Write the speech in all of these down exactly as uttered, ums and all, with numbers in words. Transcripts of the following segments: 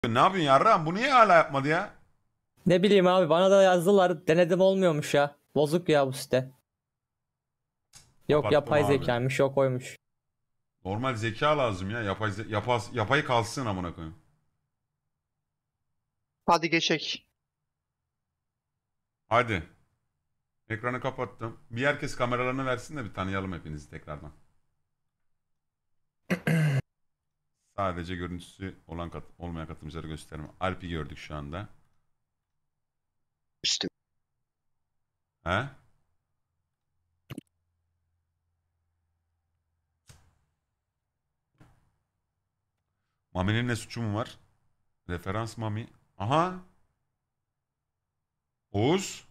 Ne yapıyorsun yarrağım? Bu niye hala yapmadı ya? Ne bileyim abi, bana da yazdılar. Denedim, olmuyormuş ya. Bozuk ya bu site. Yok Kapattım yapay abi. zekaymış, yok oymuş. Normal zeka lazım ya. Yapay, ze- yapay, yapay kalsın amına koyayım. Hadi geçek. Hadi. Ekranı kapattım. Bir herkes kameralarını versin de bir tanıyalım hepinizi tekrardan. Sadece görüntüsü olan kat olmayan katılımcıları gösterme. Alp'i gördük şu anda. Üstüm. He? Mami'nin ne suçu mu var? Referans Mami. Aha. Oğuz.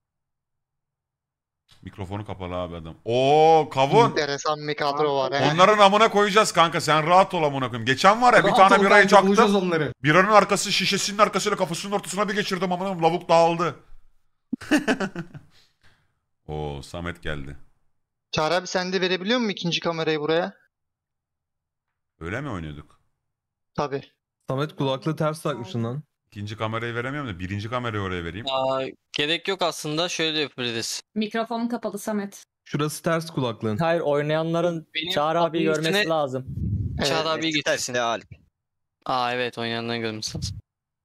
Mikrofonu kapalı abi adam. Oo kavun. Enteresan bir kadro var. he. Onların amına koyacağız kanka. Sen rahat ol amına koyayım. Geçen var ya bir Rahat tane ol birayı kanka, bulacağız çaktım. onları. Biranın arkası şişesinin arkasıyla kafasının ortasına bir geçirdim amına koyayım. Lavuk dağıldı. Oo Samet geldi. Çağrı abi, sen de verebiliyor musun ikinci kamerayı buraya? Öyle mi oynuyorduk? Tabii. Samet kulaklığı ters takmışsın lan. İkinci kamerayı veremiyorum da birinci kamerayı oraya vereyim. Aa, gerek yok aslında. Şöyle yapabiliriz. Mikrofonun kapalı Samet. Şurası ters kulaklığın. Hayır, oynayanların Benim Çağrı abi kapının görmesi üstüne- lazım. Çağrı abiyi getirsin. Testi Alp. Aa evet, oynayanların görmesi lazım.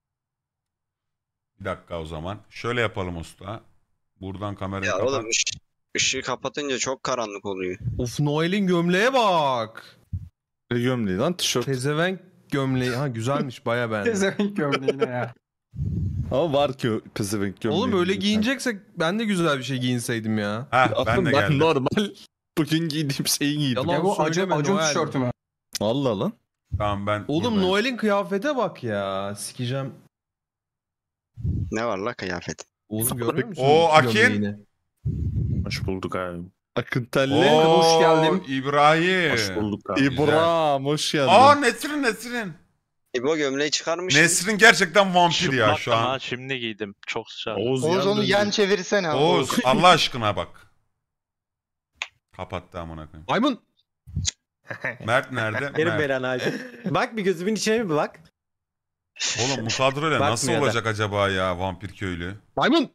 Bir dakika o zaman. Şöyle yapalım usta. Buradan kamerayı Ya kapat. oğlum ış- ışığı kapatınca çok karanlık oluyor. Of, Noel'in gömleğe bak. Ne gömleği lan, tişört. Pezevenk gömleği. Ha güzelmiş, baya beğendim. Tezevenk gömleğine ya. Ama var ki pezevenk gömleği. Oğlum öyle zaten. giyineceksek ben de güzel bir şey giyinseydim ya. Heh ben Aslında de ben geldim. normal bugün giydiğim şeyi giydim. Yalan Ya bu acı, söyleme acun Noel. tişörtü mü? Allah lan. Tamam ben Oğlum buradayım. Noel'in kıyafete bak ya. Sikeceğim. Ne var la kıyafet? Oğlum görmüyor musun? Oo, Akin. gömleğini? Hoş bulduk abi. Akın telli. Oo, hoş geldin. İbrahim. Hoş bulduk abi. Güzel. İbrahim hoş geldin. Aa Nesrin Nesrin. İbo gömleği çıkarmış. Nesrin gerçekten vampir ya şu an. Ama şimdi giydim. Çok sıcak. Oğuz, Oğuz onu yalnız- yan çevirsene. abi. Oğuz Allah aşkına bak. Kapattı amına koyayım. Maymun. Mert nerede? Benim Mert. Beren abi. Bak bir gözümün içine bir bak. Oğlum bu kadroyla nasıl Bakmıyor da. olacak acaba ya vampir köylü? Maymun.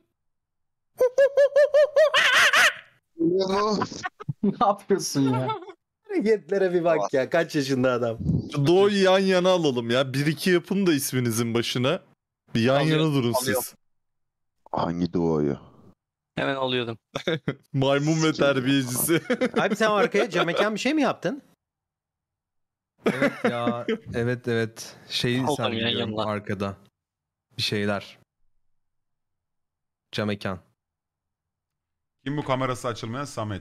Ne yapıyorsun ya? Hareketlere bir bak ya. Kaç yaşında adam. Şu Doğu'yu yan yana alalım ya. Bir iki yapın da isminizin başına. Bir yan Alıyorum, yana durun alıyorum. siz. Hangi doğuyu? Hemen alıyordum. Maymun ve terbiyecisi. Abi sen arkaya cam mekan bir şey mi yaptın? Evet ya. Evet evet. Şeyi Oğlum, sen yan biliyorum yana. arkada. Bir şeyler. Cam mekan. Kim bu kamerası açılmayan? Samet.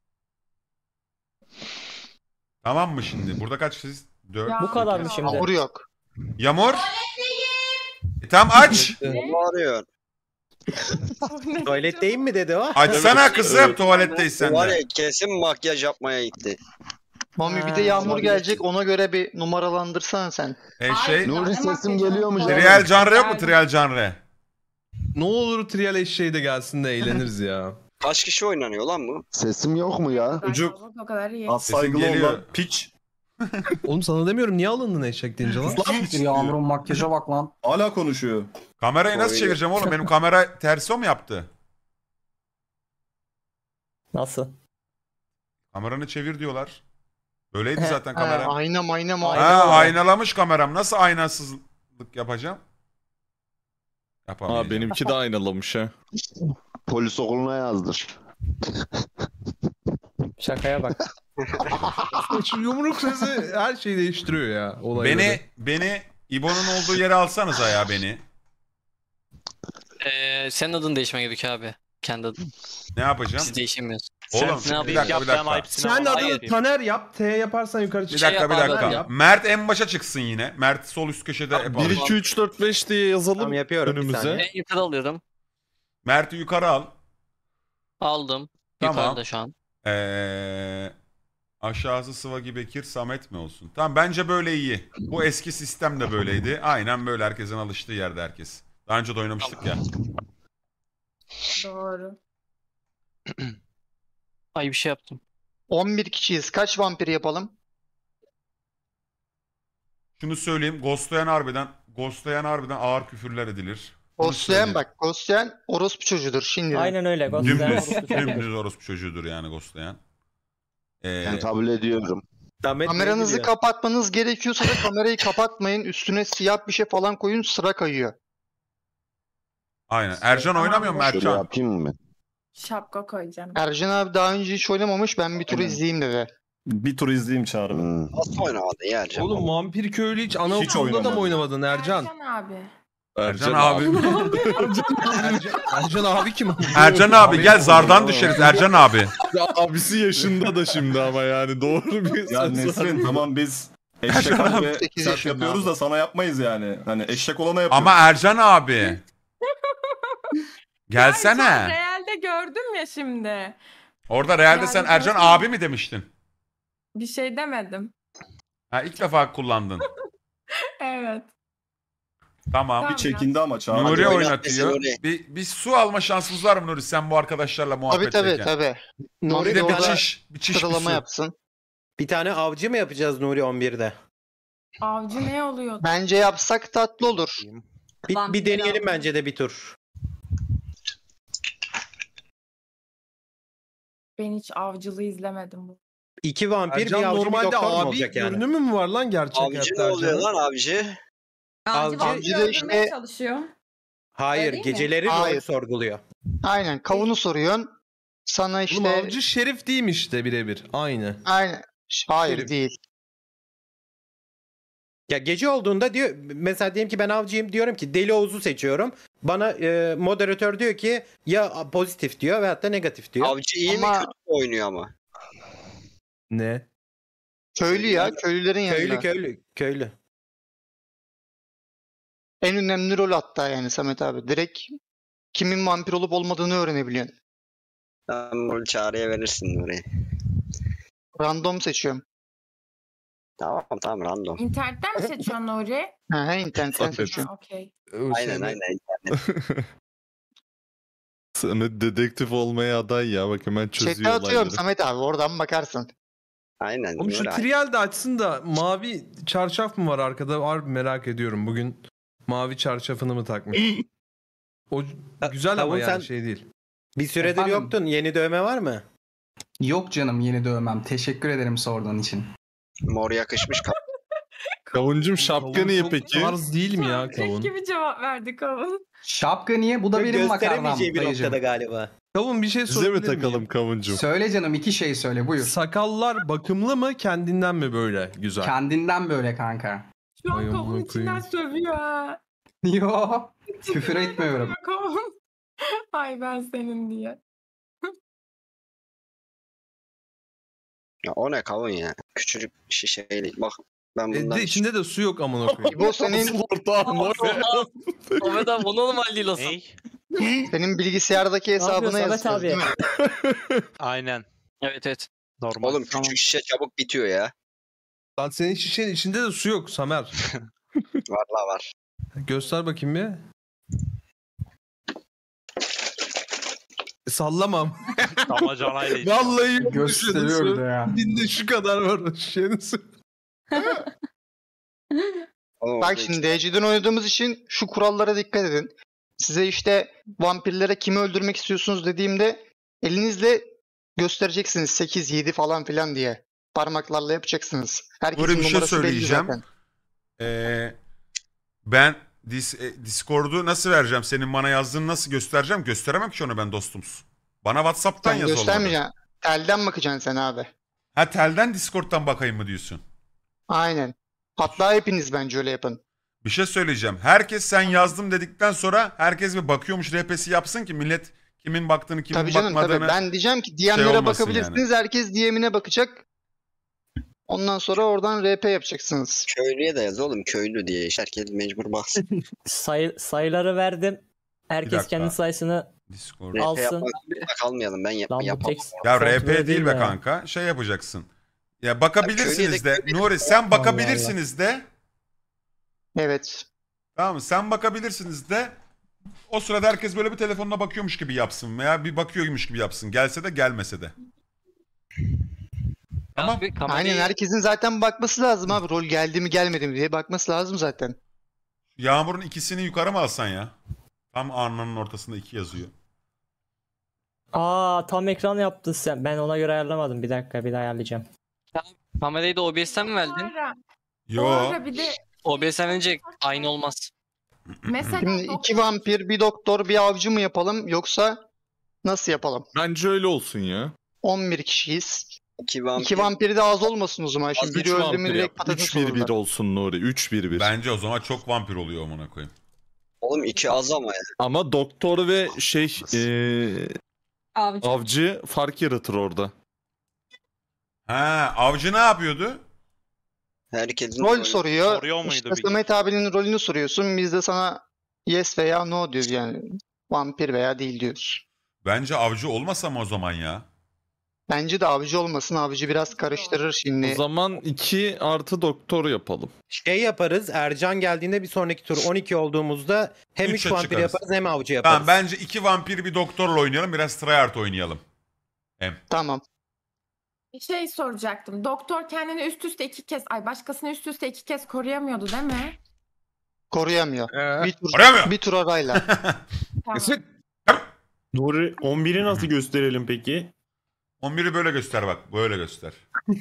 Tamam mı şimdi? Burada kaç kişiyiz? Dört. Bu kadar mı sekiz. şimdi? Hamur yok. Yağmur. E, tamam aç. Ne arıyor? Tuvaletteyim mi dedi o? Açsana kızım tuvaletteysen Var de. ya kesin makyaj yapmaya gitti. Mami bir Ha, de Yağmur olabilir. gelecek, ona göre bir numaralandırsan sen. E şey. Nuri sesim geliyor mu? Trial Canre yok mu? Trial Canre. Ne olur trial eşeği de gelsin de eğleniriz ya. Kaç kişi oynanıyor lan bu? Sesim yok mu ya? Çocuk. O kadar iyi. Az Sesin saygılı geliyor. olan piç. Oğlum sana demiyorum, niye alındın eşek deyince lan? Bir Yağmur'un makyaja bak lan. Hala konuşuyor. Kamerayı nasıl Oy. çevireceğim oğlum? Benim kamera tersi o mu yaptı? Nasıl? Kameranı çevir diyorlar. Böyleydi He, zaten he, kamera. Ayna mayna Ha, mayna. aynalamış kameram. Nasıl aynasızlık yapacağım? Yapamayacağım. Aa benimki de aynalamış ha. Polis okuluna yazdır. Şakaya bak. Şu yumruk sesi her şeyi değiştiriyor ya. Olayları. Beni beni İbo'nun olduğu yere alsanıza ya beni. Ee, senin adın değişmeye gerekiyor abi. Kendi adın. Ne yapacağım? Biz değişemiyoruz. Oğlum ne bir yapayım? dakika bir dakika. Sen adını Taner yap. T yaparsan yukarı Bir çık. Şey dakika bir yap abi, dakika. yap. Mert en başa çıksın yine. Mert sol üst köşede yapalım. bir iki üç dört beş diye yazalım Tamam, yapıyorum bir önümüze. saniye. En yukarı alıyorum. Mert'i yukarı al. Aldım. Tamam. Yukarıda şu an. Ee, aşağısı Sıvagi Bekir Samet mi olsun? Tamam bence böyle iyi. Bu eski sistem de böyleydi. Aynen böyle herkesin alıştığı yerde herkes. Daha önce de oynamıştık ya. Doğru. Ay bir şey yaptım. on bir kişiyiz. Kaç vampir yapalım? Şunu söyleyeyim. Ghostlayan harbiden, ghostlayan harbiden ağır küfürler edilir. Bunu Ghostlayan söyleyeyim. bak. Ghostlayan orospu çocuğudur şimdi. Aynen öyle. Ghostlayan Dümdüz, orospu çocuğu. dümdüz orospu çocuğudur yani ghostlayan. Ee, Ben kabul ediyorum. Samet Kameranızı ne diyor? kapatmanız gerekiyorsa da kamerayı kapatmayın. Üstüne siyah bir şey falan koyun, sıra kayıyor. aynen. Ercan oynamıyor mu Şöyle Ercan? yapayım mı? Şapka koyacağım. Ercan abi daha önce hiç oynamamış. Ben bir tur izleyeyim dedi. Bir tur izleyeyim Çağrı. Hmm. Nasıl oynamadın ya Ercan? Oğlum vampir köylü hiç Hiç anaokulunda da oynamadım. mı oynamadın Ercan? Ercan abi. Ercan abi. Ercan, Ercan abi kim? Ercan abi gel zardan düşeriz Ercan abi. Ya abisi yaşında da şimdi ama yani doğru bir Ya söz var. Nesrin tamam biz eşek Ercan ve sekiz sert yaşında yapıyoruz abi. da sana yapmayız yani. Hani eşek olana yapıyoruz. Ama Ercan abi. Ay, Gelsene. sen realde gördüm ya şimdi. Orada realde sen Yani Ercan gördüm. abi mi demiştin? Bir şey demedim. Ha ilk defa kullandın. Evet. Tamam. Tamam. Bir çekindi ama Çağrı. Nuri oynat oynatıyor. desin Nuri. Bir, bir su alma şansımız var mı Nuri? Sen bu arkadaşlarla Tabii muhabbet tabii ederken. tabii. Nuri Nuri Bir de bir orada çiş, bir çiş bir sıralama su. yapsın. Bir tane avcı mı yapacağız Nuri on birde? Avcı ne oluyor? Bence yapsak tatlı olur. Bir, Vampir bir deneyelim avcı. bence de bir tur. Ben hiç avcılığı izlemedim bu. İki vampir Ercan bir avcı bir normalde doktor mu abi olacak yani? görünümü mü var lan gerçek Avcı hayatta ne oluyor Ercan'ın? lan avcı? Avcı- Avcı da işte çalışıyor. Hayır Öyle mi? geceleri rol Hayır. sorguluyor. aynen kavunu soruyorsun. Sana Oğlum işte avcı şerif değil mi işte birebir? Aynı. aynen. Hayır Şerif. değil. Ya gece olduğunda diyor mesela diyelim ki ben avcıyım diyorum ki Deli Oğuz'u seçiyorum. Bana e, moderatör diyor ki ya pozitif diyor veyahut da negatif diyor. Avcı iyi Ama- mi kötü mü oynuyor ama? Ne? Köylü ya. Köylülerin yanında. Köylü köylü köylü. En önemli rol hatta yani Samet abi. Direkt kimin vampir olup olmadığını öğrenebiliyorsun. Sen bunu Çağrı'ya verirsin Nuri. Random seçiyorum. Tamam tamam random. İnternetten mi seçiyorsun Nuri? He he internetten Samet. seçiyorum. Ha, okey. O Aynen şey- aynen. Samet dedektif olmaya aday ya. Bak hemen çözüyor Chat'e atıyorum olayları. Samet abi. Oradan bakarsın. Aynen. Oğlum şu Nuri. trial de açsın da mavi çarşaf mı var arkada? Var merak ediyorum. Bugün mavi çarşafını mı takmış? O güzel ama Kavun yani sen- şey değil. Bir süredir Efendim? yoktun. Yeni dövme var mı? Yok canım yeni dövmem. Teşekkür ederim sorduğun için. Mor yakışmış. Kavuncum şapka Kavun niye çok peki? Tarz değil mi ya Tek kavun? gibi cevap verdi kavun. Şapka niye? Bu da benim makarnam Gösteremeyeceği bir dayıcım. noktada galiba. Kavun bir şey Size sorabilir mi takalım miyim? kavuncum? Söyle canım iki şey söyle buyur. Sakallar bakımlı mı kendinden mi böyle güzel? Kendinden böyle kanka. Şu Ay an kavun amına içinden koyayım. sövüyor ha. Yo. Küfür etmiyorum. Kavun. Ay ben senin diye. Ya o ne kavun ya? Küçücük şişeyle. Bak ben E, bundan de içinde de su yok amına koyayım. Bu senin Ortağım o ne? Ahmet abi bu normal değil olsun. senin bilgisayardaki hesabına yapıyorsun Samet yazacağız değil mi? Aynen. Evet evet. Normal. Oğlum küçük şişe çabuk bitiyor ya. Lan senin şişenin içinde de su yok Samer. Valla var. Göster bakayım bir. E, sallamam. Damacanayla içiyor. Vallahi Gösteriyor bir de ya. Dinde şu kadar var şişenin su. Oğlum, Bak orada şimdi D C'den oynadığımız için şu kurallara dikkat edin. Size işte vampirlere kimi öldürmek istiyorsunuz dediğimde elinizle göstereceksiniz sekiz yedi falan filan diye. Parmaklarla yapacaksınız. Herkesin Böyle bir şey numarası belli söyleyeceğim. zaten. Ee, ben dis, e, Discord'u nasıl vereceğim? Senin bana yazdığını nasıl göstereceğim? Gösteremem ki onu ben dostumuz. Bana WhatsApp'tan Sen yaz olmadı. göstermeyeceksin. Telden bakacaksın sen abi. Ha telden Discord'dan bakayım mı diyorsun? Aynen. Hatta hepiniz bence öyle yapın. Bir şey söyleyeceğim. Herkes sen yazdım dedikten sonra herkes bir bakıyormuş R P'si yapsın ki millet kimin baktığını kimin Tabii canım bakmadığını. tabii. Ben diyeceğim ki şey D M'lere olmasın bakabilirsiniz. Herkes D M'ine bakacak. Ondan sonra oradan R P yapacaksınız. köylüye de yaz oğlum köylü diye. İşte herkes mecbur baksın. Say, sayıları verdim. Bir Herkes dakika. kendi sayısını Discord. R P alsın. yapmak zorunda kalmayalım ben yap Lan bu yapamam. tek... Ya Font R P değil değil be ya. kanka. Şey yapacaksın. Ya bakabilirsiniz köylüye de. de- Nuri sen bakabilirsiniz de. Evet. Tamam mı? Sen bakabilirsiniz de. O sırada herkes böyle bir telefonuna bakıyormuş gibi yapsın. Veya bir bakıyormuş gibi yapsın. Gelse de gelmese de. Tamam. Abi kamera Aynen herkesin zaten bakması lazım abi. Rol geldi mi gelmedi mi diye bakması lazım zaten. Yağmur'un ikisini yukarı mı alsan ya? Tam alnının ortasında iki yazıyor. Aa tam ekran yaptın sen. Ben ona göre ayarlamadım. Bir dakika bir daha ayarlayacağım. kamerayı da O B S'ten mi O verdin? ara, o Yo. ara bir de O B S'ten verince aynı olmaz. mesela Şimdi iki doktor- vampir, bir doktor, bir avcı mı yapalım yoksa nasıl yapalım? Bence öyle olsun ya. on bir kişiyiz. İki vampir. İki vampiri de az olmasın o zaman. Şimdi üç biri öldü mü vampir direkt yap. patates üç bir bir olurlar. olsun Nuri. üç bir bir. Bence o zaman çok vampir oluyor amına koyayım. Oğlum iki az ama ya. Ama doktor ve şey eee, Avcı. avcı fark yaratır orada. Ha, avcı ne yapıyordu? Herkesin Rol rolü- soruyor. Soruyor muydu İşte bir? Samet abinin rolünü soruyorsun. Biz de sana yes veya no diyoruz yani. Vampir veya değil diyoruz. Bence avcı olmasa mı o zaman ya? Bence de avcı olmasın. Avcı biraz karıştırır O şimdi. zaman iki artı doktor yapalım. Şey yaparız. Ercan geldiğinde bir sonraki tur on iki olduğumuzda hem üç Üçe vampir çıkarız. yaparız hem avcı yaparız. Tamam bence iki vampir bir doktorla oynayalım. Biraz tryhard oynayalım. Hem. Tamam. bir şey soracaktım. Doktor kendini üst üste iki kez, ay başkasını üst üste iki kez koruyamıyordu değil mi? Koruyamıyor. Ee, Bir tur, Koruyamıyor. bir tur arayla. Tamam. Nuri on biri nasıl gösterelim peki? on biri böyle göster bak. Böyle göster.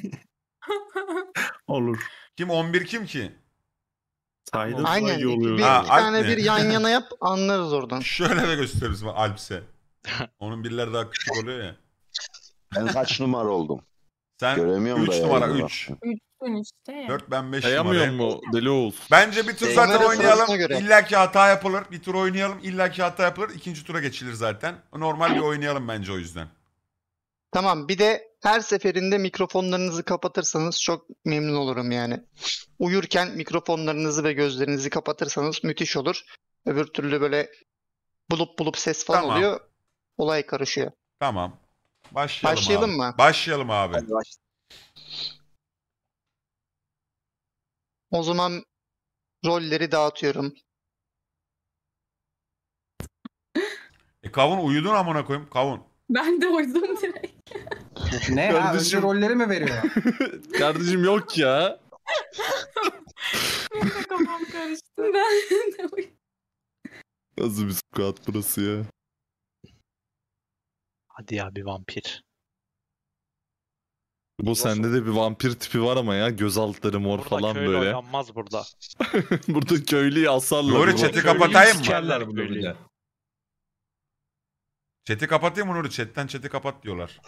Olur. Kim on bir kim ki? Sayda Aynen. daha iyi İki, oluyor. bir, Ha, iki Alp tane mi? bir yan yana yap anlarız oradan. Şöyle de gösteririz bak Alpse. Onun birler daha küçük oluyor ya. Ben kaç numara oldum? Sen Göremiyorum da üç numara yayını üç. Üçsün işte ya. dört ben beş Sayamıyor numarayım. mu Deli Oğuz? Bence bir tur Kamera zaten sırasına oynayalım. göre. İlla ki hata yapılır. Bir tur oynayalım. İlla ki hata yapılır. İkinci tura geçilir zaten. Normal bir oynayalım bence o yüzden. Tamam. Bir de her seferinde mikrofonlarınızı kapatırsanız çok memnun olurum yani. Uyurken mikrofonlarınızı ve gözlerinizi kapatırsanız müthiş olur. Öbür türlü böyle bulup bulup ses falan Tamam. oluyor. Olay karışıyor. Tamam. Başlayalım, Başlayalım abi. mı? Başlayalım abi. Hadi başla. O zaman rolleri dağıtıyorum. E kavun uyudun amına koyayım. Kavun. Ben de uydum direkt. Ne ya? Önce Kardeşim. rolleri mi veriyor? Kardeşim yok ya. Benim de kafam karıştı. Ben de uydum. Nasıl bir squat burası ya? Hadi ya bir vampir. Bu sende de bir vampir tipi var ama ya. Göz altları mor Burada falan köylü böyle. oynanmaz burada. Burada köylüyü asarlar. Nuri Bu- chat'i kapatayım mı? Sikerler bunu bir de. Chat'i kapatayım mı Nuri? Chat'ten chat'i kapat diyorlar.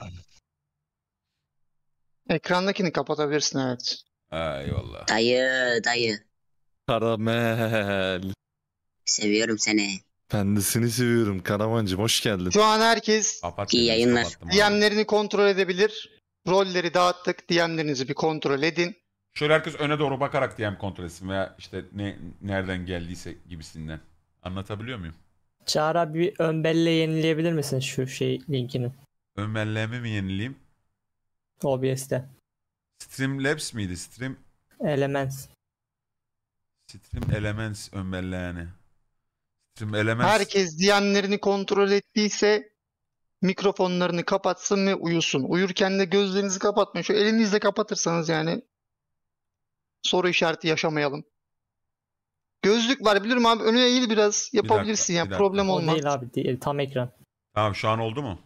Ekrandakini kapatabilirsin evet. Ha, eyvallah. Dayı dayı Karamel. seviyorum seni. Ben de seni seviyorum Karamancığım. Hoş geldin. Şu an herkes Kapat İyi dedim, yayınlar. kapattım abi. D M'lerini kontrol edebilir. Rolleri dağıttık. D M'lerinizi bir kontrol edin. Şöyle herkes öne doğru bakarak D M kontrol etsin veya işte ne nereden geldiyse gibisinden. Anlatabiliyor muyum? Çağrı abi bir ön belle yenileyebilir misin şu şey linkini? Ömerleme mi yenileyim? O B S'te. Streamlabs miydi? Stream Elements. Stream Elements Ömerleme. Stream Elements. Herkes D M'lerini kontrol ettiyse mikrofonlarını kapatsın ve uyusun. Uyurken de gözlerinizi kapatmayın. Şu elinizle kapatırsanız yani soru işareti yaşamayalım. Gözlük var bilirim abi. Önüne eğil biraz. Yapabilirsin bir ya. dakika. Problem O olmaz. değil abi değil, tam ekran. Tamam şu an oldu mu?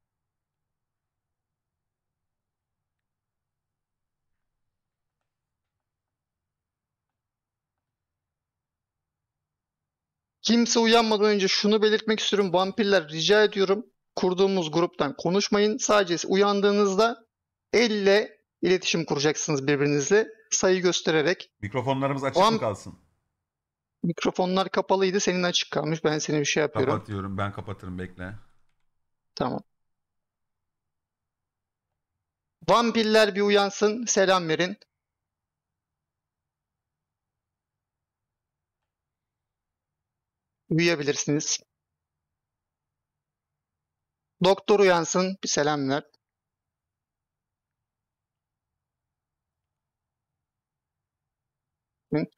Kimse uyanmadan önce şunu belirtmek istiyorum. Vampirler rica ediyorum. Kurduğumuz gruptan konuşmayın. Sadece uyandığınızda elle iletişim kuracaksınız birbirinizle. Sayı göstererek. Mikrofonlarımız açık Am- mı kalsın? Mikrofonlar kapalıydı. Senin açık kalmış. Ben seni bir şey yapıyorum. Kapatıyorum. Ben kapatırım bekle. Tamam. Vampirler bir uyansın. Selam verin. Uyuyabilirsiniz. Doktor uyansın. Bir selam ver. Hı?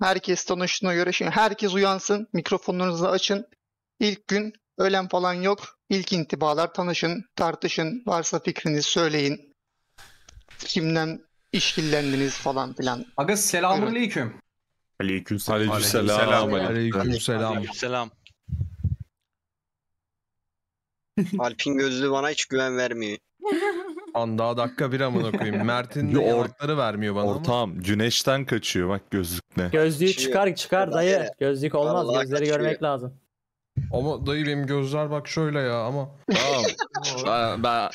Herkes tanıştığına göre şimdi herkes uyansın. Mikrofonlarınızı açın. İlk gün ölen falan yok. İlk intibalar tanışın, tartışın. Varsa fikrinizi söyleyin. Kimden işkillendiniz falan filan. Aga selamünaleyküm. Aleykümselam. Aleykümselam. Aleykümselam. Selam. Alp'in gözlüğü bana hiç güven vermiyor. An daha dakika bir amına koyayım. Mert'in de Yo, or- yanakları vermiyor bana ama. Ortağım güneşten kaçıyor bak gözlükle. Gözlüğü Kaçıyor. çıkar çıkar dayı. Gözlük olmaz. Vallahi Gözleri kaçıyor. görmek lazım. Ama dayı benim gözler bak şöyle ya ama. Tamam. ben, ben...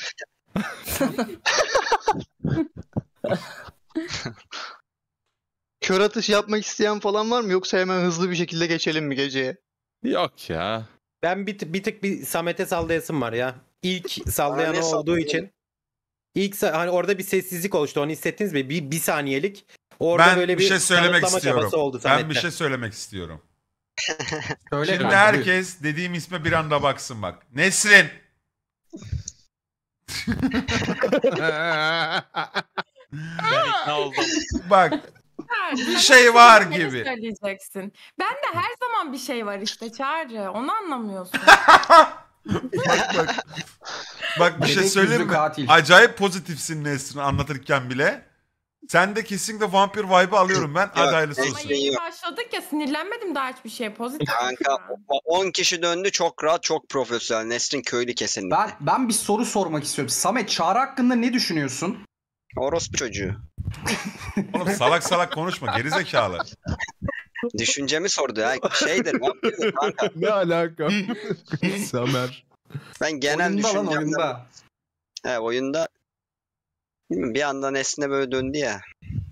Kör atış yapmak isteyen falan var mı? Yoksa hemen hızlı bir şekilde geçelim mi geceye? Yok ya. Ben bir, t- bir tık bir Samet'e sallayasım var ya. İlk sallayan Bana o ne olduğu sallıyor? için. İlk sa- hani orada bir sessizlik oluştu. Onu hissettiniz mi? Bir, bir saniyelik. Orada Ben böyle bir şey söylemek kanıtlama istiyorum. çabası oldu Ben bir Samet'te. şey söylemek istiyorum. Söyle Şimdi kanka, herkes dediğim isme bir anda baksın bak. Nesrin. Ben ikna oldum. Bak Çağrı, bir sen şey nasıl var bir şey gibi. söyleyeceksin. Ben de her zaman bir şey var işte Çağrı. Onu anlamıyorsun. Bak bak. Bak bir şey Bebek söyleyeyim yüzlü mi? katil. Acayip pozitifsin Nesrin anlatırken bile. Sen de kesinlikle vampir vibe'ı alıyorum ben. Hadi hayırlısı Ama olsun. yeni başladık ya sinirlenmedim daha hiçbir şeye. Pozitif. Kanka on kişi döndü çok rahat çok profesyonel. Nesrin köylü kesinlikle. Ben, ben bir soru sormak istiyorum. Samet Çağrı hakkında ne düşünüyorsun? Orospu çocuğu. Oğlum salak salak konuşma gerizekalı. Düşüncemi sordu ya. Şeydir vampirdir kanka. Ne alaka? Samer. Ben genel Oyunda lan düşüncemden... oyunda. He oyunda bilmiyorum, bir anda Nesne böyle döndü ya.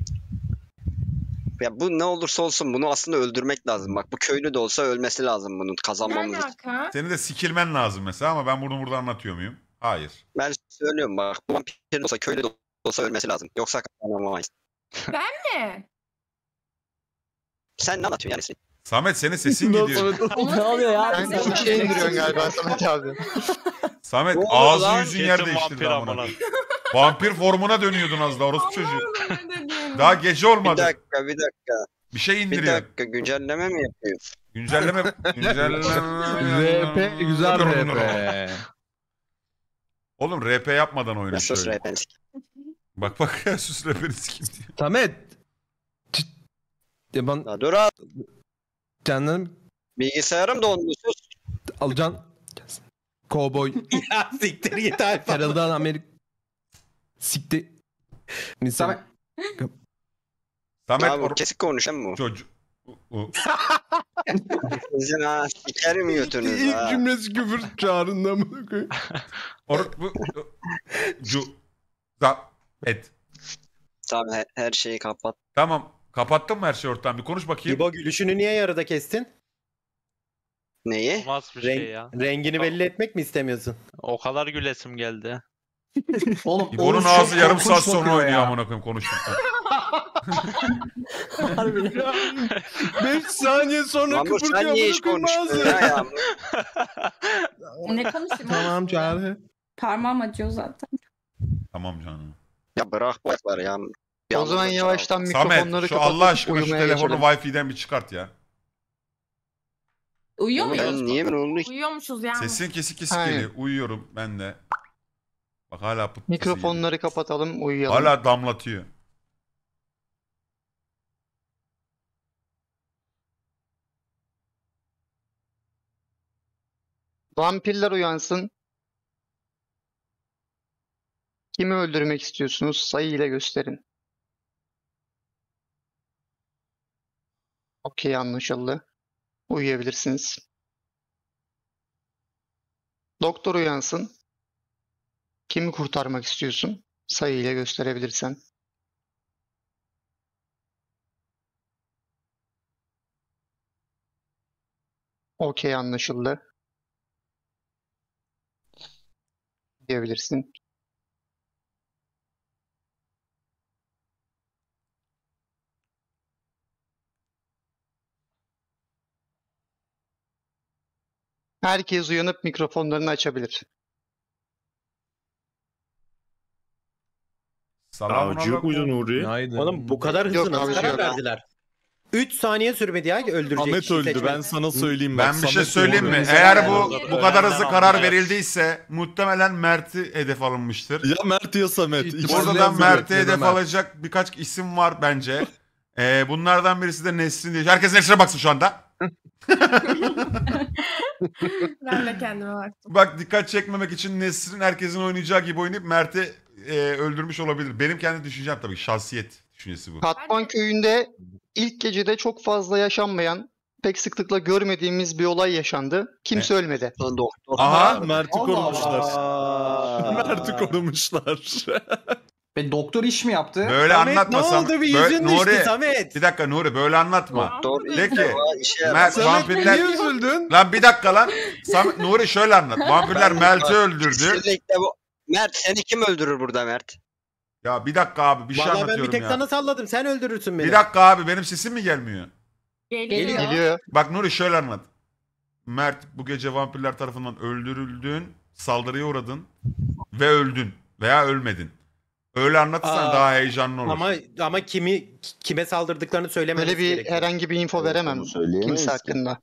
Ya bu ne olursa olsun bunu aslında öldürmek lazım. Bak bu köylü de olsa ölmesi lazım bunun Ne kazanmamız için. alaka? Seni de sikilmen lazım mesela ama ben bunu burada anlatıyor muyum? Hayır. Ben söylüyorum bak bu vampir de olsa köylü de olsa ölmesi lazım. Yoksa kazanamayız. Ben mi? Sen ne anlatıyorsun yani? Nesrin? Samet senin sesin gidiyor. Ne oluyor ya? Sen de bir şey indiriyorsun galiba Samet abi. Samet Ne oldu ağzı lan? yüzün yer Kesin değiştirdi vampir amına. amına. Vampir formuna dönüyordun az daha orospu çocuğu. Allah'ım ne dediğim. Daha gece Bir olmadı. dakika bir dakika. Bir şey Bir indiriyor. dakika güncelleme mi yapıyor? Güncelleme. Güncelleme. R P güzel R P. Oğlum R P yapmadan oyna Sus şöyle. rehberiniz. Bak bak sus rapiniz kim diyor. Samet. Ç- Ya ben La dur abi. canım Bilgisayarım dondu sus. alacaksın. Cowboy. Ya siktir git Alp. Carol'dan Amerik. Sikti. Misal. Samet, Samet Abi or- kesik konuşan mı? çocuk. O- Sizin ha sikerim götünüz İlk ha. cümlesi küfür çağrında mı koyayım? or- bu- cu za et. Tamam her, her şeyi kapat. Tamam. Kapattın mı her şeyi ortadan? Bir konuş bakayım. İbo gülüşünü niye yarıda kestin? Neyi? Nasıl bir Renk- şey ya? Rengini belli etmek mi istemiyorsun? O kadar gülesim geldi. oğlum İbo'nun Oğuz ağzı çok yarım korkunç saat sonra bakıyor oynuyor ya. amına koyayım konuşurken. Harbiden. beş saniye sonra Yağmur kıpırdıyor. sen niye hiç amına koyayım konuştun ağzı. ya Yağmur? Ne konuşayım? Tamam Çağrı. Parmağım acıyor zaten. Tamam canım. Ya bırak bu lafları Yağmur. O zaman yavaştan Samet mikrofonları şu kapatıp Allah aşkına şu uyumaya telefonu geçelim. Wi-Fi'den bir çıkart ya. Uyuyor muyuz? Ben niye böyle oldu ki? Uyuyormuşuz ya. Sesin kesik kesik Aynen. geliyor. Uyuyorum ben de. Bak hala pıt sesi geliyor. Mikrofonları kapatalım, uyuyalım. Hala damlatıyor. Vampirler uyansın. Kimi öldürmek istiyorsunuz? Sayı ile gösterin. Okey, anlaşıldı. Uyuyabilirsiniz. Doktor uyansın. Kimi kurtarmak istiyorsun? Sayı ile gösterebilirsen. Okey, anlaşıldı. Diyebilirsin. Herkes uyanıp mikrofonlarını açabilir. Selamun Avcı yok muydu Nuri? Günaydın. Oğlum bu kadar hızlı Yok nasıl abi, karar yok. verdiler? üç saniye sürmedi ya öldürecek Ahmet kişi öldü seçmek. ben sana söyleyeyim. Ben bak, bir şey Samet söyleyeyim mi? doğru. Eğer bu Öğrenden bu kadar hızlı alındı, karar evet. verildiyse muhtemelen Mert'i hedef alınmıştır. Ya Mert ya Samet. İkisi Burada de da yazıyor. Mert'i ya da hedef Mert. alacak birkaç isim var bence. Ee, bunlardan birisi de Nesrin diye. Herkes Nesrin'e baksın şu anda. Ben de kendime baktım. Bak dikkat çekmemek için Nesrin herkesin oynayacağı gibi oynayıp Mert'i e, öldürmüş olabilir. Benim kendi düşüncem tabii şahsiyet düşüncesi bu. Katman köyünde ilk gecede çok fazla yaşanmayan, pek sıklıkla görmediğimiz bir olay yaşandı. Kimse ölmedi. Doktor. Aha Mert'i korumuşlar. Mert'i korumuşlar. Ve doktor iş mi yaptı? Böyle Samet, anlatmasam. ne oldu bir Böyle- yüzün düştü Nuri, Samet. bir dakika Nuri böyle anlatma. Doktor De ki işe Mert, yarar. vampirler... Niye üzüldün? Lan bir dakika lan. Sam Nuri şöyle anlat. Vampirler Melt'i öldürdü. Kesinlikle bu. Mert seni kim öldürür burada Mert? Ya bir dakika abi bir şey Vallahi ben bir anlatıyorum tek ya. sana salladım. Sen öldürürsün beni. Bir dakika abi benim sesim mi gelmiyor? Geliyor. Geliyor. Bak Nuri şöyle anlat. Mert bu gece vampirler tarafından öldürüldün, saldırıya uğradın ve öldün veya ölmedin. Öyle anlatırsan Aa, daha heyecanlı olur. Ama ama kimi kime saldırdıklarını söylememiz Böyle bir gerekiyor. herhangi bir info veremem kimse hakkında.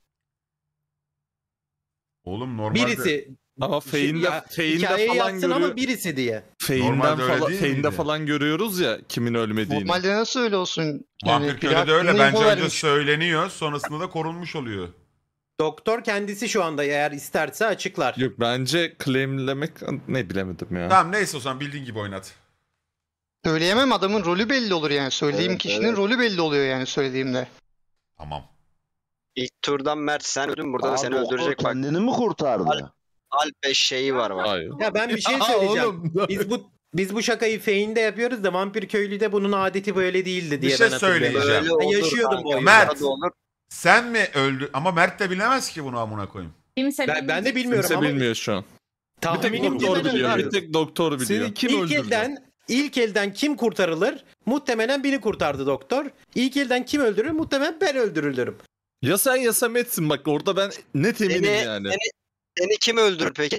Oğlum normalde... Birisi Ama Feyin'de, Ya, Feyin'de hikayeyi falan yazsın ama görüyor. birisi diye. Feyin'den Normalde öyle falan, değil Feyin'de miydi? falan görüyoruz ya kimin ölmediğini. Normalde nasıl öyle olsun? Vampir biri köyde de öyle. hakkında Bence info önce vermiş. söyleniyor sonrasında da korunmuş oluyor. Doktor kendisi şu anda eğer isterse açıklar. Yok bence claimlemek ne bilemedim ya. Tamam neyse o zaman bildiğin gibi oynat. Söyleyemem, adamın rolü belli olur yani. Söylediğim Evet, kişinin evet. rolü belli oluyor yani söylediğimde. Tamam. İlk turdan Mert sen öldün burada da Abi seni o öldürecek bak. kendini mi kurtardı? Alp eşeği var bak. Hayır. Ya ben bir şey Aa, söyleyeceğim. oğlum. Biz bu biz bu şakayı Feyin'de yapıyoruz da Vampir Köylü'de bunun adeti böyle değildi diye Bir şey ben hatırlıyorum. söyleyeceğim. Böyle Ben olur yaşıyordum bu kanka, oyunu. Mert. burada da olur. Sen mi öldü? Ama Mert de bilemez ki bunu amına koyayım. Kimse Ben, ben de bilmiyorum Kimse ama bilmiyor şu an. Bir tek tahminim doktor ben biliyor. Bir öldürdüm. tek doktor biliyor. Seni kim İlk öldürdü? elden ilk elden kim kurtarılır? Muhtemelen beni kurtardı doktor. İlk elden kim öldürür? Muhtemelen ben öldürülürüm. Ya sen ya Samet'sin bak orada ben net eminim Seni, yani. seni, seni kim öldürür peki?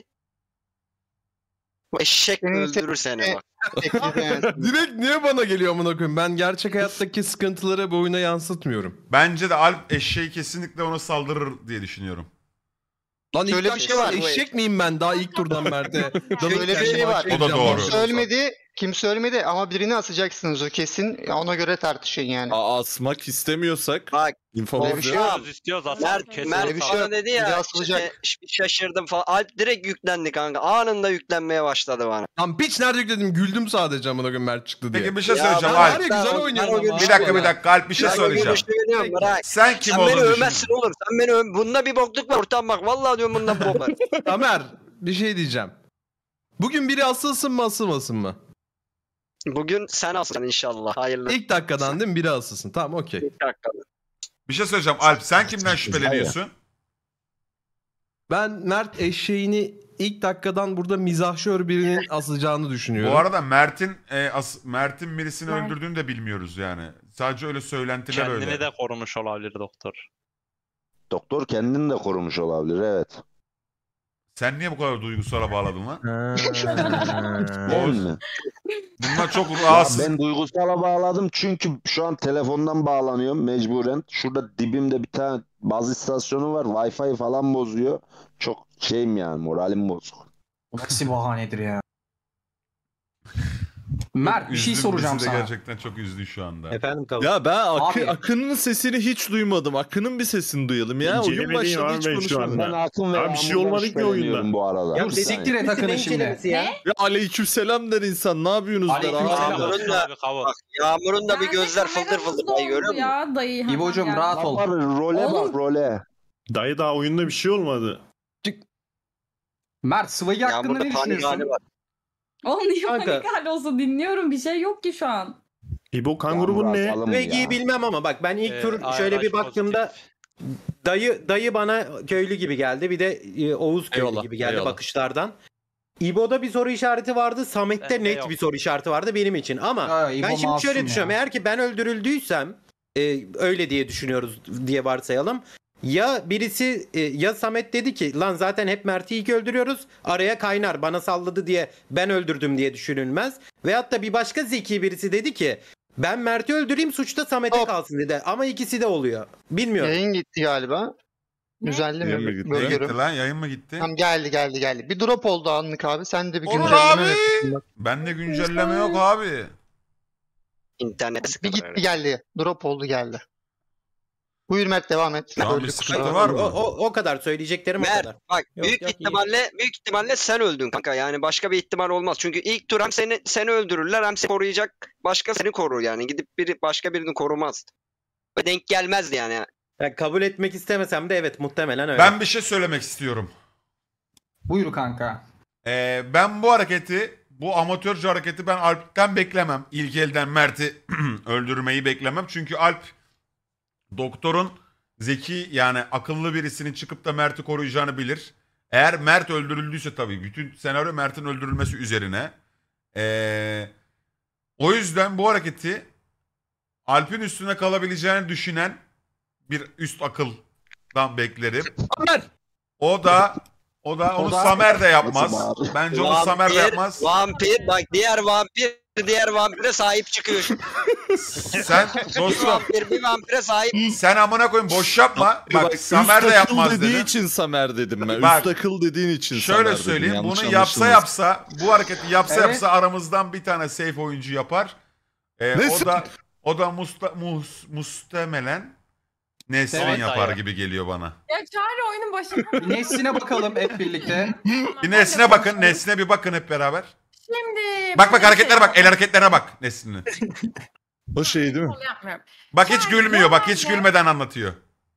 Bu eşek Senin öldürür seni bak. Direkt niye bana geliyor amına koyayım? Ben gerçek hayattaki sıkıntıları bu oyuna yansıtmıyorum. Bence de Alp eşeği kesinlikle ona saldırır diye düşünüyorum. Lan Şöyle ilk bir bir şey var. Eşek miyim ben daha ilk turdan Mert'e? Şöyle bir şey var. O da doğru. Kimse ölmedi, kimse ölmedi ama birini asacaksınız o kesin. Ona göre tartışın yani. Aa, asmak istemiyorsak Bak info Öyle bir şey yok. İstiyoruz istiyoruz aslında. Mert, Kesin. Mert Öyle bir şey bana yok. dedi Biri ya asılacak. işte şaşırdım falan. Alp direkt yüklendi kanka. Anında yüklenmeye başladı bana. Lan piç nerede yükledim? Güldüm sadece amına koyayım Mert çıktı diye. Peki bir şey Ya söyleyeceğim ben Alp. var ya, güzel oynuyorsun o ama. gün Bir dakika işte bir dakika Alp bir şey Ben o söyleyeceğim. görüşte oynuyorum, bırak. Sen kim Sen beni olduğunu övmezsin düşünüyorsun? olur. Sen beni öv. Bunda bir bokluk var ortam bak. Vallahi diyorum bunda bir bok var. Tamer bir şey diyeceğim. Bugün biri asılsın mı asılmasın mı? Bugün sen aslan inşallah. Hayırlı. İlk dakikadan değil mi biri asılsın? Tamam okey. İlk dakika. Bir şey söyleyeceğim Alp sen kimden şüpheleniyorsun? Ben Mert eşeğini ilk dakikadan burada mizahşör birinin asacağını düşünüyorum. Bu arada Mert'in e, as- Mert'in birisini Mert. öldürdüğünü de bilmiyoruz yani. Sadece öyle söylentiler Kendini öyle. de korumuş olabilir doktor. Doktor kendini de korumuş olabilir evet. Sen niye bu kadar duygusala bağladın lan? Değil mi? Bunlar çok Ya rahatsız. ben duygusala bağladım çünkü şu an telefondan bağlanıyorum mecburen. Şurada dibimde bir tane baz istasyonu var. Wi-Fi falan bozuyor. Çok şeyim yani moralim bozuk. Bu nasıl bahanedir ya? Mert bir şey Üzdün, soracağım bizi de sana. gerçekten çok üzdü şu anda. Efendim kavga. ya ben Akı, Abi. Akın'ın sesini hiç duymadım. Akın'ın bir sesini duyalım ya. Oyun İncelemediğim başladı var hiç ben şu konuşmadım. anda. Ben Akın ve Abi bir şey Yağmur'dan olmadı ki oyunda. şüpheleniyorum bu arada. Ya Bir siktir saniye. et Akın'ı şimdi. Ya. Ya aleykümselam der insan. Ne yapıyorsunuz der Aleykümselam. abi. Yağmur'un da, bak, Yağmur'un da bir gözler fıldır fıldır. Ay görüyor musun? Ya dayı. hemen İbo'cum geldi. rahat ol. Var, role Oğlum. bak role. Dayı daha oyunda bir şey olmadı. Mert Swaggy hakkında Yağmur'da ne panik hali düşünüyorsun? var. Oğlum niye Kanka. panik hali olsun dinliyorum bir şey yok ki şu an. İbo kan Yağmur grubun ne? atalım Vegi'yi ya. bilmem ama bak ben ilk Ee, tur şöyle bir A R H baktığımda dayı dayı bana köylü gibi geldi. Bir de e, Oğuz köylü Eyvallah, gibi geldi eyvallah. bakışlardan. İbo'da bir soru işareti vardı. Samet'te Bende net yok. bir soru işareti vardı benim için. Ama Ya, İbo ben şimdi masum şöyle ya. düşünüyorum. Eğer ki ben öldürüldüysem e, öyle diye düşünüyoruz diye varsayalım. Ya birisi e, ya Samet dedi ki lan zaten hep Mert'i ilk öldürüyoruz. Araya kaynar bana salladı diye ben öldürdüm diye düşünülmez. Veyahut da bir başka zeki birisi dedi ki Ben Mert'i öldüreyim suçta Samet'e Hop. kalsın dedi. Ama ikisi de oluyor. Bilmiyorum. Yayın gitti galiba. Düzeldi Yayın mı mi? gitti? Ne gitti Bölüyorum. lan? Yayın mı gitti? Tamam geldi geldi geldi. Bir drop oldu anlık abi. Sen de bir Olur güncelleme abi. yapıyorsun bak. Bende güncelleme yok abi. İnternet Bir sıkıntı gitti öyle. geldi. Drop oldu geldi. Buyur Mert devam et. Şu an bir Öldük, sıkıntı kusura var bakma. mı? O, o, o kadar söyleyeceklerim o Mert kadar. bak Yok, büyük yok, iyi. ihtimalle büyük ihtimalle sen öldün kanka. Yani başka bir ihtimal olmaz. Çünkü ilk tur hem seni seni öldürürler hem seni koruyacak başka seni korur yani. Gidip biri başka birini korumaz. Ve denk gelmezdi yani. Yani kabul etmek istemesem de evet muhtemelen öyle. Ben bir şey söylemek istiyorum. Buyur kanka. Ee, ben bu hareketi, bu amatörce hareketi ben Alp'ten beklemem. İlk elden Mert'i öldürmeyi beklemem. Çünkü Alp doktorun zeki yani akıllı birisinin çıkıp da Mert'i koruyacağını bilir. Eğer Mert öldürüldüyse tabii bütün senaryo Mert'in öldürülmesi üzerine. Ee, o yüzden bu hareketi Alp'in üstüne kalabileceğini düşünen bir üst akıldan beklerim. O da o da onu O da- Samer de yapmaz. Nasıl bağırıyor? Bence onu Samer de yapmaz. Vampir bak diğer vampir diğer vampire sahip çıkıyor. Sen bir dostum vampir bir vampire sahip. sen amına koyayım boş yapma. Bak üst Samer de akıl yapmaz dediği dedim. için Samer dedim ben. Bak, üst akıl dediğin için Samer Şöyle dedim. söyleyeyim Yanlış bunu yapsa anlaşılmasın. yapsa bu hareketi yapsa Evet. yapsa aramızdan bir tane safe oyuncu yapar. Ee, Ne o s- da o da musta, mus, muhtemelen Nesrin Evet, yapar hayır. gibi geliyor bana. Ya Çağrı oyunun başında. Nesline bakalım hep birlikte. Bir Nesrin'e bakın. Nesrin'e bir bakın hep beraber. Şimdi. Bak bak bir hareketlere şey bak. El hareketlerine bak Nesrin'in. O şey değil mi? Onu yapmıyorum. Bak hiç Yani gülmüyor. Bak hiç normalde- gülmeden anlatıyor.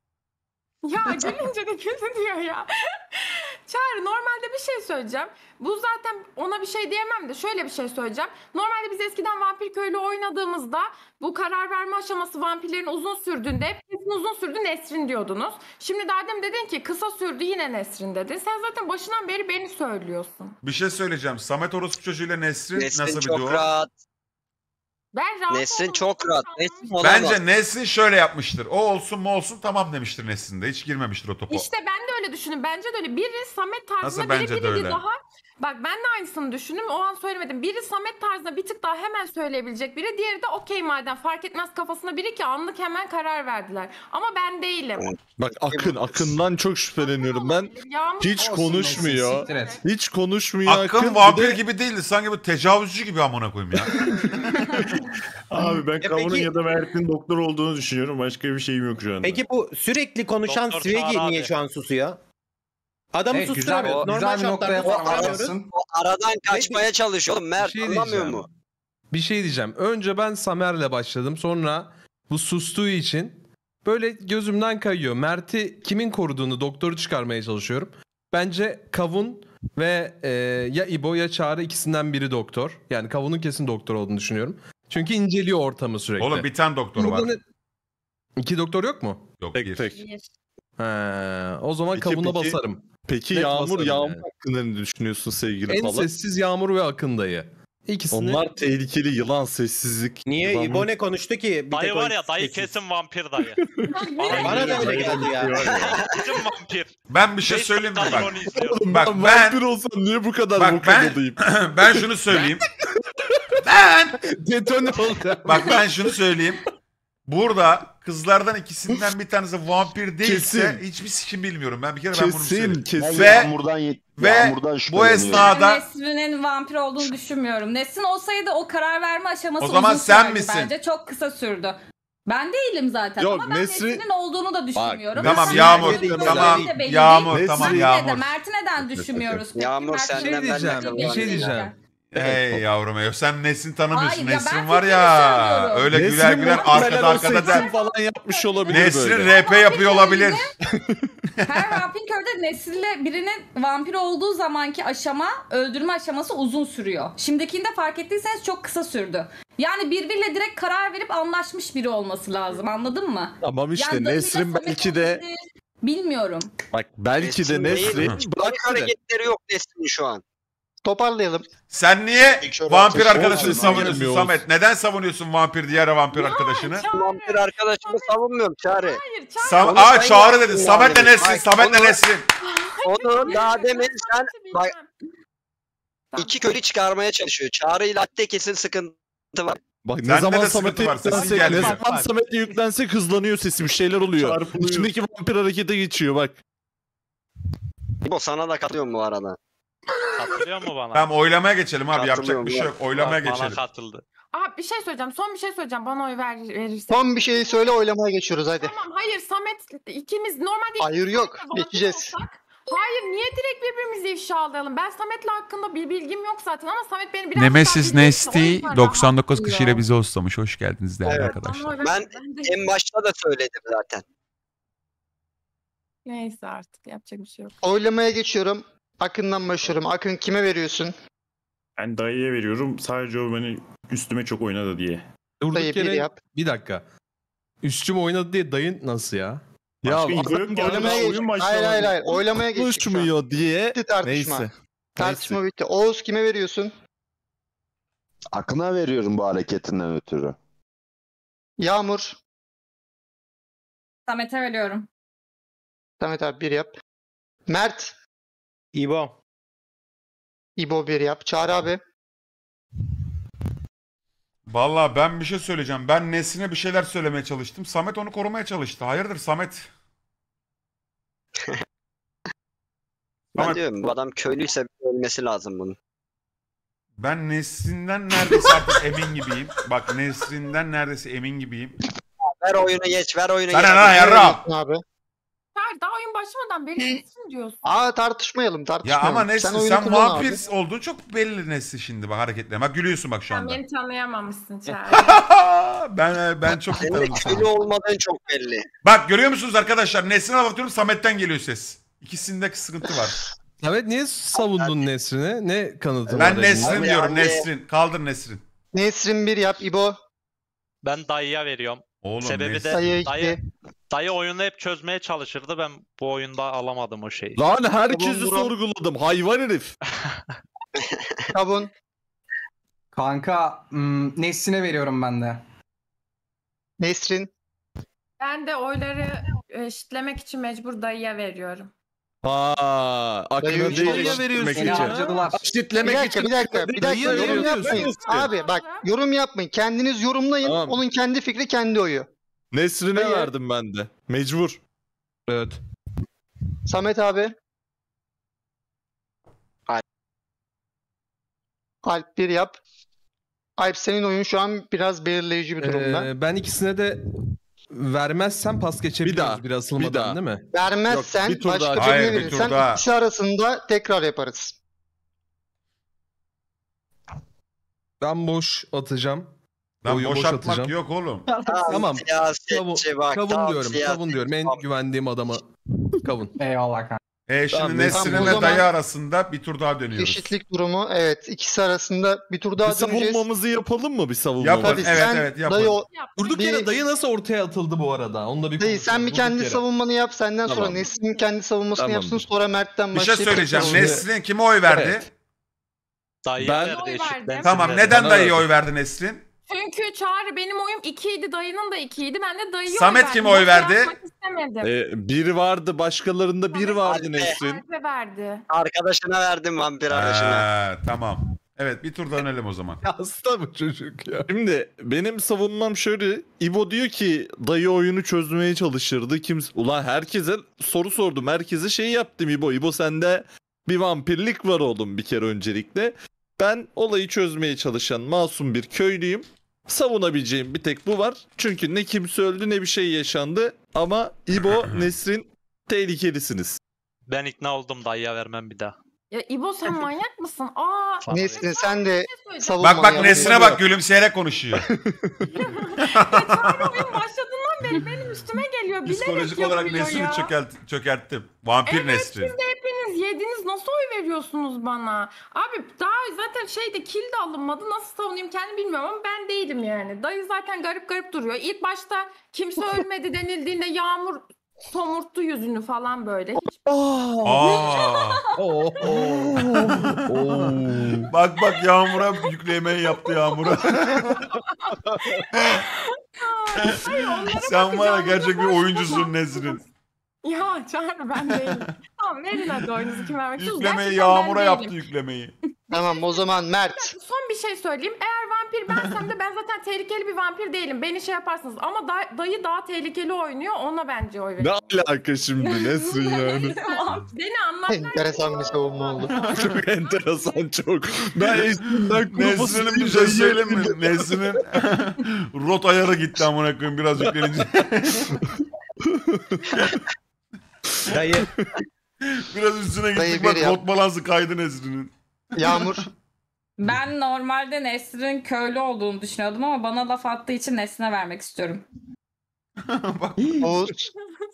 Ya gülünce de kötü diyor ya. Çağrı normalde bir şey söyleyeceğim. Bu zaten ona bir şey diyemem de şöyle bir şey söyleyeceğim. Normalde biz eskiden Vampir Köylü oynadığımızda bu karar verme aşaması vampirlerin uzun sürdüğünde hep kesin uzun sürdü Nesrin diyordunuz. Şimdi daha demin dedin ki kısa sürdü yine Nesrin dedin. Sen zaten başından beri beni söylüyorsun. Bir şey söyleyeceğim. Samet Orospu çocuğuyla Nesrin, Nesrin nasıl bir çok duo? rahat. Ben rahat Nesrin oldum. çok rahat. Nesrin olamaz. Bence Nesrin şöyle yapmıştır. O olsun mu olsun tamam demiştir Nesrin de. Hiç girmemiştir o topa. İşte ben de öyle düşündüm. Bence de öyle. Biri Samet tarzında Nasıl biri bence de biri öyle? daha. Bak ben de aynısını düşündüm. O an söylemedim. Biri Samet tarzında bir tık daha hemen söyleyebilecek biri. Diğeri de okey madem fark etmez kafasında biri ki anlık hemen karar verdiler. Ama ben değilim. Bak Akın, Akın'dan çok şüpheleniyorum ben. Yağmur Hiç Olsun, konuşmuyor. siktir et. Hiç konuşmuyor Akın. Akın bir vampir de- gibi değildi. Sanki bu tecavüzcü gibi amına koyayım ya. Abi ben Kavun'un peki- ya da Mert'in doktor olduğunu düşünüyorum. Başka bir şeyim yok şu anda. Peki bu sürekli konuşan Doktor Svegi Çağrı niye abi. şu an susuyor? Adamı Evet, güzel, susturamıyoruz. güzel Normal bir noktaya şartlarda parmak susturamıyoruz. bastın. O aradan kaçmaya çalışıyor oğlum. Mert Bir şey anlamıyor diyeceğim. mu? Bir şey diyeceğim. Önce ben Samer'le başladım. Sonra bu sustuğu için böyle gözümden kayıyor. Mert'i kimin koruduğunu doktoru çıkarmaya çalışıyorum. Bence Kavun ve e, ya İbo ya Çağrı ikisinden biri doktor. Yani Kavun'un kesin doktor olduğunu düşünüyorum. Çünkü inceliyor ortamı sürekli. Oğlum bir tane doktor var. Burada ne- İki doktor yok mu? Yok Tek bir. tek. He, o zaman Peki, Kavun'a peki. basarım. Peki Net Yağmur, basarım Yağmur yani. hakkında ne düşünüyorsun sevgili En falan? sessiz Yağmur ve Akın dayı. İkisini... Onlar tehlikeli yılan sessizlik. Niye yılan- İbo ne konuştu ki? Bir Dayı tek o var ya dayı sessiz. kesin vampir dayı. Bana da öyle geldi ya. Kesin vampir. Ben bir şey Beş söyleyeyim mi dakikadır bak. onu izliyorum. Oğlum Bak ben ben- vampir olsam niye bu kadar Bak ben vokabıldayım? ben şunu söyleyeyim. Ben Detone oldu. bak ben şunu söyleyeyim. Burada kızlardan ikisinden bir tanesi vampir değilse Kesin. hiçbir sikim bilmiyorum. Ben bir kere ben bunu Kesin söyleyeyim. Ben kesin. Ve- Yağmurdan, ye- ve Yağmurdan bu şüpheleniyorum. esnada- Ben Nesrin'in vampir olduğunu düşünmüyorum. Nesrin olsaydı o karar verme aşaması O zaman uzun sen sürerdi misin? bence. Çok kısa sürdü. Ben değilim zaten Yok, ama ben Nesrin- Nesrin'in olduğunu da düşünmüyorum. Tamam Ama Yağmur Mert'in Nesrin- tamam de belli Yağmur değil. tamam Yine de Yağmur. Mert'i neden düşünmüyoruz? peki? Yağmur Mert senden Bir şey ben de diyeceğim, bir kalıyorum. şey diyeceğim. Hey yavrum ey, sen Nesrin tanımıyorsun. Hayır ya, Nesrin ben var fikrimi ya. söylüyorum. Öyle güler Nesrin güler muhtemelen arkada o arkada seçim der. falan yapmış olabilir Nesrin böyle. R P yapıyor olabilir. Her vampir köyde Nesrin'le birinin vampir olduğu zamanki aşama, öldürme aşaması uzun sürüyor. Şimdikinde fark ettiyseniz çok kısa sürdü. Yani birbiriyle direkt karar verip anlaşmış biri olması lazım, anladın mı? Tamam işte Yani Dayı'yla Nesrin Samet belki de olabilir, bilmiyorum. bak belki de Nesrin değil. Nesrin Hiç bırak panik hareketleri yok Nesrin'in şu an. Toparlayalım. Sen niye Şöyle vampir ateş- arkadaşını Olsun, savunuyorsun gelmiyor Samet? Neden savunuyorsun vampir diğer vampir arkadaşını? Vampir arkadaşımı savunmuyorum Çağrı. Hayır Çağrı. Sam Onu Aa sen Çağrı yaptın dedi. yani. Samet'le Nesrin, Bak, Samet'le onu- Nesrin. Onu daha demin sen bak Tamam. iki köylü çıkarmaya çalışıyor. Çağrı ile Atte kesin sıkıntı var. Bak ne Sende zaman de Samet'e sıkıntı var, sesin yüklensek, ne gelmiyor. zaman Samet'e yüklensek hızlanıyor sesim, bir şeyler oluyor. Çarpılıyor. İçindeki vampir harekete geçiyor bak. İbo sana da katılıyorum bu arada. Katılıyor mu bana? Tamam oylamaya geçelim abi, yapacak Katılıyorum bir şey ya. yok. Oylamaya Bana geçelim. katıldı. Abi bir şey söyleyeceğim. Son bir şey söyleyeceğim. Bana oy ver, verirsen. Son bir şey söyle, oylamaya geçiyoruz hadi. Tamam hayır Samet ikimiz normalde Hayır ikimiz yok, Samet'le vampir geçeceğiz. olsak- Hayır niye direkt birbirimizi ifşa alayalım? Ben Samet'le hakkında bir bilgim yok zaten ama Samet beni biraz Nemesis daha bilirse o Nesty yüzden doksan dokuz rahat kişiyle diyor. bizi hostlamış. Hoş geldiniz değerli Evet. arkadaşlar. Bana oy ver- Ben de- en başta da söyledim zaten. Neyse artık yapacak bir şey yok. Oylamaya geçiyorum. Akın'dan başlıyorum. Akın kime veriyorsun? Ben dayıya veriyorum. Sadece o beni üstüme çok oynadı diye. Durduk Dayı bir yere yap. bir dakika. Üstüm oynadı diye dayın nasıl ya? Ya Başka info yok ki. Oylamaya Oyun geç. başlamadı. Hayır hayır hayır. Oylamaya geçtik şu an. Konuşmuyor diye. Bitti tartışma. Neyse. Tartışma bitti. Oğuz kime veriyorsun? Akın'a veriyorum bu hareketinden ötürü. Yağmur. Samet'e veriyorum. Samet abi bir yap. Mert. İbo. İbo bir yap. Çağrı abi. Vallahi ben bir şey söyleyeceğim. Ben Nesrin'e bir şeyler söylemeye çalıştım. Samet onu korumaya çalıştı. Hayırdır Samet? Ben Samet, diyorum bu adam köylüyse ölmesi lazım bunun. ben Nesrin'den neredeyse artık emin gibiyim. Bak Nesrin'den neredeyse emin gibiyim. Ver oyunu geç, ver oyunu Sana geç. lan yarra. Abi. Hayır daha oyun başlamadan beni gitsin diyorsun. Aa tartışmayalım Ya tartışmayalım. ama Nesrin oyunu sen, kullan vampir abi. olduğun çok belli Nesrin şimdi bak hareketlerine. Bak gülüyorsun bak şu Sen anda. beni tanıyamamışsın Çağrı. ben ben çok iyi Senin tanıdım köylü seni. olmadığın çok belli. Bak görüyor musunuz arkadaşlar? Nesrin'e bakıyorum Samet'ten geliyor ses. İkisinde sıkıntı var. Samet niye savundun Nesrin'i? Ne kanıtı var? Ben elinde? Nesrin Abi diyorum yani- Nesrin. Kaldır Nesrin. Nesrin bir yap. İbo. Ben dayıya veriyorum. Oğlum Sebebi Nesrin. de Dayı dayı, gitti. dayı oyunu hep çözmeye çalışırdı. Ben bu oyunda alamadım o şeyi. Lan herkesi Tamam, Burak. sorguladım. Hayvan herif. Kavun. Kanka hmm, Nesrin'e veriyorum ben de. Nesrin. Ben de oyları eşitlemek için mecbur dayıya veriyorum. Ha, Akın'a Dayı değil üç oldu. eşitlemek Beni için. harcadılar. Bir Eşitlemek dakika için. bir dakika. Bir dakika Dayıya yorum veriyorsunuz. yapmayın. Abi bak yorum yapmayın. Kendiniz yorumlayın. Tamam. Onun kendi fikri kendi oyu. Nesrin'e Dayı. verdim ben de. Mecbur. Evet. Samet abi. Alp. Alp bir yap. Alp senin oyun şu an biraz belirleyici bir durumda. Ee, ben ikisine de vermezsem pas geçebiliriz Bir daha, bir asılmadan bir daha. değil mi? Vermezsen Yok, bir tur başka daha. birine Hayır, bir tur verirsen daha. ikisi arasında tekrar yaparız. Ben boş atacağım. Lan Oyu boş boş atmak atacağım. yok oğlum. Tamam. Siyasetçi bak. Kavun tam diyorum. siyasetçi. Kavun diyorum. En Tamam. güvendiğim adamı kavun. Eyvallah kanka. E şimdi Tamam, Nesrin'le tamam, o zaman- dayı arasında bir tur daha dönüyoruz. Eşitlik durumu evet. ikisi arasında bir tur Bir daha döneceğiz. savunmamızı yapalım mı bir savunma? Yapalım. Tabii Evet, sen evet, yapın. dayı, o- Durduk Bir- yere dayı nasıl ortaya atıldı bu arada? Onu da bir dayı konuşalım. sen bir Durduk kendi yere. savunmanı yap. Senden sonra Tamam. Nesrin kendi savunmasını Tamamdır. yapsın. Sonra Mert'ten Bir şey başlayıp söyleyeceğim. tekrar- Nesrin kime oy verdi? Evet. Dayıya Ben- verdi Oy eşitlensin verdim. Tamam dedi. neden Bana dayıya verdi. oy verdi Nesrin? Çünkü Çağrı benim oyum ikiydi, dayının da ikiydi. Ben de dayıya Samet oy verdim. kime oy Boş verdi? yapmak istemedim. Ee, bir vardı, başkalarında bir Samet vardı Alp'e. Nesrin. Alp'e verdi. Arkadaşına verdim vampir arkadaşına. Ha, tamam. Evet bir tur dönelim o zaman. Hasta bu çocuk ya. Şimdi benim savunmam şöyle. İbo diyor ki dayı oyunu çözmeye çalışırdı. Kimse... Ulan herkese soru sordum. Herkese şey yaptım İbo. İbo sende bir vampirlik var oğlum bir kere öncelikle. Ben olayı çözmeye çalışan masum bir köylüyüm. Savunabileceğim bir tek bu var. Çünkü ne kimse öldü ne bir şey yaşandı. Ama İbo, Nesrin tehlikelisiniz. Ben ikna oldum, dayıya vermem bir daha. Ya İbo sen manyak mısın? Aa, Bana Nesrin sen de söyleyeceğim. savunmanı Bak bak yap. Nesrin'e bak gülümseyerek konuşuyor. Çağrı oyun başladığından beri benim üstüme geliyor. Bilerek Psikolojik olarak yapıyor Nesrin'i ya. çökelt, çökerttim. Vampir Evet Nesrin. siz de hepiniz yediniz. Nasıl oy veriyorsunuz bana? Abi daha zaten şeyde kill de alınmadı. Nasıl savunayım kendi bilmiyorum ama ben değilim yani. Dayı zaten garip garip duruyor. İlk başta kimse ölmedi denildiğinde Yağmur somurttu yüzünü falan böyle. Hiç... Aa. Oo. Bak bak Yağmur'a yüklemeyi yaptı Yağmur'a. Hayır, onlara Sen var ya bakacağım. gerçek bir Boş oyuncusun boş. Nesrin. Ya Çağrı ben değilim. Tamam verin hadi oyunuzu kim vermek istiyorsa. Yüklemeyi Gerçekten ben Yağmur'a yaptı değilim. yüklemeyi. Tamam o zaman Mert. Son bir şey söyleyeyim. Eğer vampir bensem de ben zaten tehlikeli bir vampir değilim. Beni şey yaparsınız ama da- dayı daha tehlikeli oynuyor. Ona bence oy verin. Ne alaka şimdi Nesrin yani? Beni anlatlar. Enteresan bir savunma oldu. Çok enteresan çok. Ben Nesrin'den Nesrin'in bir şey söyleyeyim mi? Nesrin'in rot ayarı gitti amına koyayım biraz yüklenince. Dayı. Biraz üstüne Dayı gittik bak bir yap. rot balansı kaydı Nesrin'in. Yağmur. Ben normalde Nesrin köylü olduğunu düşünüyordum ama bana laf attığı için Nesrin'e vermek istiyorum. Oğuz.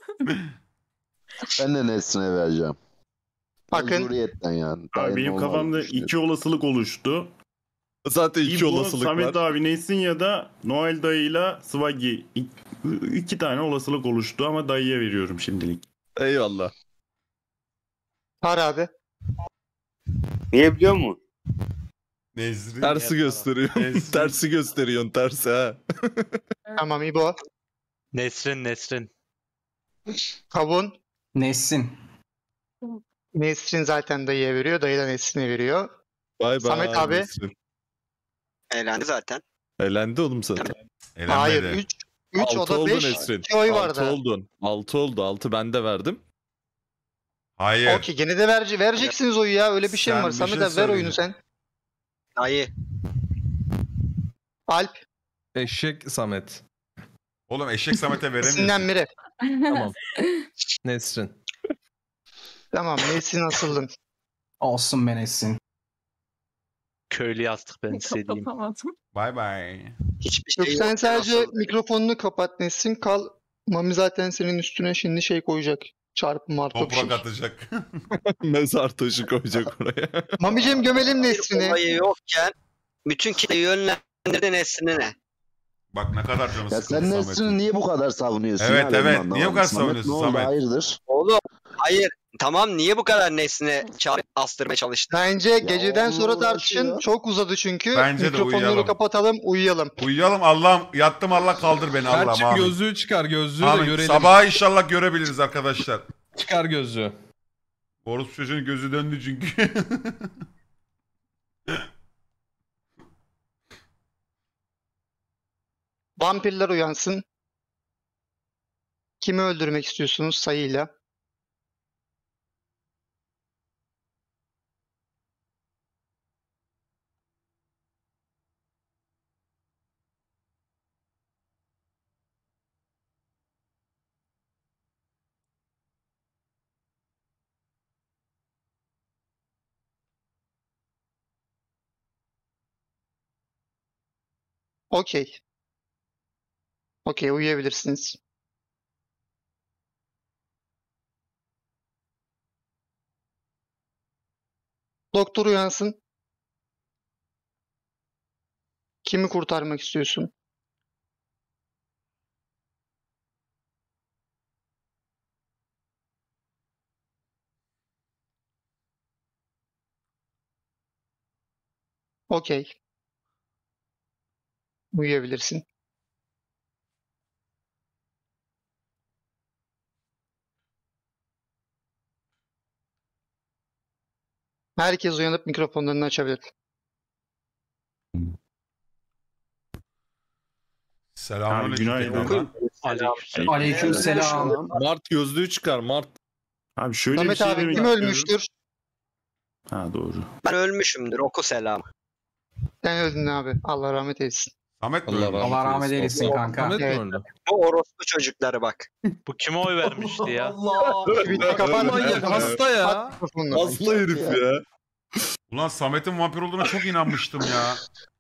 Ben de Nesrin'e vereceğim. Akın. Mecburiyetten yani. Abi Dayının benim olmadığını kafamda düşünüyorum. iki olasılık oluştu. Zaten iki İbo, olasılık Samet var. abi Nesin ya da Noel dayıyla Swaggy. İ- İki tane olasılık oluştu ama dayıya veriyorum şimdilik. Eyvallah. Har abi. Niye biliyor musun? Nesrin. Tersi gösteriyorsun. tersi gösteriyorsun tersi ha. Tamam İbo. Nesrin Nesrin. Kavun. Nesrin. Nesrin zaten dayıya veriyor. Dayı da Nesrin'e veriyor. Bay bay. Samet abi. Nesrin. Eğlendi zaten. Elendi oğlum zaten. Hayır. üç. üç o Altı da oldu beş. Nesrin. iki oy Altı vardı. oldun. Altı oldu. Altı ben de verdim. Hayır. Okey gene de ver, vereceksiniz oyu ya. Öyle bir şey mi Sen var? bir Samet şey abi ver oyunu söyleyeceğim. sen. Dayı. Alp. Eşek Samet. Oğlum eşek Samet'e veremiyorsun. Nesrin'den biri. Tamam. Nesrin. Tamam Nesrin asıldın. Olsun be Nesrin. Köylü yazdık ben size diyeyim. Bay bay. Hiçbir Yok şey sen yok. sadece Nasıl? mikrofonunu kapat Nesrin. Kal. Mami zaten senin üstüne şimdi şey koyacak. Çarpı martı bir şey. Toprak atacak. Mezar taşı koyacak oraya. Mamicim gömelim Bir Nesrin'i. olayı yokken bütün kitleyi yönlendirdi Nesrin'e. Bak ne kadar canı Ya sıkıldı sen Samet'in. Nesrin'i niye bu kadar savunuyorsun? Evet, ya? Ben evet. bunu Niye bu kadar anlamadım. savunuyorsun Samet? Ne oldu? Samet? Hayırdır? Oğlum hayır. Tamam niye bu kadar Nesrin'e ça- astırmaya çalıştın? Bence geceden sonra onunla tartışın. uğraşıyor. Çok uzadı çünkü. Bence de Mikrofonları uyuyalım. kapatalım, uyuyalım. Uyuyalım Allah'ım. Yattım Allah kaldır beni Allah'ım. Selçuk Amin. gözlüğü çıkar gözlüğü de Amin. görelim. Sabaha inşallah görebiliriz arkadaşlar. Çıkar gözlüğü. Orospu çocuğun gözü döndü çünkü. Vampirler uyansın. Kimi öldürmek istiyorsunuz sayıyla? Okey. Okey uyuyabilirsiniz. Doktor uyansın. Kimi kurtarmak istiyorsun? Okey. Uyuyabilirsin. Herkes uyanıp mikrofonlarını açabilir. Selamünaleyküm. Abi, günaydın. tekrardan. Aleykümselam. Mart gözlüğü çıkar Mart. Abi şöyle Samet bir şey abi demek kim istiyorum. ölmüştür? Ha doğru. Ben ölmüşümdür. Oku selam. Sen öldün abi. Allah rahmet eylesin. Samet mi Allah öldü? Allah rahmet eylesin kanka. Samet mi Evet. öldü? Bu orospu çocukları bak. Bu kime oy vermişti ya? Bitti kapat. Manyak hasta ya. Kapat mikrofonunu. Hasta herif ya. Ulan Samet'in vampir olduğuna çok inanmıştım ya.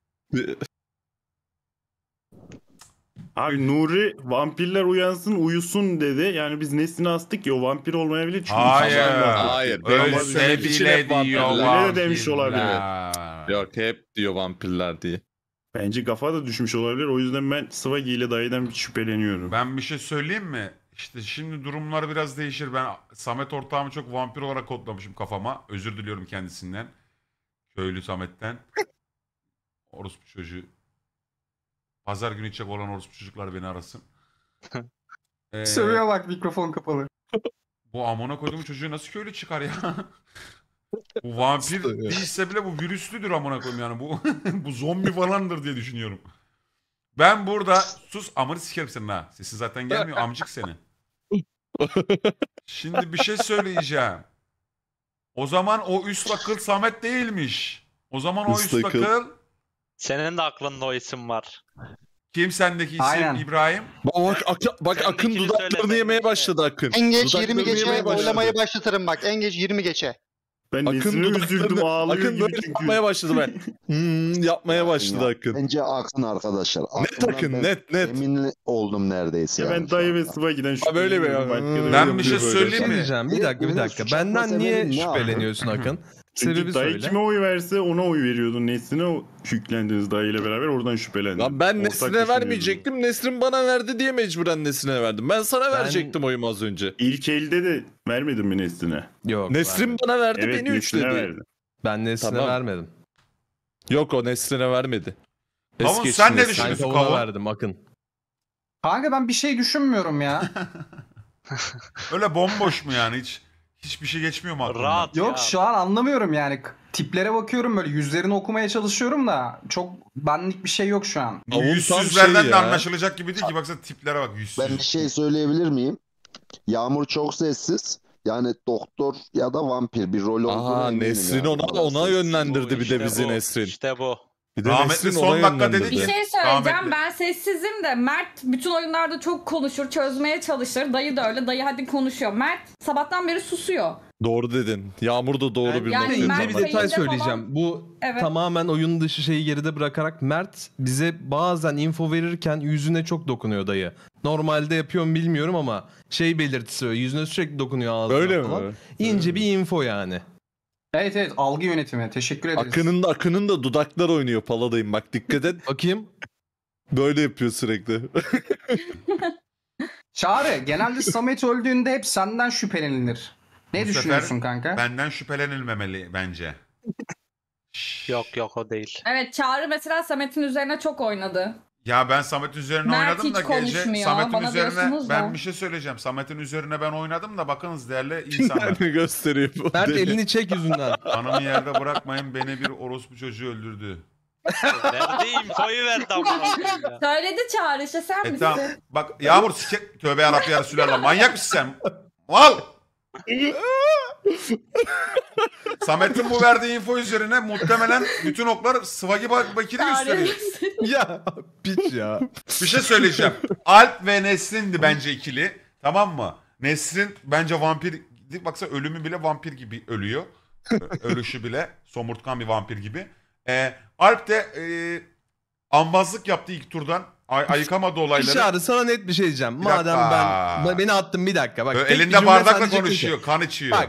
Abi Nuri vampirler uyansın uyusun dedi. Yani biz Nesrin'i astık ya o vampir olmayabilir. Çünkü Hayır. insanlar- Hayır. Ölse Benim için hep bile diyor vampirler. Öyle de demiş olabilir. vampirler. Yok hep diyor vampirler diye. Bence kafa da düşmüş olabilir. O yüzden ben Swaggy ile dayıdan şüpheleniyorum. Ben bir şey söyleyeyim mi? İşte şimdi durumlar biraz değişir. Ben Samet ortağımı çok vampir olarak kodlamışım kafama. Özür diliyorum kendisinden. Köylü Samet'ten. Orospu çocuğu. Pazar günü içecek olan orospu çocuklar beni arasın. Ee, Sövüyor bak mikrofon kapalı. bu amına koyduğum çocuğu nasıl köylü çıkar ya? Bu vampir değilse bile bu virüslüdür amına koyayım yani. Bu bu zombi falandır diye düşünüyorum. Ben burada sus amını sikerim senin ha. Sesin zaten gelmiyor amcık seni. Şimdi bir şey söyleyeceğim. O zaman o üst akıl Samet değilmiş. O zaman o Üst üst akıl. akıl Senin de aklında o isim var. kim sendeki isim Aynen. İbrahim? Bak, Akın, bak Akın ikini dudaklarını söyle, yemeye sen başladı Akın. En geç Dudaklarını yirmi geçe yemeye başladı. oylamayı başlatırım bak. En geç yirmi geçe. Ben Akın Nesrin'e üzüldüm dudaklarını, ağlıyor Akın gibi böyle çünkü. yapmaya başladı ben. Hmm, yapmaya başladı Akın. Bence Akın arkadaşlar. Net Aklımdan Akın ben net net. Emin oldum neredeyse. Ya yani ben şu dayı anda. ve Sıvagi'den Ha böyle mi ya? şüpheleniyorum. Ben bir şey Böyle. söyleyeyim Ne mi? diyeceğim? Bir dakika bir Birine dakika. suç atma Benden niye sebebi ne abi? şüpheleniyorsun Akın? Çünkü Sebebi dayı söyle. kime oy verse ona oy veriyordun. Nesrin'e yüklendiniz dayıyla beraber oradan şüphelendin. Lan ben Ortak Nesrin'e düşünüyordun. vermeyecektim. Nesrin bana verdi diye mecburen Nesrin'e verdim. Ben sana Ben- verecektim oyumu az önce. İlk elde de vermedin mi Nesrin'e? Yok. Nesrin vermedim. bana verdi Evet beni Nesrin'e üçledi. verdi. Ben Nesrin'e Tamam. vermedim. Yok o Nesrin'e vermedi. Es Kavun, geçti sen ne Nesrin. Ben düşünüyorsun kavuna Kavun? verdim Akın. Kanka ben bir şey düşünmüyorum ya. Öyle bomboş mu yani hiç? Hiçbir şey geçmiyor mu aklından? Rahat Yok ya. şu an anlamıyorum yani. K- Tiplere bakıyorum böyle yüzlerini okumaya çalışıyorum da çok benlik bir şey yok şu an. Bu Kavun tam yüzsüzlerden şey de ya. anlaşılacak gibi değil ki. Baksana tiplere bak yüzsüz. Ben bir şey söyleyebilir miyim? Yağmur çok sessiz. Yani doktor ya da vampir bir rol olduğunu Aha eminim Nesrin yani. ona Bu kadar ona sessiz. yönlendirdi bir de İşte bizi bu, Nesrin. İşte bu. Bir de Rahmetli Nesrin son ona dakika dedi yönlendirdi. Bir ki- şey söyleyeceğim. Rahmetli. Ben sessizim de Mert bütün oyunlarda çok konuşur, çözmeye çalışır. Dayı da öyle. Dayı hadi konuşuyor. Mert sabahtan beri susuyor. Doğru dedin. Yağmur da doğru Ben bir Yani nokta. Mert ince bir Bey'in detay de söyleyeceğim. falan- Bu Evet. tamamen oyun dışı şeyi geride bırakarak Mert bize bazen info verirken yüzüne çok dokunuyor dayı. Normalde yapıyor mu bilmiyorum ama şey belirtisi öyle, yüzüne sürekli dokunuyor ağzına Öyle falan. mi? İnce bir info yani. Evet evet algı yönetimi teşekkür ederiz. Akın'ın da Akın'ın da dudaklar oynuyor paladayım bak dikkat et. Bakayım. Böyle yapıyor sürekli. Çağrı genelde Samet öldüğünde hep senden şüphelenilir. Ne Bu sefer düşünüyorsun kanka? Benden şüphelenilmemeli bence. Yok yok o değil. Evet Çağrı mesela Samet'in üzerine çok oynadı. Ya ben Samet üzerine Mert oynadım hiç da gece konuşmuyor. Samet'in Bana üzerine diyorsunuz ben da. bir şey söyleyeceğim. Samet'in üzerine ben oynadım da bakınız değerli insanlar. Ne gösteriyor bu? Mert Deli. elini çek yüzünden. Hanımı yerde bırakmayın beni bir orospu çocuğu öldürdü. Nerede infoyu verdi amına koyayım ya. Söyledi Çağrı işte sen E misin? tamam. Bak Yağmur sike... Tövbe yarabbim ya Resulallah. Manyak mısın sen? Mal! Samet'in bu verdiği info üzerine muhtemelen bütün oklar Sıvagi Bak- Bakir'i gösteriyor. Ya piç ya. Bir şey söyleyeceğim. Alp ve Nesrin'di bence ikili. Tamam mı? Nesrin bence vampir. Baksana ölümü bile vampir gibi ölüyor. Ö- Ölüşü bile somurtkan bir vampir gibi. Ee, Alp de e, ambazlık yaptı ilk turdan. Ay- ayıkamadı olayları. Çağrı sana net bir şey diyeceğim. Bir Madem dakika. ben beni attın bir dakika. Bak, Böyle tek bir elinde cümle bardakla sadece konuşuyor. kötü. Kan içiyor. Bak.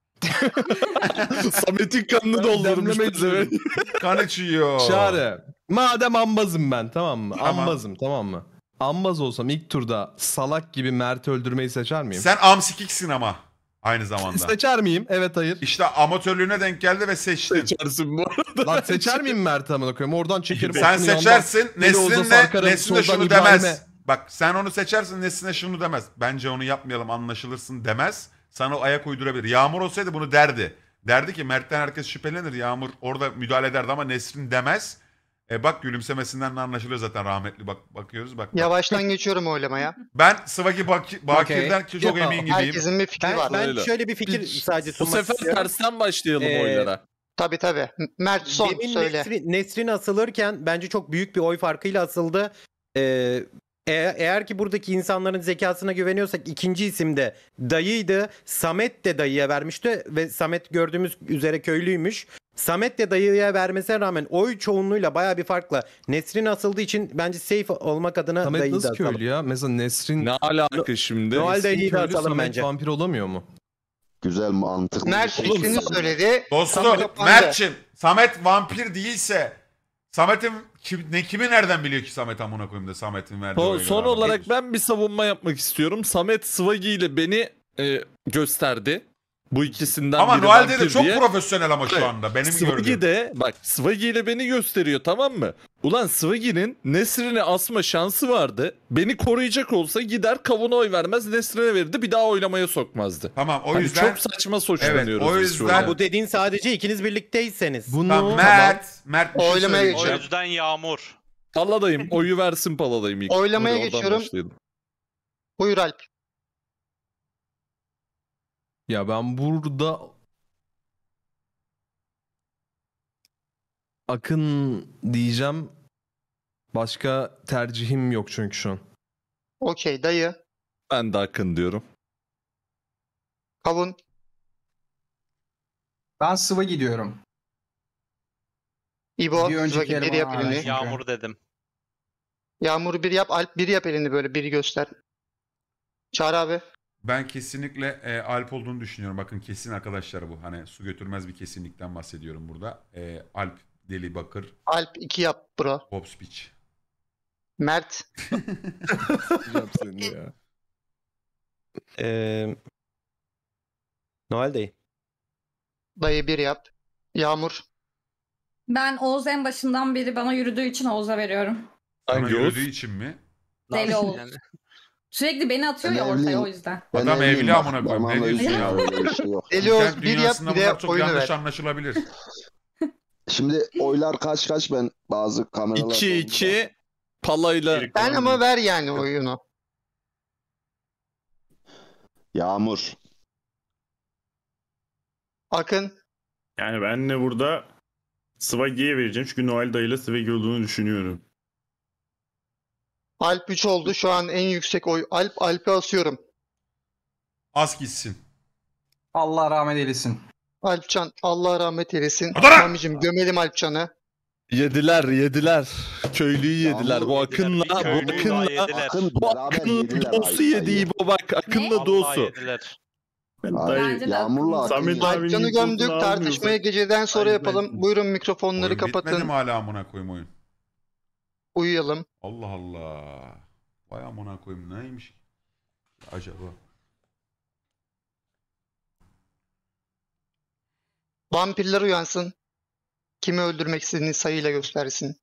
Samet'in kanını doldurmuş. Demleme pezevenk. Kan içiyor. Çağrı. Madem ambazım ben tamam mı? Tamam. Ambazım tamam mı? Ambaz olsam ilk turda salak gibi Mert'i öldürmeyi seçer miyim? Sen amsikiksin ama. Aynı zamanda. Seçer miyim? Evet hayır. İşte amatörlüğüne denk geldi ve seçtin. Seçersin bu arada. Lan seçer miyim Mert'i amına koyayım? Oradan çekerim. Sen okunu yandan, seçersin. Deli Oğuz'a Nesrin de, sarkarım, Nesrin de soldan şunu İbrahim'e- demez. Bak sen onu seçersin Nesrin de şunu demez. Bence onu yapmayalım anlaşılırsın demez. Sana o ayak uydurabilir. Yağmur olsaydı bunu derdi. Derdi ki Mert'ten herkes şüphelenir. Yağmur orada müdahale ederdi ama Nesrin demez. E bak gülümsemesinden de anlaşılıyor zaten rahmetli. Bak bakıyoruz bak. bak. Yavaştan geçiyorum oylamaya. Ben Sıvagi Baki- Bakir'den Okey. çok Ya, emin gibiyim. Herkesin bir fikri Ben, var. ben Öyle. şöyle bir fikir Hiç- sadece Bu sunmak sefer istiyorum. tersten başlayalım Ee, oylara. Tabii tabii. Mert son Demin söyle. Nesrin, Nesrin asılırken bence çok büyük bir oy farkıyla asıldı. Ee, e- eğer ki buradaki insanların zekasına güveniyorsak ikinci isim de dayıydı. Samet de dayıya vermişti ve Samet gördüğümüz üzere köylüymüş. Samet de dayıya vermesine rağmen oy çoğunluğuyla bayağı bir farkla Nesrin asıldığı için bence safe olmak adına Samet dayıyı da nasıl asalım. köylü ya? Mesela Nesrin... Ne alaka şimdi? Noel Nesrin Dayı'yı da köylü, atalım Samet bence. vampir olamıyor mu? Güzel mantıklı. Mert bir şey. fikrini söyledi. Dostum Samet kapandı. Mert'cim Samet vampir değilse Samet'in kim, ne kimi nereden biliyor ki Samet amına koyayım da Samet'in verdiği Son, oyunu son abi? olarak ben bir savunma yapmak istiyorum. Samet Swagi ile beni e, gösterdi. Bu ikisinden Ama biri Noel de vampir çok diye. profesyonel ama şu Evet. anda benim Swaggy gördüğüm. de bak Swaggy ile beni gösteriyor, tamam mı? Ulan Swaggy'nin Nesrin'i asma şansı vardı. Beni koruyacak olsa gider kavuna oy vermez, Nesrin'e verirdi, bir daha oylamaya sokmazdı. Tamam o Hani yüzden çok saçma sonuçlanıyoruz Evet, o biz şu yüzden- an. Bu dediğin sadece ikiniz birlikteyseniz. Bunu Tamam, Mert, Mert bir şey Oylamaya söyleyecek. O geçiyorum. yüzden Yağmur. Paladayım, oyu versin Paladayım ilk. Oylamaya Hadi oradan geçiyorum. başlayalım. Buyur Alp. Ya ben burada Akın diyeceğim. Başka tercihim yok çünkü şu an. Okey dayı. Ben de Akın diyorum. Kavun. Ben sıva gidiyorum. İbo. Bir önceki Swaggy, bir eleman yap hariç. elini. Yağmur dedim. Yağmur bir yap. Alp bir yap elini böyle. Biri göster. Çağrı abi. Ben kesinlikle e, Alp olduğunu düşünüyorum. Bakın kesin arkadaşlar bu. Hani su götürmez bir kesinlikten bahsediyorum burada. E, Alp, Deli Bakır, Alp iki yap bro. Pop Speech. Mert. Yapacağım seni ya. Ee, Noel Day. Dayı bir yap. Yağmur. Ben Oğuz en başından beri bana yürüdüğü için Oğuz'a veriyorum. Sana Hangi yürüdüğü Oğuz? için mi? Deli Nasıl Oğuz. yani? Sürekli beni atıyor Ben ya ortaya evliyim. o yüzden. Ben Adam evliyim evli bak, amına koyayım. Ne parmağımla diyorsun yüzüm ya? var, öyle bir şey yok. Deli Oğuz İnternet bir yap dünyasında bir de bunlar çok oyunu yanlış ver. anlaşılabilir. Şimdi oylar kaç kaç, ben bazı kameralar... iki iki Palayla. Ben ama ver yani oyunu. Yağmur. Akın. Yani ben de burada Swaggy'ye vereceğim. Çünkü Noel dayıyla Swaggy olduğunu düşünüyorum. Alp üç oldu. Şu an en yüksek oy. Alp Alp'e asıyorum. Az gitsin. Allah rahmet eylesin. Alpcan Allah rahmet eylesin. Adana! Mamicim gömelim Alpcan'ı. Yediler yediler. Köylüyü yediler. Bu Akın'la, bu Köylüyü daha Akın'la, yediler. Akın bu beraber Akın'la yediler. dostu ay- yedi ay- İbo bak. Akın'la Vallahi dostu. yediler. Ben Ay, dayı Bence de Yağmur'la Akın. Akın. Samet ya. abinin Alpcan'ı infosunu gömdük. almıyorsak- Tartışmayı geceden sonra Aynen. yapalım. Buyurun mikrofonları Oyun bitmedi kapatın. mi hala amına koyayım oyun? Uyuyalım. Allah Allah. Vay amına koyayım neymiş? Acaba. Vampirler uyansın. Kimi öldürmek istediğini sayıyla göstersin.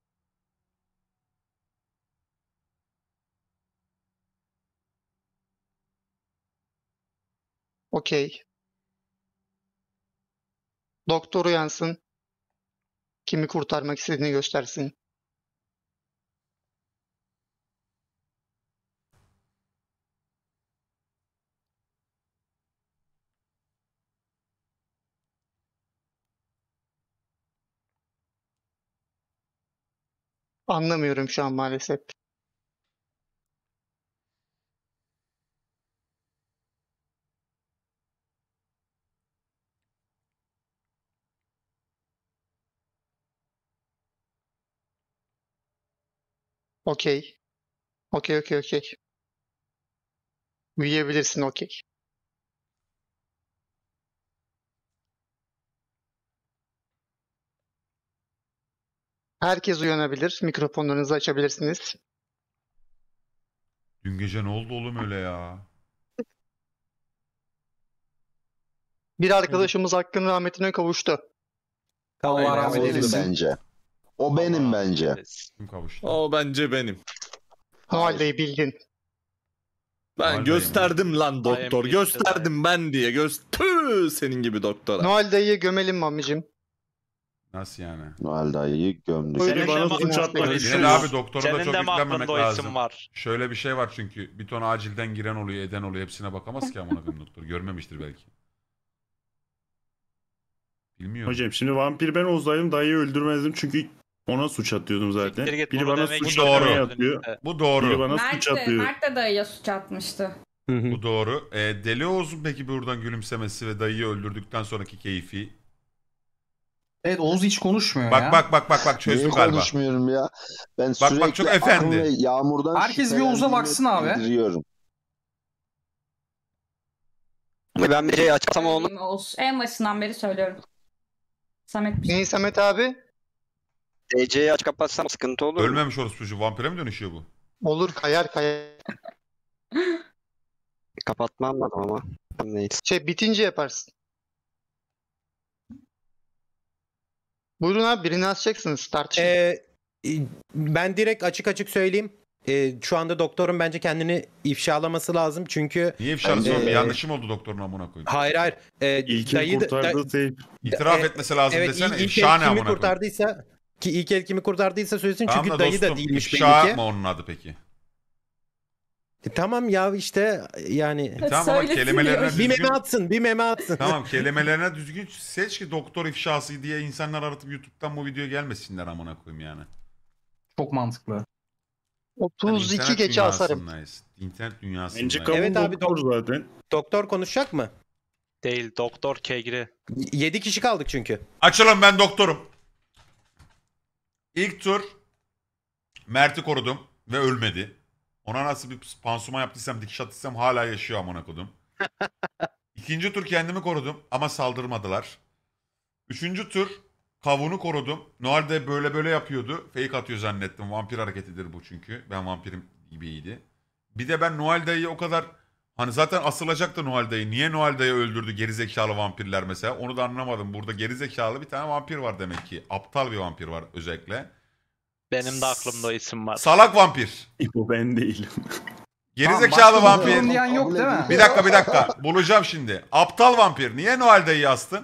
Okey. Doktor uyansın. Kimi kurtarmak istediğini göstersin. Anlamıyorum şu an maalesef. Okey. Okey okey okey. Uyuyabilirsin okey. Herkes uyanabilir. Mikrofonlarınızı açabilirsiniz. Dün gece ne oldu oğlum öyle ya? Bir arkadaşımız hakkın rahmetine kavuştu. Allah rahmet O benim eylesin. bence. O benim bence. Kim kavuştu? O bence benim. Noel'deyi bildin. Ben Noel gösterdim lan doktor. bitti, Gösterdim ben diye. Göz Tüh, senin gibi doktora. Noel dayıyı gömelim mamicim. Nasıl yani? Noel dayıyı gömdük. Buyurun. Seni bana suç atmak Yine istiyorsun. de abi doktora da Senin çok de mi yüklenmemek aklında o lazım. isim var? Şöyle bir şey var çünkü bir ton acilden giren oluyor, eden oluyor. Hepsine bakamaz ki amına koyayım doktor. Görmemiştir belki. Bilmiyorum. Hocam şimdi vampir ben olsaydım dayıyı öldürmezdim çünkü ona suç atıyordum zaten. Siktir git, Biri bunu bana demek suç Bu doğru. atmaya atıyor. Bu Biri doğru. bana Mert suç de, atıyor. Mert de dayıya suç atmıştı. Bu doğru. E, Deli Oğuz'un peki buradan gülümsemesi ve dayıyı öldürdükten sonraki keyfi. Evet Oğuz hiç konuşmuyor Bak ya. bak bak bak bak çözdüm Niye galiba. konuşmuyorum ya? Ben bak, sürekli çok Akın efendi. ve Yağmur'dan Herkes bir Oğuz'a şüphelendiğimi baksın abi. bildiriyorum. Ben bir şey açsam olmaz. Söyleyeyim Oğuz. En başından beri söylüyorum. Samet bir şey. Neyi Samet abi? D C'yi aç kapatsam sıkıntı olur mu? Ölmemiş orası çocuğu. Vampire mi dönüşüyor bu? Olur kayar kayar. Kapatmam lazım ama. Şey bitince yaparsın. Buyurun abi, birini asacaksınız tartışın. Ee, ben direkt açık açık söyleyeyim. Ee, şu anda doktorun bence kendini ifşalaması lazım çünkü... Niye ifşalasın oğlum? Ee, Bir yanlışım oldu doktorun amına koyayım. Hayır hayır. Ee, İlkin dayı da- kurtardığı da- teyp. İtiraf e, etmesi lazım evet, desene. ilk İfşa el ne kimi amına koyayım? kurtardıysa ki ilk el kimi kurtardıysa söylesin Tamam çünkü da dayı da dostum, değilmiş ifşa belli ki. mı onun adı peki? E, tamam ya işte yani. E, tamam ama Söylesin kelimelerine diyor. Bir düzgün... meme atsın, bir meme atsın. Tamam kelimelerine düzgün seç ki doktor ifşası diye insanlar aratıp YouTube'dan bu videoya gelmesinler amına koyayım yani. Çok mantıklı. otuz iki İnternet geçe asarım. dünyasındayız. İnternet dünyasındayız. Bence kavun Evet abi, doktor zaten. Doktor konuşacak mı? Değil doktor Kegri. yedi kişi kaldık çünkü. Açılın, ben doktorum. İlk tur Mert'i korudum ve ölmedi. Ona nasıl bir pansuman yaptıysam, dikiş attıysam hala yaşıyor amına kodum. İkinci tur kendimi korudum ama saldırmadılar. Üçüncü tur Kavun'u korudum. Noel de böyle böyle yapıyordu. Fake atıyor zannettim. Vampir hareketidir bu çünkü. Ben vampirim gibiydi. Bir de ben Noel dayıyı o kadar... Hani zaten asılacaktı Noel dayı. Niye Noel dayı öldürdü gerizekalı vampirler mesela? Onu da anlamadım. Burada gerizekalı bir tane vampir var demek ki. Aptal bir vampir var özellikle. Benim de aklımda o isim var. Salak vampir. Bu ben değilim. Gerizekalı Tamam, vampir. başka diyen yok değil mi? Bir dakika bir dakika. Bulacağım şimdi. Aptal vampir. Niye Noel dayıyı astın?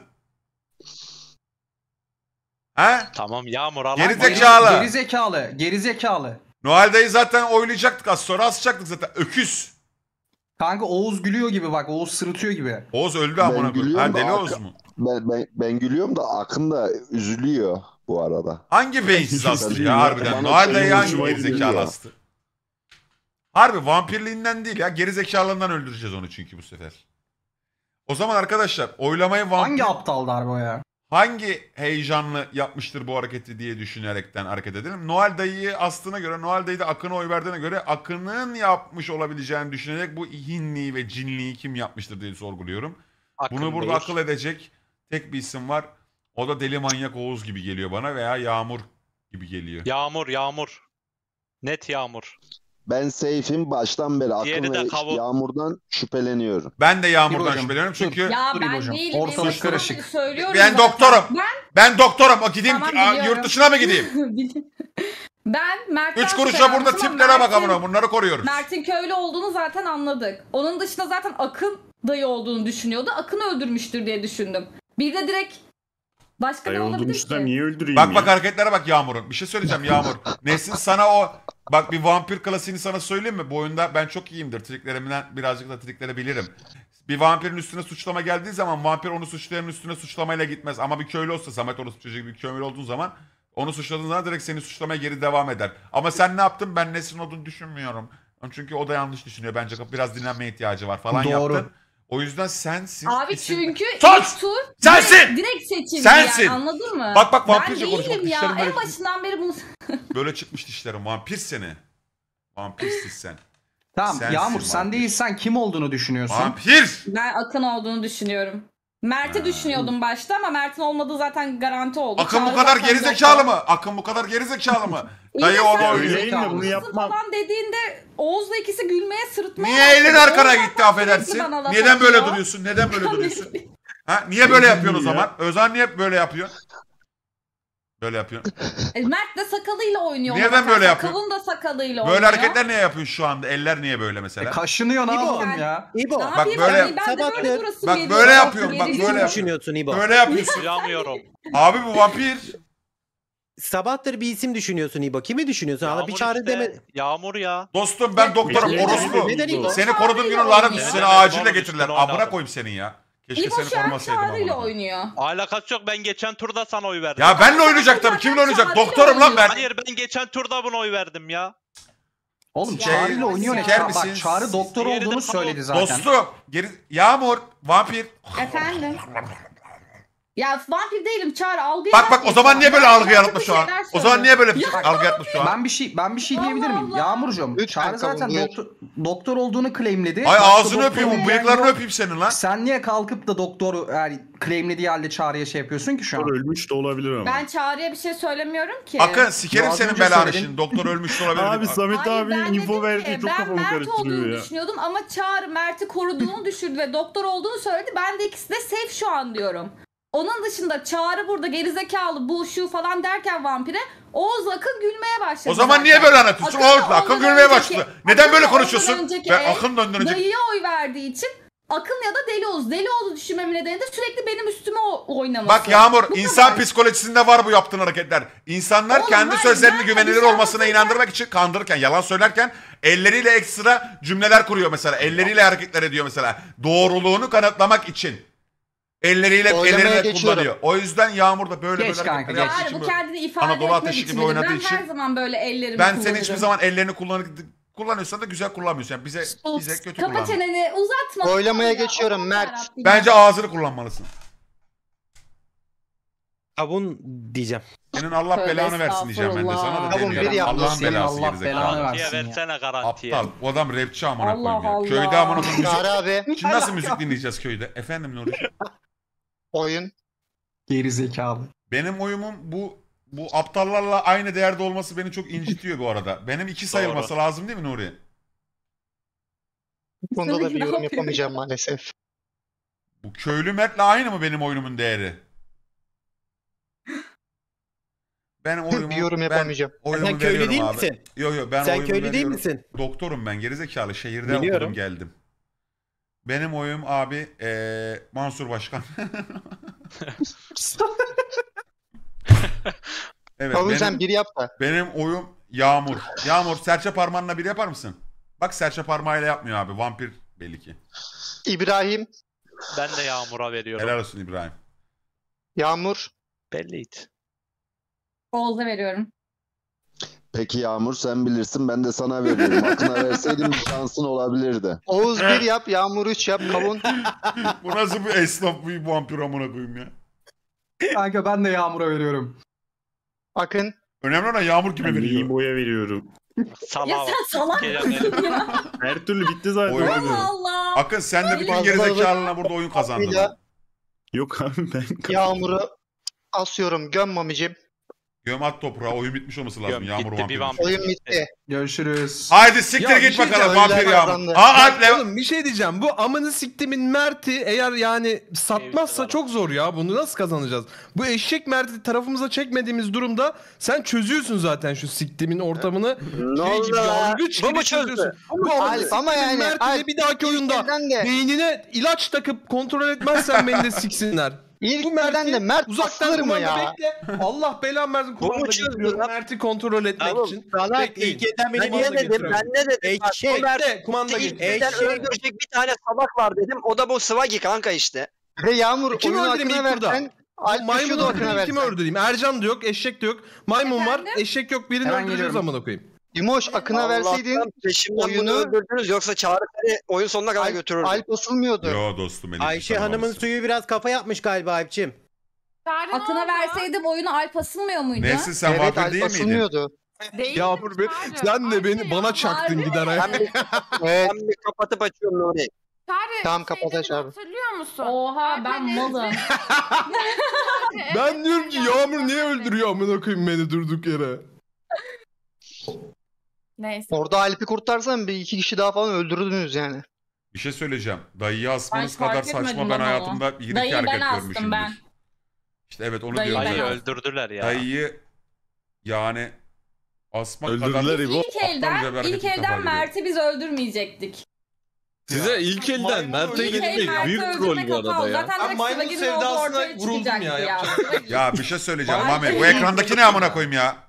He? Tamam Yağmur alan. Gerizekalı. Geri zekalı. Geri zekalı. Noel dayı zaten oylayacaktık, az sonra asacaktık zaten. Öküz. Kanka Oğuz gülüyor gibi bak. Oğuz sırıtıyor gibi. Oğuz öldü Ben amına koyayım. gülüyorum Ha da deli Ak- Oğuz mu? Ben, ben, ben gülüyorum da Akın da üzülüyor bu arada. Hangi beyinsiz astı Ben- ya harbiden? Bana Noel şey dayı hangi hoşuma gerizekalı gidiyor. astı? Harbi vampirliğinden değil ya. Gerizekalılığından öldüreceğiz onu çünkü bu sefer. O zaman arkadaşlar oylamayı vampir... Hangi aptal darbe o ya? Hangi heyecanlı yapmıştır bu hareketi diye düşünerekten hareket edelim. Noel dayıyı astığına göre, Noel dayı da Akın'a oy verdiğine göre Akın'ın yapmış olabileceğini düşünerek bu hinliği ve cinliği kim yapmıştır diye sorguluyorum. Akın Bunu burada değil. akıl edecek tek bir isim var. O da deli manyak Oğuz gibi geliyor bana veya Yağmur gibi geliyor. Yağmur Yağmur. Net Yağmur. Ben safe'im baştan beri Diğeri Akın de ve Kavun. Yağmur'dan şüpheleniyorum. Ben de Yağmur'dan hocam, şüpheleniyorum dur. çünkü Ya Dur ben hocam, değilim. ortalık benim başıma karışık. Söylüyorum ben zaten. doktorum. Ben Ben doktorum. O gideyim Tamam, Aa, biliyorum. yurt dışına mı gideyim? ben Mert'ten Üç kuruşa şüphelendim burada ama tiplere bak Mert'in- amına, bunları koruyoruz. Mert'in köylü olduğunu zaten anladık. Onun dışında zaten Akın dayı olduğunu düşünüyordu. Akın öldürmüştür diye düşündüm. Bir de direkt başka Dayı ne olduğunu olabilir düşünsem ki? niye öldüreyim Bak ya? bak hareketlere bak Yağmur'un. Bir şey söyleyeceğim Yağmur. Nesin sana o... Bak bir vampir klasiğini sana söyleyeyim mi? Bu oyunda ben çok iyiyimdir. Triklerimden birazcık da trikleri bilirim. Bir vampirin üstüne suçlama geldiği zaman vampir onu suçlayanın üstüne suçlamayla gitmez. Ama bir köylü olsa, Samet orası çocuğu gibi bir köylü olduğun zaman onu suçladığın zaman direkt seni suçlamaya geri devam eder. Ama sen ne yaptın? Ben Nesin olduğunu düşünmüyorum. Çünkü o da yanlış düşünüyor. Bence biraz dinlenmeye ihtiyacı var falan Doğru. yaptın. O yüzden sensin. Abi isim- çünkü Sus! ilk tur Sensin! direkt, direkt seçildi Sensin! yani, anladın mı? Bak bak Ben vampirce konuşmak değilim ya. dişlerim böyle, En başından beri bunu... böyle çıkmış dişlerim. Vampir seni. Vampirsin sen. Tamam Sensin Yağmur sen vampir. değilsen kim olduğunu düşünüyorsun? Vampir! Ben Akın olduğunu düşünüyorum. Mert'i Ha. düşünüyordum başta ama Mert'in olmadığı zaten garanti oldu. Akın bu Çağrı kadar zaten gerizekalı zaten- mı? Akın bu kadar gerizekalı mı? İyi Dayı de onu sen oynuyor. Öyleyim de bunu yapmam. falan dediğinde Oğuz'la ikisi gülmeye sırıtmaya Niye elin başladı. arkana Oğuz gitti zaten affedersin? sürekli bana laf Neden böyle atıyor. duruyorsun? Neden böyle duruyorsun? Ha niye böyle yapıyorsun o Ya. zaman? Özan niye böyle yapıyor? Böyle yapıyor. E, Mert de sakalıyla oynuyor. Neden ona bakarsan. böyle yapıyor? Kavun da sakalıyla Böyle oynuyor. hareketler niye yapıyorsun şu anda? Eller niye böyle E, mesela? kaşınıyor ne İbo. yapalım ya? İbo. Ne Bak yapayım böyle- abi? Ben de böyle Sabahtır- durasım Bak geliyor. böyle yapıyorum, bak Gerici böyle Ne yap- düşünüyorsun İbo? Böyle yapıyorsun. Duyamıyorum. Abi bu vampir. Sabahtır bir isim düşünüyorsun İbo. Kimi düşünüyorsun? Hala bir Yağmur çağrı işte, deme. Yağmur ya. Dostum ben doktorum Neden- orospu. neden İbo? Seni koruduğum günün lanet olsun. Seni Neden? acile Neden? getirirler. Neden? Amına koyayım senin ya. Keşke İbo seni şu an korumasaydım Çağrı'yla amına. oynuyor. Alakası yok, ben geçen turda sana oy verdim. Ya benle oynayacak tabii. Kimle oynayacak? Doktorum lan ben. Hayır, ben geçen turda buna oy verdim ya. Oğlum Şey, Çağrı ile oynuyor ne? siker Çağrı, misin? bak Çağrı doktor Diğeri de olduğunu Kavun. söyledi zaten. Dostum. Geri... Yağmur. Vampir. Efendim? Ya vampir değilim Çağrı, algı Bak bak o zaman niye böyle algı yaratmış şu an? O zaman niye böyle Ya, algı yaratmış şu an? Ben bir şey ben bir şey diyebilir miyim? Allah. Yağmurcuğum, Lütfen Çağrı zaten kavun, buyur. doktor, doktor olduğunu claimledi. Ay Başka ağzını doktor öpeyim, bu olmayan bıyıklarını yok. öpeyim senin lan. Sen niye kalkıp da doktor yani claimlediği halde Çağrı'ya şey yapıyorsun ki şu an? Ölmüş de olabilir ama. Ben Çağrı'ya bir şey söylemiyorum ki. Akın sikerim Ya az senin önce belanı söyledin. şimdi. Doktor ölmüş de olabilir. Abi Samet Hayır, abi ben info dedim verdi ki, çok ben kafamı Mert karıştırıyor olduğunu ya. düşünüyordum ama Çağrı Mert'i koruduğunu düşürdü ve doktor olduğunu söyledi. Ben de ikisi de safe şu an diyorum. Onun dışında Çağrı burada gerizekalı bu şu falan derken vampire Oğuz Akın gülmeye başladı. O zaman niye zaten. böyle anlatıyorsun? Akın Oğuz da Akın ondan gülmeye önceki- başladı. Neden Akın böyle da ondan konuşuyorsun? önceki Ben el Akın da ondan önceki... Dayıya oy verdiği için Akın ya da Deli Oğuz. Deli Oğuz'u düşünmemin nedeni de sürekli benim üstüme o- oynaması. Bak Yağmur, Bu insan kadar. psikolojisinde var bu yaptığın hareketler. İnsanlar Oğlum, kendi hayır, sözlerini ben güvenilir bir şey olmasına anlatırken- inandırmak için kandırırken, yalan söylerken elleriyle ekstra cümleler kuruyor mesela. Elleriyle hareketler ediyor mesela. Doğruluğunu kanıtlamak için. Elleriyle Oylamaya elleriyle geçiyorum. kullanıyor. O yüzden Yağmur da böyle Geç böyle kanka, hareketler geç. yaptığı Yani için bu böyle. kendini ifade Anadolu etmek Ateşi gibi için. oynadığı Ben için. her zaman böyle ellerimi Ben kullanırım. seni hiçbir zaman ellerini kullan kullanıyorsan da güzel kullanmıyorsun. Yani bize bize kötü Kapa kullan. çeneni uzatma. Oylamaya Ya, geçiyorum, Allah'ım Mert. yarabbim. Bence ağzını kullanmalısın. Kavun diyeceğim. Senin Allah Tövbe belanı versin diyeceğim ben de sana da. Kavun, demiyorum. bir yapma. Allah'ın Senin belası Allah gerizekalı. belanı Garantiye versin ya. versene garantiye. Aptal. O adam rapçi amına Allah koyayım ya. Allah. Köyde amına koyayım müzik. Çağrı abi Şimdi nasıl müzik dinleyeceğiz köyde? Efendim Nuri? oyun. Geri zekalı. Benim oyumun bu bu aptallarla aynı değerde olması beni çok incitiyor bu arada. Benim iki sayılması lazım değil mi Nuri? Bunda da bir Ne yorum yapıyor? yapamayacağım maalesef. Bu köylü Mert'le aynı mı benim oyunumun değeri? Benim oyumu Bir yorum ben yapamayacağım. oyumu Sen köylü veriyorum değil abi. misin? Yok yok ben Sen oyumu köylü değil veriyorum. misin? Doktorum ben gerizekalı şehirde Biliyorum. okudum geldim. Benim oyum abi eee Mansur Başkan. Evet, Kavun benim, sen bir yap da. benim oyum Yağmur. Yağmur serçe parmağınla bir yapar mısın? Bak serçe parmağıyla yapmıyor abi. Vampir belli ki. İbrahim, Ben de Yağmur'a veriyorum. Helal olsun İbrahim. Yağmur, Belliydi. Oğuz'a veriyorum. Peki Yağmur sen bilirsin ben de sana veriyorum. Aklına verseydin bir şansın olabilirdi. Oğuz bir yap, Yağmur üç yap, Kavun. Bu nasıl bir esnaf bu vampir amına koyayım ya. Kanka ben de Yağmur'a veriyorum. Akın, Önemli olan Yağmur kime Ben de veriyor. İbo'ya veriyorum. Salağa Ya bak. sen salak Gelen mısın ya? Her türlü bitti zaten. Oyun- Allah Allah. Akın sen de bütün Fazla gerizekalına burada oyun kazandın. Aklıyla Yok abi ben Yağmur'u asıyorum. Göm mamicim. Göm at toprağa oyun bitmiş olması lazım. Göm, Yağmur gitti, vampir. bir vampir. Oyun bitti. Görüşürüz. Haydi siktir Ya bir git şey bakalım diyeceğim, vampir öyle Yağmur. kazandı. Aa Alp Oğlum bir şey diyeceğim. Bu amını siktimin Mert'i eğer yani satmazsa çok zor ya. Bunu nasıl kazanacağız? Bu eşek Mert'i tarafımıza çekmediğimiz durumda sen çözüyorsun zaten şu siktimin ortamını. Ne Şey oldu gibi, la? yargıç Bu gibi mu çözdü? çözüyorsun. Bu mu Bu amını Alp? Ama siktimin yani Mert'i de Alp bir dahaki oyunda ilkelden de- beynine ilaç takıp kontrol etmezsen beni de siksinler. İlk Bu elden Mert'i de Mert uzaktan asılır mı kumanda ya? bekle. Allah belanı versin Bu mu kumanda çözdü getiriyorum lan? Mert'i kontrol etmek Tamam, için. Salak Bekleyin. ilk elden Ben benim niye kumanda dedim? getiriyorum. Ben ne dedim? Bak, Eşek. o Mert Bekle kumanda ilk getiriyorum. birden Eşek. öldürecek bir tane salak var dedim. O da bu Swaggy kanka işte. Ve Yağmur Kim oyunu öldüreyim Akın'a ilk turda? versen Alp Maymunu düşüyordu Akın'a öldüreyim, kimi versen. öldüreyim? Ercan da yok, eşek de yok. Maymun var, Efendim? eşek yok. Birini Hemen öldüreceğiz geliyorum. amına koyayım. Yumuş Akın'a verseydin Allah'tan peşimden oyunu- bunu öldürdünüz. Yoksa Çağrı seni oyun sonuna kadar Alp, götürürdü. Alp asılmıyordu. Yo dostum benim. Ayşe Sen Hanım'ın olamazsın. suyu biraz kafa yapmış galiba Alp'ciğim. Çağrı ne Akın'a oldu? verseydim oyunu Alp asılmıyor muydu? Nesin sen Evet vampir Alp değil miydin? asılmıyordu. Değil Yağmur be, Çağrı. sen de beni Ayşe bana ya. çaktın Harbi gider Ben ayak. bir, Evet. ben bir kapatıp açıyorum Nuri. Çağrı Tamam, şey kapat aç dedin, abi. hatırlıyor musun? Oha ben malım. Ben diyorum ki Yağmur niye öldürüyor amına koyayım beni durduk yere. Neyse. Orada Alp'i kurtarsan bir iki kişi daha falan öldürürdünüz yani. Bir şey söyleyeceğim. Dayıyı asmanız Ben kadar fark saçma etmedim ben ama. hayatımda bir iki Dayıyı hareket ben astım görmüşümdür. ben. İşte evet onu Dayıyı diyorum. ben Dayı astım. öldürdüler ya. Dayıyı yani asmak Öldürdüler kadar İbo. İlk elden, aptalca bir hareket ilk ilk defa elden görüyorum. Mert'i biz öldürmeyecektik. Size ilk elden Mert'e İlk el gitmek Mert'i büyük öldürmek rol bu hata oldu. arada ya. Zaten Ben direkt maymun Swaggy'nin olduğu sevdasına ortaya vuruldum çıkacaktı ya, ya. yapacak Ya bir şey söyleyeceğim Vay Mami. be. Bu ekrandaki ne amına koyayım ya?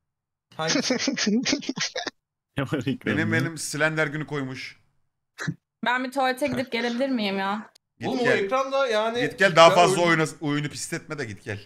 Benim benim Slender günü koymuş. Ben bir tuvalete gidip gelebilir miyim ya? Git Oğlum o gel. ekranda yani... Git gel daha Ya fazla oyun- oyunu, oyunu pisletme de git gel.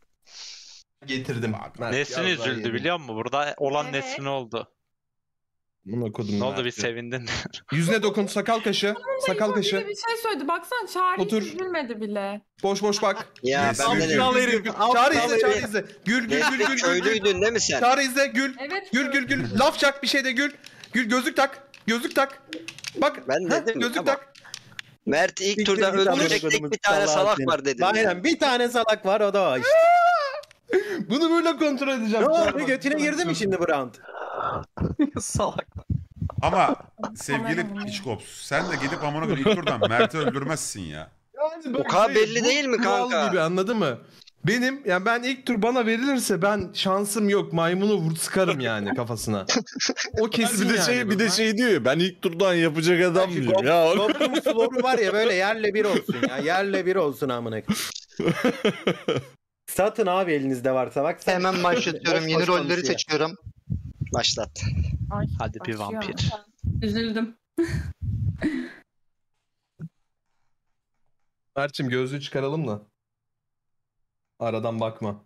Getirdim. Nesin Biraz daha üzüldü yeni. biliyor musun? Burada olan Evet. Nesin oldu. Bunu okudum. Ne oldu bir sevindin? Yüzüne dokun, sakal kaşı. Sakal İbo kaşı. gibi bir şey söyledi. Baksana Çağrı hiç Otur. üzülmedi bile. Boş boş bak. Ya Yes. ben de Gül, dedim. gül, gül, gül. Çağrı izle, Çağrı izle. Gül, gül, gül, gül, gül. Köylüydün değil mi sen? Çağrı izle, gül. Evet. Gül, gül, gül. Laf çak bir şey de gül. Gül, gözlük tak. Gözlük tak. Bak. Ben heh, dedim gözlük ama- tak. Mert ilk turda öldürecek tek bir tane salak var dedim. Aynen bir tane salak var o da o işte. Bunu böyle kontrol edeceğim. Ne oldu götüne girdi mi şimdi bu round? Salak. Ama sevgili Piçkops sen de gidip amına koyayım ilk turdan Mert'i öldürmezsin ya. Yani O kadar belli bu değil mi kural kanka? gibi, anladın mı? Benim yani ben ilk tur bana verilirse ben şansım yok, maymunu vur sıkarım yani kafasına. O kesin Bir de yani. şey bir de şey diyor ya, ben ilk turdan yapacak adam mıyım ya? Toplum floru var ya böyle yerle bir olsun ya. Yerle bir olsun amına koyayım. Satın abi elinizde varsa bak. sen- Hemen başlatıyorum. Boş Yeni boş rolleri konuşuyor. seçiyorum. Başlat. Ay, Hadi bir başlıyor. vampir. Üzüldüm. Mert'cim gözlüğü çıkaralım da. Aradan bakma.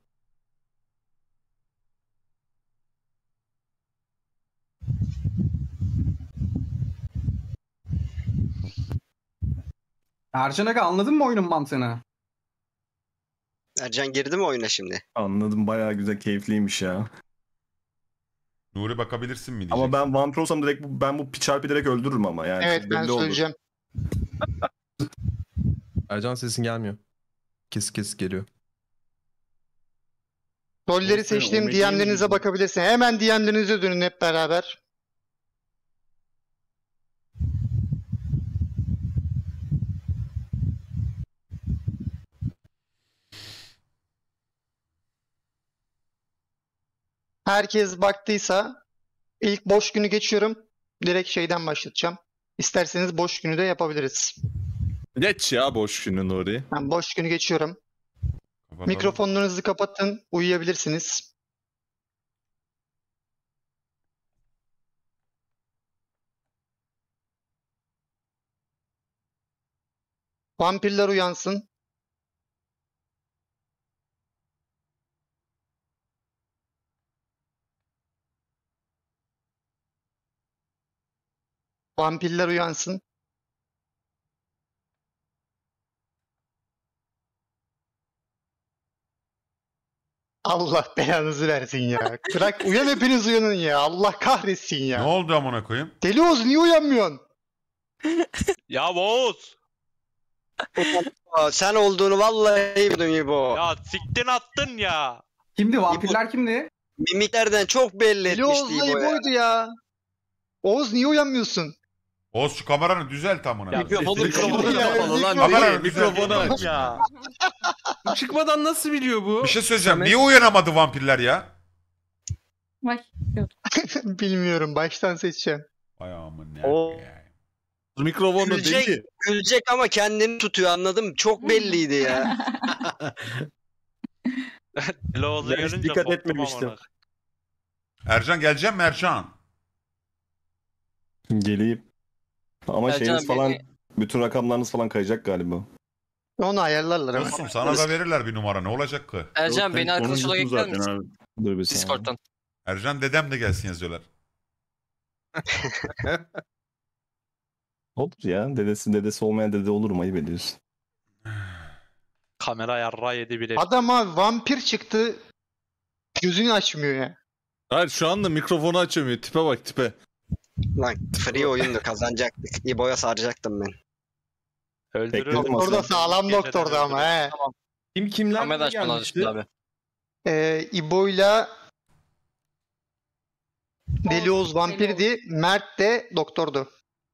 Ercan Aga anladın mı oyunun mantığını? Ercan girdi mi oyuna şimdi? Anladım, bayağı güzel, keyifliymiş ya. Nuri bakabilirsin mi diyecek. Ama ben vampir olsam direkt bu- ben bu Piçalp'i direkt öldürürüm ama yani. Evet çok ben belli olur. söyleyeceğim. Ercan sesin gelmiyor. Kesik kesik geliyor. Rolleri Olsun, seçtiğim Omega'yı D M'lerinize mı- bakabilirsin. Hemen D M'lerinize dönün hep beraber. Herkes baktıysa ilk boş günü geçiyorum. Direkt şeyden başlatacağım. İsterseniz boş günü de yapabiliriz. Geç ya boş günün orayı. Ben boş günü geçiyorum. Kapatalım. Mikrofonlarınızı kapatın. Uyuyabilirsiniz. Vampirler uyansın. Vampirler uyansın. Allah belanızı versin ya. Bırak uyan hepiniz uyanın ya. Allah kahretsin ya. Ne oldu amına koyayım? Deli Oğuz niye uyanmıyorsun? Ya Oğuz! Aa, sen olduğunu vallahi bildim İbo. Ya siktin attın ya. Kimdi vampirler kimdi? Mimiklerden çok belli Deli etmişti Oğuz'la İbo ya. İbo'ydu ya. Oğuz niye uyanmıyorsun? Oğuz şu kameranı düzelt amına. Ya koyayım. mikrofonu Mikrofonu Ya, kapalı lan. mikrofonu- Kameranı mikrofonu aç. Ya. Çıkmadan nasıl biliyor bu? Bir şey söyleyeceğim. Samet- Niye uyanamadı vampirler ya? Vay. Bilmiyorum. Baştan seçeceğim. Ay aman O- ya. Mikrofonu Gülecek, deli. gülecek ama kendini tutuyor anladın mı? Çok belliydi ya. Loğuz'u Ben hiç görünce dikkat korktum etmemiştim. amına. Ercan geleceğim mi Ercan? Geleyim. Ama Ercan şeyiniz abi- falan, bütün rakamlarınız falan kayacak galiba. Onu ayarlarlar hemen. Dostum sana da verirler bir numara. Ne olacak ki? Ercan Yok, beni ben arkadaş olarak onuncusun ekler zaten misin? abi. Dur bir saniye. Discord'dan. Ercan dedem de gelsin yazıyorlar. Olur ya. Dedesi dedesi olmayan dede olur mu? Ayıp ediyorsun. Kamera yarra yedi bile. Adam abi vampir çıktı. Gözünü açmıyor ya. Hayır şu anda mikrofonu açamıyor. Tipe bak tipe. Lan free oyundu kazanacaktık. İbo'ya saracaktım ben. Öldürür. Bekledim Doktor da aslında. sağlam Geceden doktordu ama he. Kim kimler Kamera açman lazım şimdi abi. Ee, İbo'yla Deli Oğuz vampirdi. Mert de doktordu.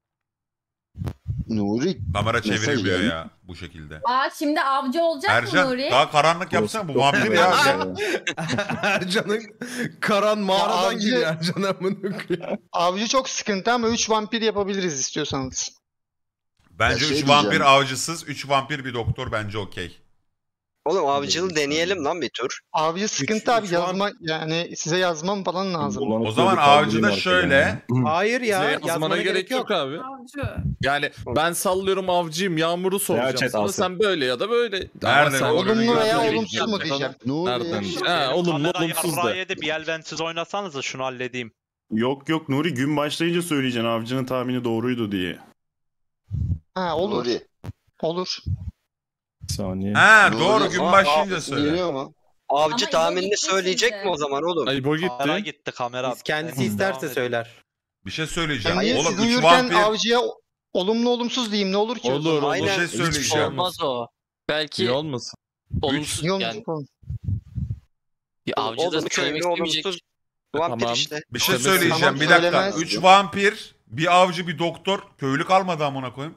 Nuri Kamera Nasıl çeviremiyor yani? ya bu şekilde. Aa şimdi avcı olacak mı Ercan Nuri? daha karanlık yapsana bu vampir ya. Ercan'ın karan mağaradan avcı- geliyor Ercan amına koyayım. Avcı çok sıkıntı ama üç vampir yapabiliriz istiyorsanız. Bence Ya şey üç vampir diyeceğim. avcısız, üç vampir bir doktor bence okey. Oğlum avcılığı deneyelim lan bir tur. Avcı sıkıntı abi üç var. yazma yani size yazmam falan lazım. Bulanık O zaman böyle kaldırayım avcıda artık şöyle. yani. Hayır ya. Bize Yazmana, yazmana gerek yok abi. Avcı. Yani ben sallıyorum avcıyım Yağmur'u soracağım. chat Sana alsın. sen böyle ya da böyle. Nerede Ama sen- bu? Olumlu veya Nereden olumsuz mu diyeceğim. Nereden? Nuri Ha, olumlu Kamera olumsuz yarra da. yedi bir el bensiz oynasanız da şunu halledeyim. Yok yok Nuri gün başlayınca söyleyeceksin avcının tahmini doğruydu diye. Ha olur. Nuri. Olur. Bir saniye. Ha Nuri, doğru gün Aa, başlayınca Sesin söyle. geliyor mu? Avcı Ama İbo tahminini gitti söyleyecek şimdi. mi o zaman oğlum? Ay bu Kamera gitti. gitti kamera. Biz kendisi Ben isterse devam edeyim. söyler. Bir şey söyleyeceğim. Niye Oğlum siz üç uyurken vampir avcıya olumlu olumsuz diyeyim ne olur ki? o Olur zaman? olur. bir şey Aynen. Hiçbir şey söyleyeceğim. olmaz. Olmaz o. Belki İyi olmasın. olumsuz Niye yani. olumsuz? Ya avcı da Olumlu, söylemek köylü, istemeyecek. olumsuz. Vampir Tamam. işte. Bir şey Tabii. söyleyeceğim. Tamam, bir dakika. söylemez. Üç vampir, bir avcı, bir doktor. Köylü kalmadı amına koyayım.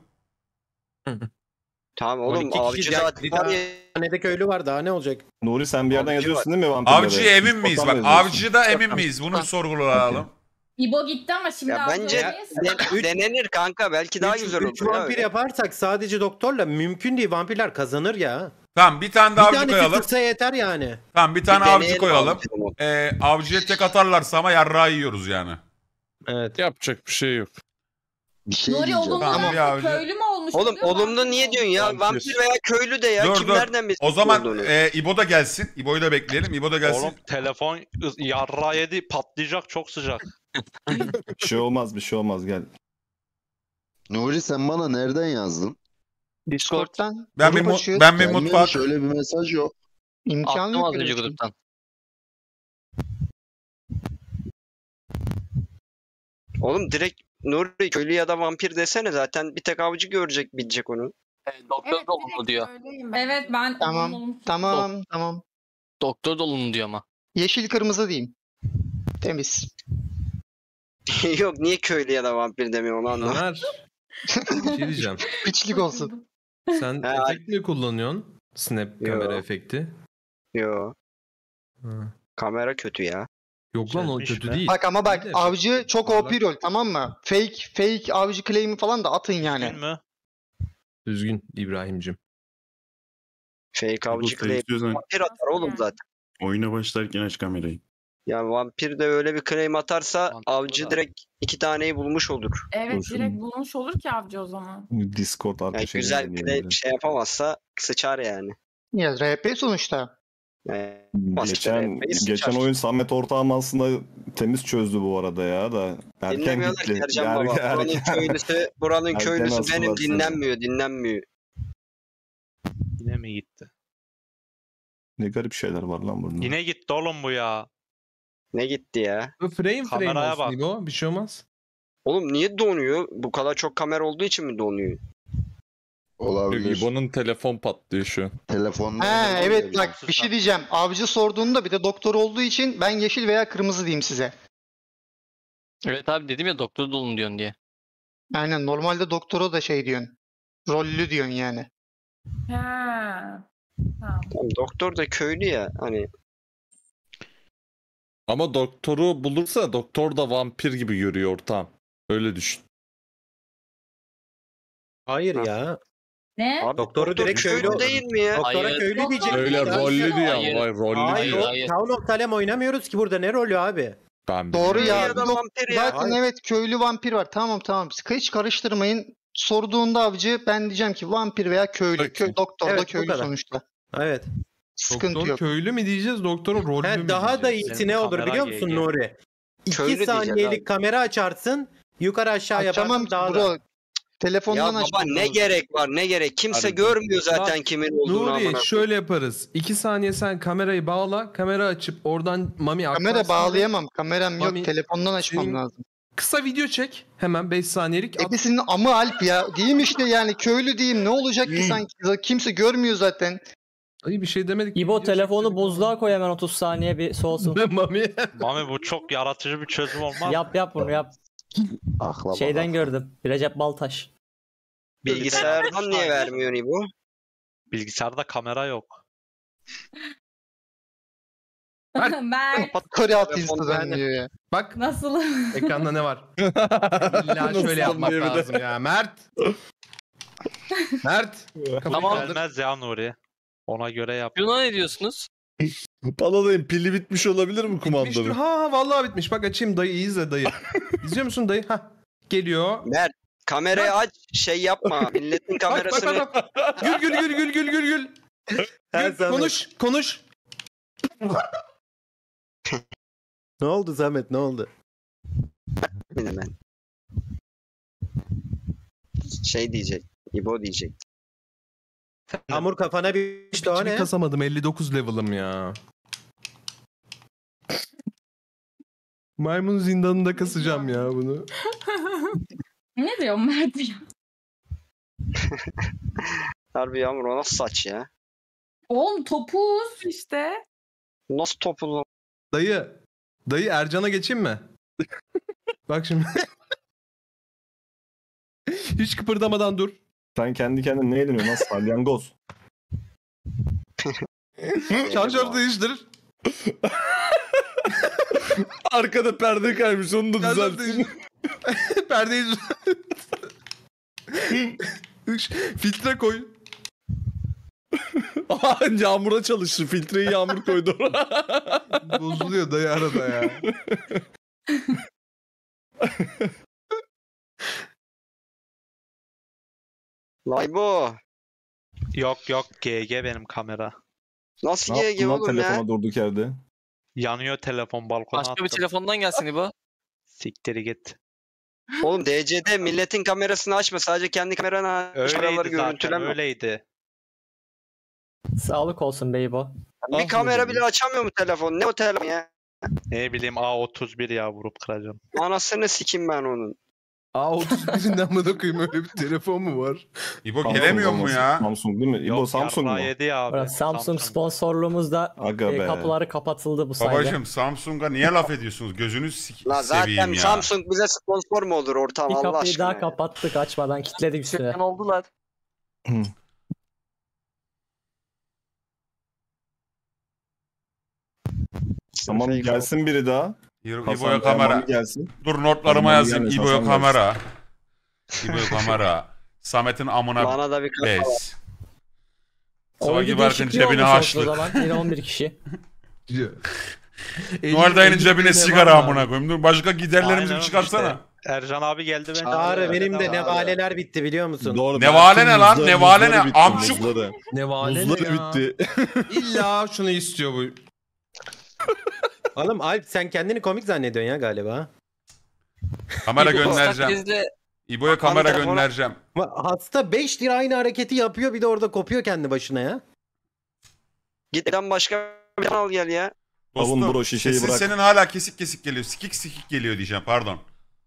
Tamam on oğlum iki kişi avcı gel- zaten bir var daha- ya. Ne de köylü var daha ne olacak? Nuri sen bir yerden Avcı yazıyorsun değil mi vampirlere? Avcıya emin miyiz? Bak Discord'dan mı yazıyorsun? avcıda emin miyiz? Bunu sorgulayalım. İbo gitti ama şimdi Ya avcı bence olamayız. de- denenir kanka belki daha Üç- güzel üç olur. ya vampir öyle. yaparsak sadece doktorla mümkün değil. Vampirler kazanır ya. Tamam bir tane Bir daha avcı tane koyalım. tutsa yeter yani. Tamam bir tane Bir avcı deneyelim koyalım. avcı o zaman. Ee, avcıya tek atarlarsa ama yarrağı yiyoruz yani. Evet. Yapacak bir şey yok. Bir şey Nuri diyeceğim. olumlu Tamam, olsa bir avcı. köylü mü olmuş Oğlum oluyor, olumlu vampir niye mi diyorsun olmuş? ya? Vampir. Vampir veya köylü de ya. Dur, Kim dur. nereden bilsin O zaman olduğunu? e, İbo da gelsin. İbo'yu da bekleyelim. İbo da gelsin. Oğlum telefon yarra yedi patlayacak çok sıcak. Bir şey olmaz bir şey olmaz gel. Nuri sen bana nereden yazdın? Discord'dan. Ben bir, grup mu- açıyoruz. ben bir Gelmemiş, mutfak. öyle bir mesaj yok. İmkanı Attım yok az öyle önce bir şey. gruptan. Oğlum direkt Nuri köylü ya da vampir desene zaten bir tek avcı görecek bilecek onu. Doktor Evet da olumlu direkt diyor. söyleyeyim ben. Evet ben Tamam. olumlu olumsuz. Tamam tamam. Doktor da olumlu diyor ama. Yeşil kırmızı diyeyim. Temiz. Yok niye köylü ya da vampir demiyor onu anlamadım. Ömer. Bir şey diyeceğim. Piçlik olsun. Sen Ha, efekt mi kullanıyorsun? Snap Yo. kamera efekti. Yo Ha. kamera kötü ya. Yok lan o Güzelmiş kötü be. değil. Bak ama bak İyi de avcı efekt. çok Parlak. O P rol tamam mı? Fake fake avcı claim'i falan da atın yani. Değil mi? Düzgün İbrahim'cim. Fake Bu avcı sen claim. istiyorsan Vampir atar oğlum Yani. zaten. oyuna başlarken aç kamerayı. Ya vampir de öyle bir claim atarsa Mantıklı avcı da. direkt iki taneyi bulmuş olur. Evet Dursun. direkt bulmuş olur ki avcı o zaman. Discord arka Yani şeyini güzel deneyelim claim biraz. şey yapamazsa sıçar yani. Ya R P sonuçta. Yani Geçen, Neyse, geçen çar- oyun Samet ortağım aslında temiz çözdü bu arada ya da. Erken Dinlemiyorlar gitti. ki Ercan Er- Baba. Buranın erken- köylüsü, buranın Erken köylüsü astılar benim seni. dinlenmiyor, dinlenmiyor. Yine mi gitti? Ne garip şeyler var lan burada. Yine gitti oğlum bu ya. Ne gitti ya? Bu frame frame Kameraya olsun bak. İbo. Bir şey olmaz. Oğlum niye donuyor? Bu kadar çok kamera olduğu için mi donuyor? Olabilir. İbo'nun telefon patlıyor şu an. Telefonda. Ha evet bak bir şey diyeceğim. Avcı sorduğunda bir de doktor olduğu için ben yeşil veya kırmızı diyeyim size. Evet abi dedim ya doktor da olumlu diyorsun diye. Aynen normalde doktora da şey diyorsun. Rollü diyorsun yani. Ha. Tamam. Tamam, doktor da köylü ya. Hani Ama doktoru bulursa doktor da vampir gibi görüyor ortağım. Öyle düşün. Hayır ya. Ne? abi Doktoru doktor direkt köylü köylü olur. değil mi ya? Doktora Hayır. köylü diyecek. Öyle Hayır. rollü diyor Hayır. ama rollü Hayır, diyor. hayır. Town of Salem oynamıyoruz ki burada ne rolü abi? Ben Doğru Köylü ya. ya da Yok, vampir ya. zaten Hayır. evet köylü vampir var. Tamam tamam. Hiç karıştırmayın. Sorduğunda avcı ben diyeceğim ki vampir veya köylü. Peki. Kö- doktor da Evet, bu köylü kadar. sonuçta. Evet. Sıkıntı Doktor yok. köylü mü diyeceğiz, doktora rollü He, mü daha da diyeceğiz? iyisi ne olur Kamera biliyor musun G G. Nuri? Köylü İki diyeceğiz saniyelik abi. kamera açarsın. Yukarı aşağı Açamam yaparsın ki daha bro. da. Telefondan Ya baba açmam ne lazım. gerek var ne gerek? Kimse Harbi. görmüyor zaten Bak, kimin olduğunu amına. Nuri şöyle yaparız. İki saniye sen kamerayı bağla. Kamera açıp oradan Mami aktarsın. Kamera bağlayamam. Kameram yok. Mami, Telefondan açmam senin- lazım. Kısa video çek. Hemen beş saniyelik. At. Hepsinin amı Alp ya. Diyeyim işte yani köylü diyeyim. Ne olacak ki sanki? Kimse görmüyor zaten. Ay bir şey demedik. İbo Video telefonu çektik. buzluğa koy hemen otuz saniye bir soğusun. Mami. Mami bu çok yaratıcı bir çözüm olmaz. Yap yap bunu yap. Akla Şeyden bak. gördüm. Recep Baltaş. Bilgisayardan niye vermiyor bu? Bilgisayarda kamera yok. Ben Kore altı Telefondan Insta'dan ne? diyor ya. Bak nasıl? ekranda ne var? İlla Nasıl şöyle yapmak diye bir de. lazım ya. Mert. Mert. Kafayı Tamam. kaldır. Gelmez ya Nuri. Ona göre yap. Buna ne diyorsunuz? Paladayım pili bitmiş olabilir mi Bitmiştir. kumandanın? Ha ha vallahi bitmiş. Bak açayım dayı iyi izle dayı. İzliyor musun dayı? Ha. Geliyor. Mert kamerayı aç şey yapma. Milletin Bak bak kamerasını bak bak. Gül gül gül gül gül gül gül. Her Gül, zaman. konuş konuş. Ne oldu Samet ne oldu? ben. Şey diyecek. İbo diyecek. Yağmur kafana bir işte o Hiçbir ne? kasamadım. elli dokuz level'ım ya. Maymun zindanında kasacağım ya bunu. Ne diyor Mert ya? Harbi Yağmur o nasıl saç ya? Oğlum topuz. İşte. Nasıl topuz lan? Dayı. Dayı Ercan'a geçeyim mi? Bak şimdi. Hiç kıpırdamadan dur. Sen kendi kendine ne ediniyorsun lan salyangoz? Şarjör değiştir. Arkada perde kaymış onu da düzeltsin. Perdeyi filtre koy. Aa, Yağmur'a çalıştı. Filtreyi Yağmur koydu. Bozuluyor dayı arada ya. Laybo. Yok yok G G benim kamera. Nasıl Ne G G yaptın lan oğlum telefona ya? durduk yerde? Yanıyor telefon balkona Başka bir attım. telefondan gelsin İbo. Siktir git. Oğlum D C'de milletin kamerasını açma. Sadece kendi kameranı aç. Paraları Öyleydi zaten görüntüleme. öyleydi. Sağlık olsun Beybo. Bir kamera bile açamıyor mu telefon? Ne o telefon ya? Ne bileyim A otuz bir ya vurup kıracağım. Anasını sikim ben onun. A otuz birinden amına koyayım öyle bir telefon mu var? İbo Samsung gelemiyor mu olması- ya? Samsung değil mi? İbo Yok, Samsung mu? yarrağı yedi ya abi. Burası Samsung sponsorluğumuzda Aga e, be. kapıları kapatıldı bu sayede. Babacım Samsung'a niye laf ediyorsunuz? Gözünü sik- La seveyim zaten ya. Samsung bize sponsor mu olur ortam Bir Allah kapıyı aşkına daha ya. kapattık açmadan kilitledik üstüne. Sen oldular. Tamam gelsin biri daha. İbo- Hasan İbo'ya kamera. Erman'ı gelsin. Dur notlarıma Erman'ı yazayım. gelmesin, İbo'ya Hasan kamera. İbo'ya kamera. Samet'in amına Bana da bir kafa var. bez. Oyuncu Swaggy Bark'ın değişikliği cebine olmuş olsun o haçlık. zaman. Yine on bir kişi. Noel dayının cebine elli sigara var mı amına abi? koyayım. Dur başka giderlerimizi Aynen çıkarsana. işte. Ercan abi geldi ben. Çağrı benim de Abi. nevaleler bitti biliyor musun? Doğru. Nevale Berk'in ne lan? muzları- Nevale muzları ne? bitti, Amçuk. muzları. Ne vale Muzları ne ya? bitti. İlla şunu istiyor bu. Oğlum Alp sen kendini komik zannediyorsun ya galiba. Kamera İbo, göndereceğim. bizde İbo'ya kamera telefona- göndereceğim. Ama hasta beş lira aynı hareketi yapıyor bir de orada kopuyor kendi başına ya. Git lan başka bir kanal gel ya. Kavun Dostum bro, şişeyi sesin bırak. senin hala kesik kesik geliyor. Sikik sikik geliyor diyeceğim pardon.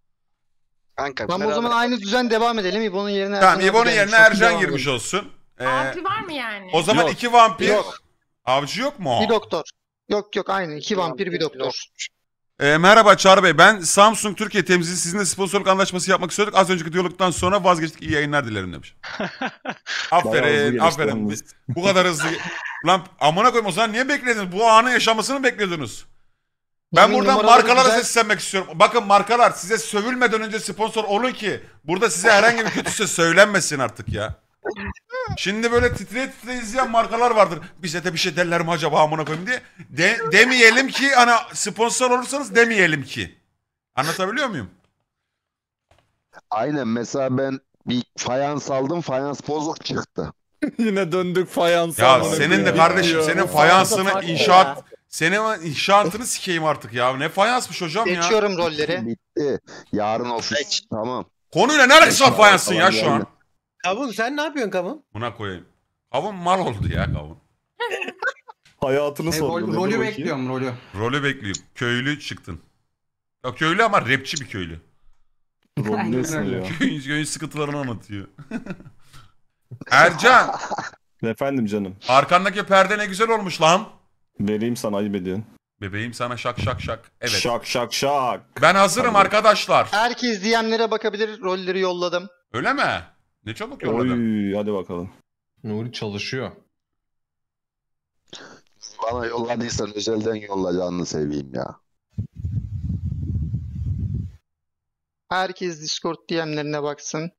Kanka Tamam o beraber- zaman aynı düzen devam edelim. İbo'nun yerine Tamam Ercan İbo'nun abi yerine gelmiş. Çok Ercan devam girmiş edelim. olsun. Ee, Avcı var mı yani? o zaman Yok. iki vampir. Yok. Avcı yok mu? Bir doktor. Yok yok aynı. İki vampir bir doktor. Ee, merhaba Çağrı Bey. Ben Samsung Türkiye temsilcisi. Sizinle sponsorluk anlaşması yapmak istiyorduk. Az önceki diyalogdan sonra vazgeçtik. İyi yayınlar dilerim demiş. Bayağı hızlı Aferin, gelişti aferin. yalnız. Bu kadar hızlı. Lan amına koyayım o zaman niye beklediniz? Bu anın yaşamasını bekliyordunuz. Ben Yemin buradan numaraları markalara güzel. seslenmek istiyorum. Bakın markalar size sövülmeden önce sponsor olun ki burada size herhangi bir kötü söz söylenmesin artık ya. Şimdi böyle titreye titreye izleyen markalar vardır. Bize de bir şey derler mi acaba amına koyayım diye. De, demeyelim ki hani sponsor olursanız demeyelim ki. Anlatabiliyor muyum? Aynen mesela ben bir fayans aldım, fayans bozuk çıktı. Yine döndük fayans. Ya amına senin de koyayım. kardeşim Ya. senin Bu fayansını farklı inşaat ya. senin inşaatını sikeyim artık ya. Ne fayansmış hocam ya. Geçiyorum rolleri. Bitti. Yarın ofis. Geç. Tamam. Konuyla ne alakası var fayansın ya Falan şu geldi. an? Kavun sen ne yapıyorsun Kavun? Buna koyayım. Kavun mal oldu ya kavun. Hayatını E, sordu. rol- Nedir rolü bakayım? bekliyorum rolü. Rolü bekliyorum. Köylü çıktın. Ya köylü ama rapçi bir köylü. Rol Aynen nesin öyle. ya? Köyün, köyün sıkıntılarını anlatıyor. Ercan, Efendim canım. arkandaki perde ne güzel olmuş lan. Vereyim sana ayıp ediyorsun. Bebeğim sana şak şak şak. Evet. Şak şak şak. Ben hazırım Hadi. arkadaşlar. Herkes D M'lere bakabilir. Rolleri yolladım. Öyle mi? Ne çabuk yolladın. Oy hadi bakalım. Nuri çalışıyor. Bana yolladıysan özelden yolla canını seveyim ya. Herkes Discord D M'lerine baksın.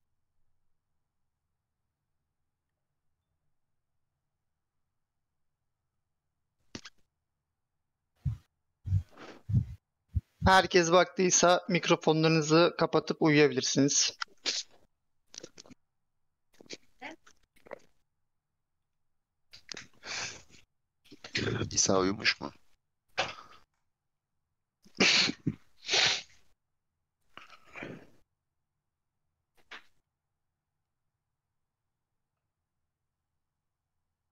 Herkes baktıysa mikrofonlarınızı kapatıp uyuyabilirsiniz. İsa uyumuş mu?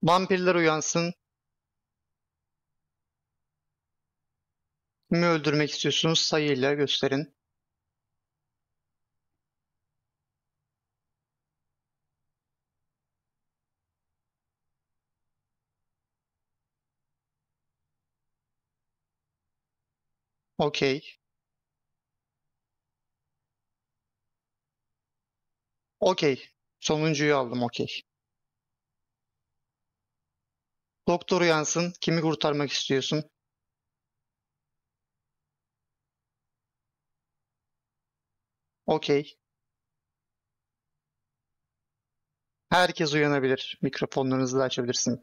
Vampirler uyansın. Kimi öldürmek istiyorsunuz sayıyla gösterin. Okey. Okey. Sonuncuyu aldım okey. Doktor uyansın. Kimi kurtarmak istiyorsun? Okey. Herkes uyanabilir. Mikrofonlarınızı da açabilirsin.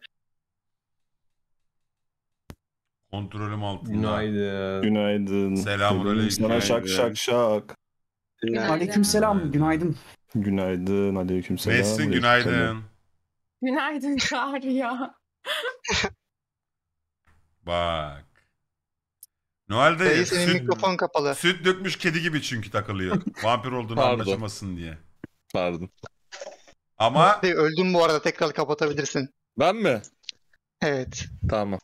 Kontrolüm altında. Günaydın. Günaydın. Selamünaleyküm. Sana şak şak şak. Aleykümselam. Günaydın. Günaydın. Aleykümselam. Messin günaydın. Günaydın Çağrı ya. Bak. Noel dayı Dayı senin süt, mikrofon kapalı. süt dökmüş kedi gibi çünkü takılıyor. Vampir olduğunu Pardon. anlaşamasın diye. Pardon. Ama Dayı öldün bu arada, tekrar kapatabilirsin. Ben mi? Evet. Tamam.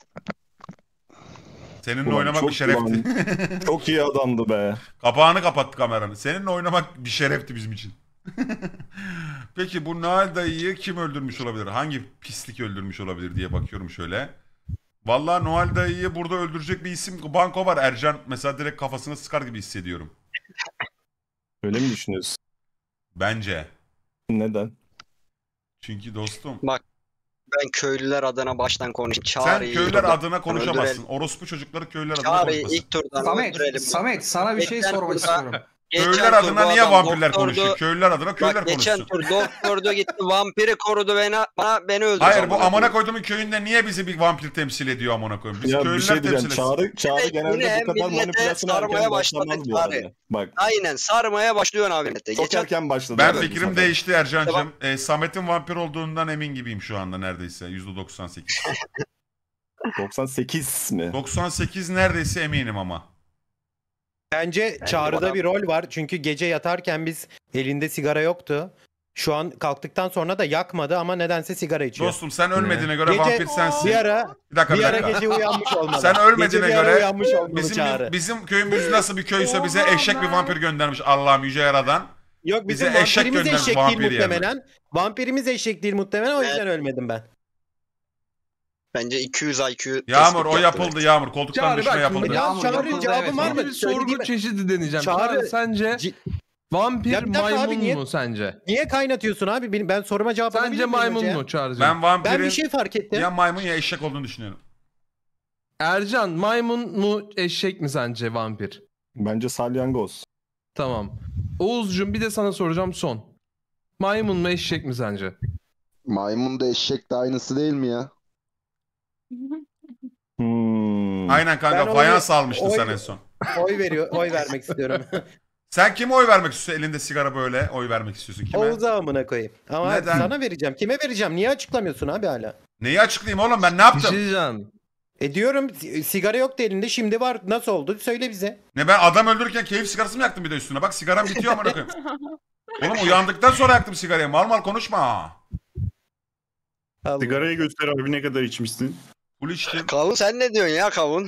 seninle Ulan oynamak çok bir şerefti. ulan- Çok iyi adamdı be. Kapağını kapattı kameranın. Seninle oynamak bir şerefti bizim için. Peki bu Noel dayıyı kim öldürmüş olabilir? Hangi pislik öldürmüş olabilir diye bakıyorum şöyle. Vallahi Noel dayıyı burada öldürecek bir isim banko var. Ercan mesela direkt kafasına sıkar gibi hissediyorum. Öyle mi düşünüyorsun? Bence. Neden? Çünkü dostum. Bak ben köylüler adına baştan konuşayım. Sen Çağrı'yı köylüler ilk adına turdan konuşamazsın. öldürelim. Orospu çocukları köylüler adına Çağrı'yı konuşmasın. ilk turdan Samet, öldürelim. Samet sana bir şey Geçen sormak turda- istiyorum. geçen Köylüler tur adına bu niye adam vampirler doktordu. konuşuyor? Köylüler adına köylüler Bak geçen konuşsun. tur doktordu gitti vampiri korudu beni, bana beni öldürdü. Hayır bu amına koyduğumun köyünde niye bizi bir vampir temsil ediyor amına koyayım? Biz Ya bir köylüler şey diyeceğim. temsil etsin. Çağrı, Çağrı Evet, genelde yine bu kadar millete manipülasyon sarmaya erken başladı başlamaz bu Çağrı. arada. Bak Aynen sarmaya başlıyorsun abi. çok Geçen erken başladı. Ben evet, fikrim bu değişti Ercan'cığım. Ee, Samet'in vampir olduğundan emin gibiyim şu anda neredeyse. yüzde doksan sekiz. doksan sekiz mi? doksan sekiz neredeyse eminim ama. Bence Çağrı'da bir rol var. Çünkü gece yatarken biz elinde sigara yoktu. Şu an kalktıktan sonra da yakmadı ama nedense sigara içiyor. Dostum sen ölmediğine göre Gece vampir sensin. Bir ara Bir dakika, bir bir ara dakika. gece uyanmış olmalı. Sen ölmediğine Gece bir ara göre uyanmış olmalı bizim Çağrı. bizim köyümüz nasıl bir köyse bize eşek bir vampir göndermiş Allah'ım yüce yaradan. Yok bizim bize eşek vampirimiz göndermiş eşek değil vampir yerine. muhtemelen. Vampirimiz eşek değil muhtemelen o yüzden ölmedim ben. bence iki yüz I Q Yağmur tespit o yaptı. yapıldı Yağmur. Koltuktan Çağrı düşme bak yapıldı. şimdi Ya Yağmur Çağrı yapıldı, cevabın evet, var yapıldı. mı? bir sorgu Söylediğime- çeşidi deneyeceğim. Çağrı- Çağrı, sence C- vampir Ya bir dakika abi, maymun niye- mu sence? Niye kaynatıyorsun abi? Ben, ben soruma cevap alabilir Sence miyim önce maymun ya? mu Çağrı'cığım? Ben vampirin Ben bir şey fark ettim. ya maymun ya eşek olduğunu düşünüyorum. Ercan maymun mu eşek mi sence vampir? Bence salyangoz. Tamam. Oğuzcum bir de sana soracağım son. Maymun mu eşek mi sence? Maymun da eşek de aynısı değil mi ya? Hmm. Aynen kanka Ben fayans oy- almıştın oy- sen en son. Oy veriyor, oy vermek istiyorum. Sen kime oy vermek istiyorsun? Elinde sigara böyle oy vermek istiyorsun. Kime? Oğuz'a amına koyayım. Ama Neden? sana vereceğim. Kime vereceğim? Niye açıklamıyorsun abi hala? Neyi açıklayayım oğlum ben ne Bir yaptım? şey diyeceğim. E diyorum si- sigara yoktu elinde, şimdi var. Nasıl oldu? Söyle bize. Ne ben adam öldürürken keyif sigarası mı yaktım bir de üstüne? Bak sigaram bitiyor amına koyayım. Oğlum uyandıktan sonra yaktım sigarayı. Mal mal konuşma. Allah. Sigarayı göster abi, ne kadar içmişsin. Full içtim. Kavun sen ne diyorsun ya Kavun?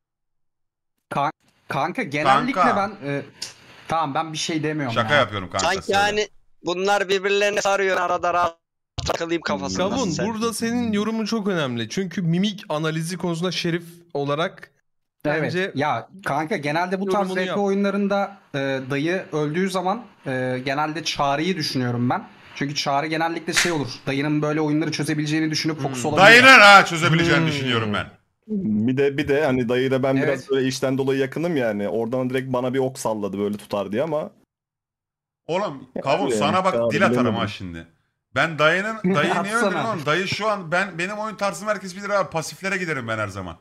Kanka genellikle Kanka. ben e, tamam ben bir şey demiyorum Şaka ya. yapıyorum kanka. Sanki söyle. yani bunlar birbirlerine sarıyor arada rahat takılayım kafasında. Kavun sen. burada senin yorumun çok önemli. Çünkü mimik analizi konusunda Şerif olarak Evet. bence Ya kanka genelde bu tarz yorumunu R P yap. oyunlarında e, dayı öldüğü zaman e, genelde Çağrı'yı düşünüyorum ben. Çünkü Çağrı genellikle şey olur. Dayının böyle oyunları çözebileceğini düşünüp fokus olabilir. Dayının ha çözebileceğini Hmm. düşünüyorum ben. Bir de bir de hani dayıyla ben Evet. biraz böyle işten dolayı yakınım yani. Oradan direkt bana bir ok salladı böyle tutar diye ama Oğlum kavun Yani, sana bak çağrı dil atarım bilemedim. ha şimdi. Ben dayının dayı niye Atsana. öldürüyorum oğlum? Dayı şu an ben benim oyun tarzım herkes bilir abi. Pasiflere giderim ben her zaman.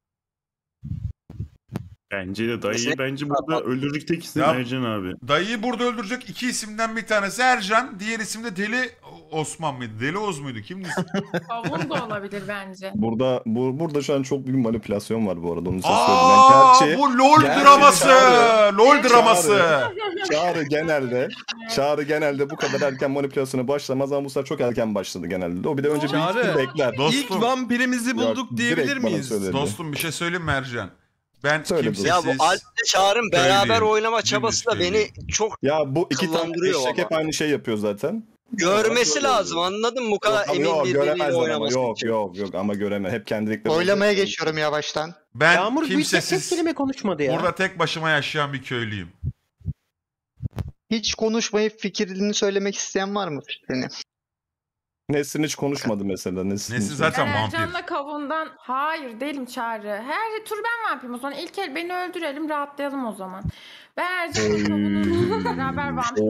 Bence de dayıyı Mesela- bence burada öldürecek tek isim Ya- Ercan abi. Dayıyı burada öldürecek iki isimden bir tanesi Ercan, diğer isim de Deli Osman mıydı? Deli Oz muydu? Kimdi? Kavun da olabilir bence. burada bu, burada şu an çok büyük manipülasyon var bu arada onu size söyleyeyim. Aa, Yani gerçi bu LOL gerçi draması. Çağrı- LOL draması. Çağrı genelde Çağrı genelde bu kadar erken manipülasyona başlamaz ama bu sefer çok erken başladı genelde. O bir de önce bir Çağrı, iki bekler. ilk vampirimizi bulduk Yok, diyebilir direkt bana miyiz? söyledi. Dostum bir şey söyleyeyim mi Ercan? Ben Söyle kimsesiz... Ya bu Alp'le Çağrı'nın beraber köylüyüm. oynama çabası da Dümdüz beni çok Ya bu iki tane kıllandırıyor eşek ama. hep aynı şey yapıyor zaten. Görmesi lazım, anladın mı? Bu kadar Yok, emin yok, birbiriyle göremezler ama. oynaması Yok için. yok yok ama göremez. Hep kendilikleri. Oylamaya geçiyorum yavaştan. Ben Yağmur bir tek kimsesiz... kelime konuşmadı ya. Burada tek başıma yaşayan bir köylüyüm. Hiç konuşmayıp fikrini söylemek isteyen var mı fikrini? Nesrin hiç konuşmadı mesela. Nesrin, Nesrin zaten Ben vampir. Ercan'la Kavun'dan hayır değilim Çağrı. Her tur ben vampirim o zaman. İlk el beni öldürelim rahatlayalım o zaman. Ben Ercan'la Kavun'un beraber vampir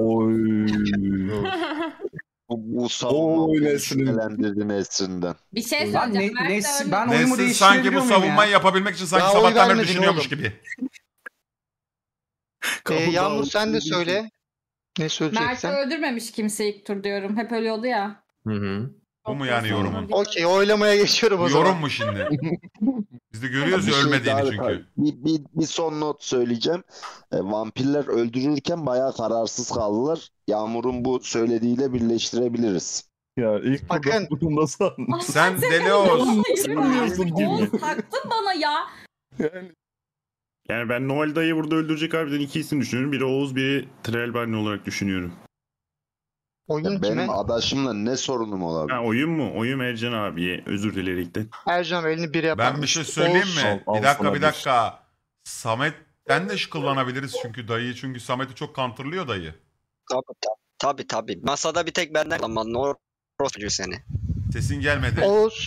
Bu, bu savunma Oy, beni Nesrin. şüphelendirdi Nesrin'den. Bir şey Lan söyleyeceğim. ne, Mert de Nes- öyle- ben oyumu Nesrin değiştirebiliyor sanki bu muyum savunmayı ya? yapabilmek için sanki Ya oy sabahtan beri vermedin düşünüyormuş oğlum. gibi. Ee, Yağmur sen de söyle. Ne Mert söyleyeceksen. öldürmemiş kimse ilk tur diyorum. Hep ölüyordu ya. Hı hı. Bu mu yani yorumun? Okey oylamaya geçiyorum o Bu zaman. yorum mu şimdi? Biz de görüyoruz Bir ya şey ölmediğini daha- çünkü. Bir, bir, bir son not söyleyeceğim. E, vampirler öldürürken bayağı kararsız kaldılar. Yağmur'un bu söylediğiyle birleştirebiliriz. Ya ilk Bakın. bunu nasıl anladın? Sen deli Oğuz. Bilmiyorsun değil mi? Oğuz taktın bana ya. Yani Yani ben Noel dayı burada öldürecek harbiden iki isim düşünüyorum. Biri Oğuz, biri Trell Barney olarak düşünüyorum. Oyun Ya kime? benim adaşımla ne sorunum olabilir? Ha oyun mu? Oyun Ercan abiye. Özür dileyerekten. Ercan elini bir yapar. Ben bir şey söyleyeyim Oğuz- mi? Al- al Bir dakika sana bir bir. dakika. Samet'ten de kullanabiliriz çünkü dayıyı. Çünkü Samet'i çok counterlıyor dayı. Tabii tabii. Tabii tabii. Masada bir tek benden ama Noros'cu seni. Sesin gelmedi. Oğuz.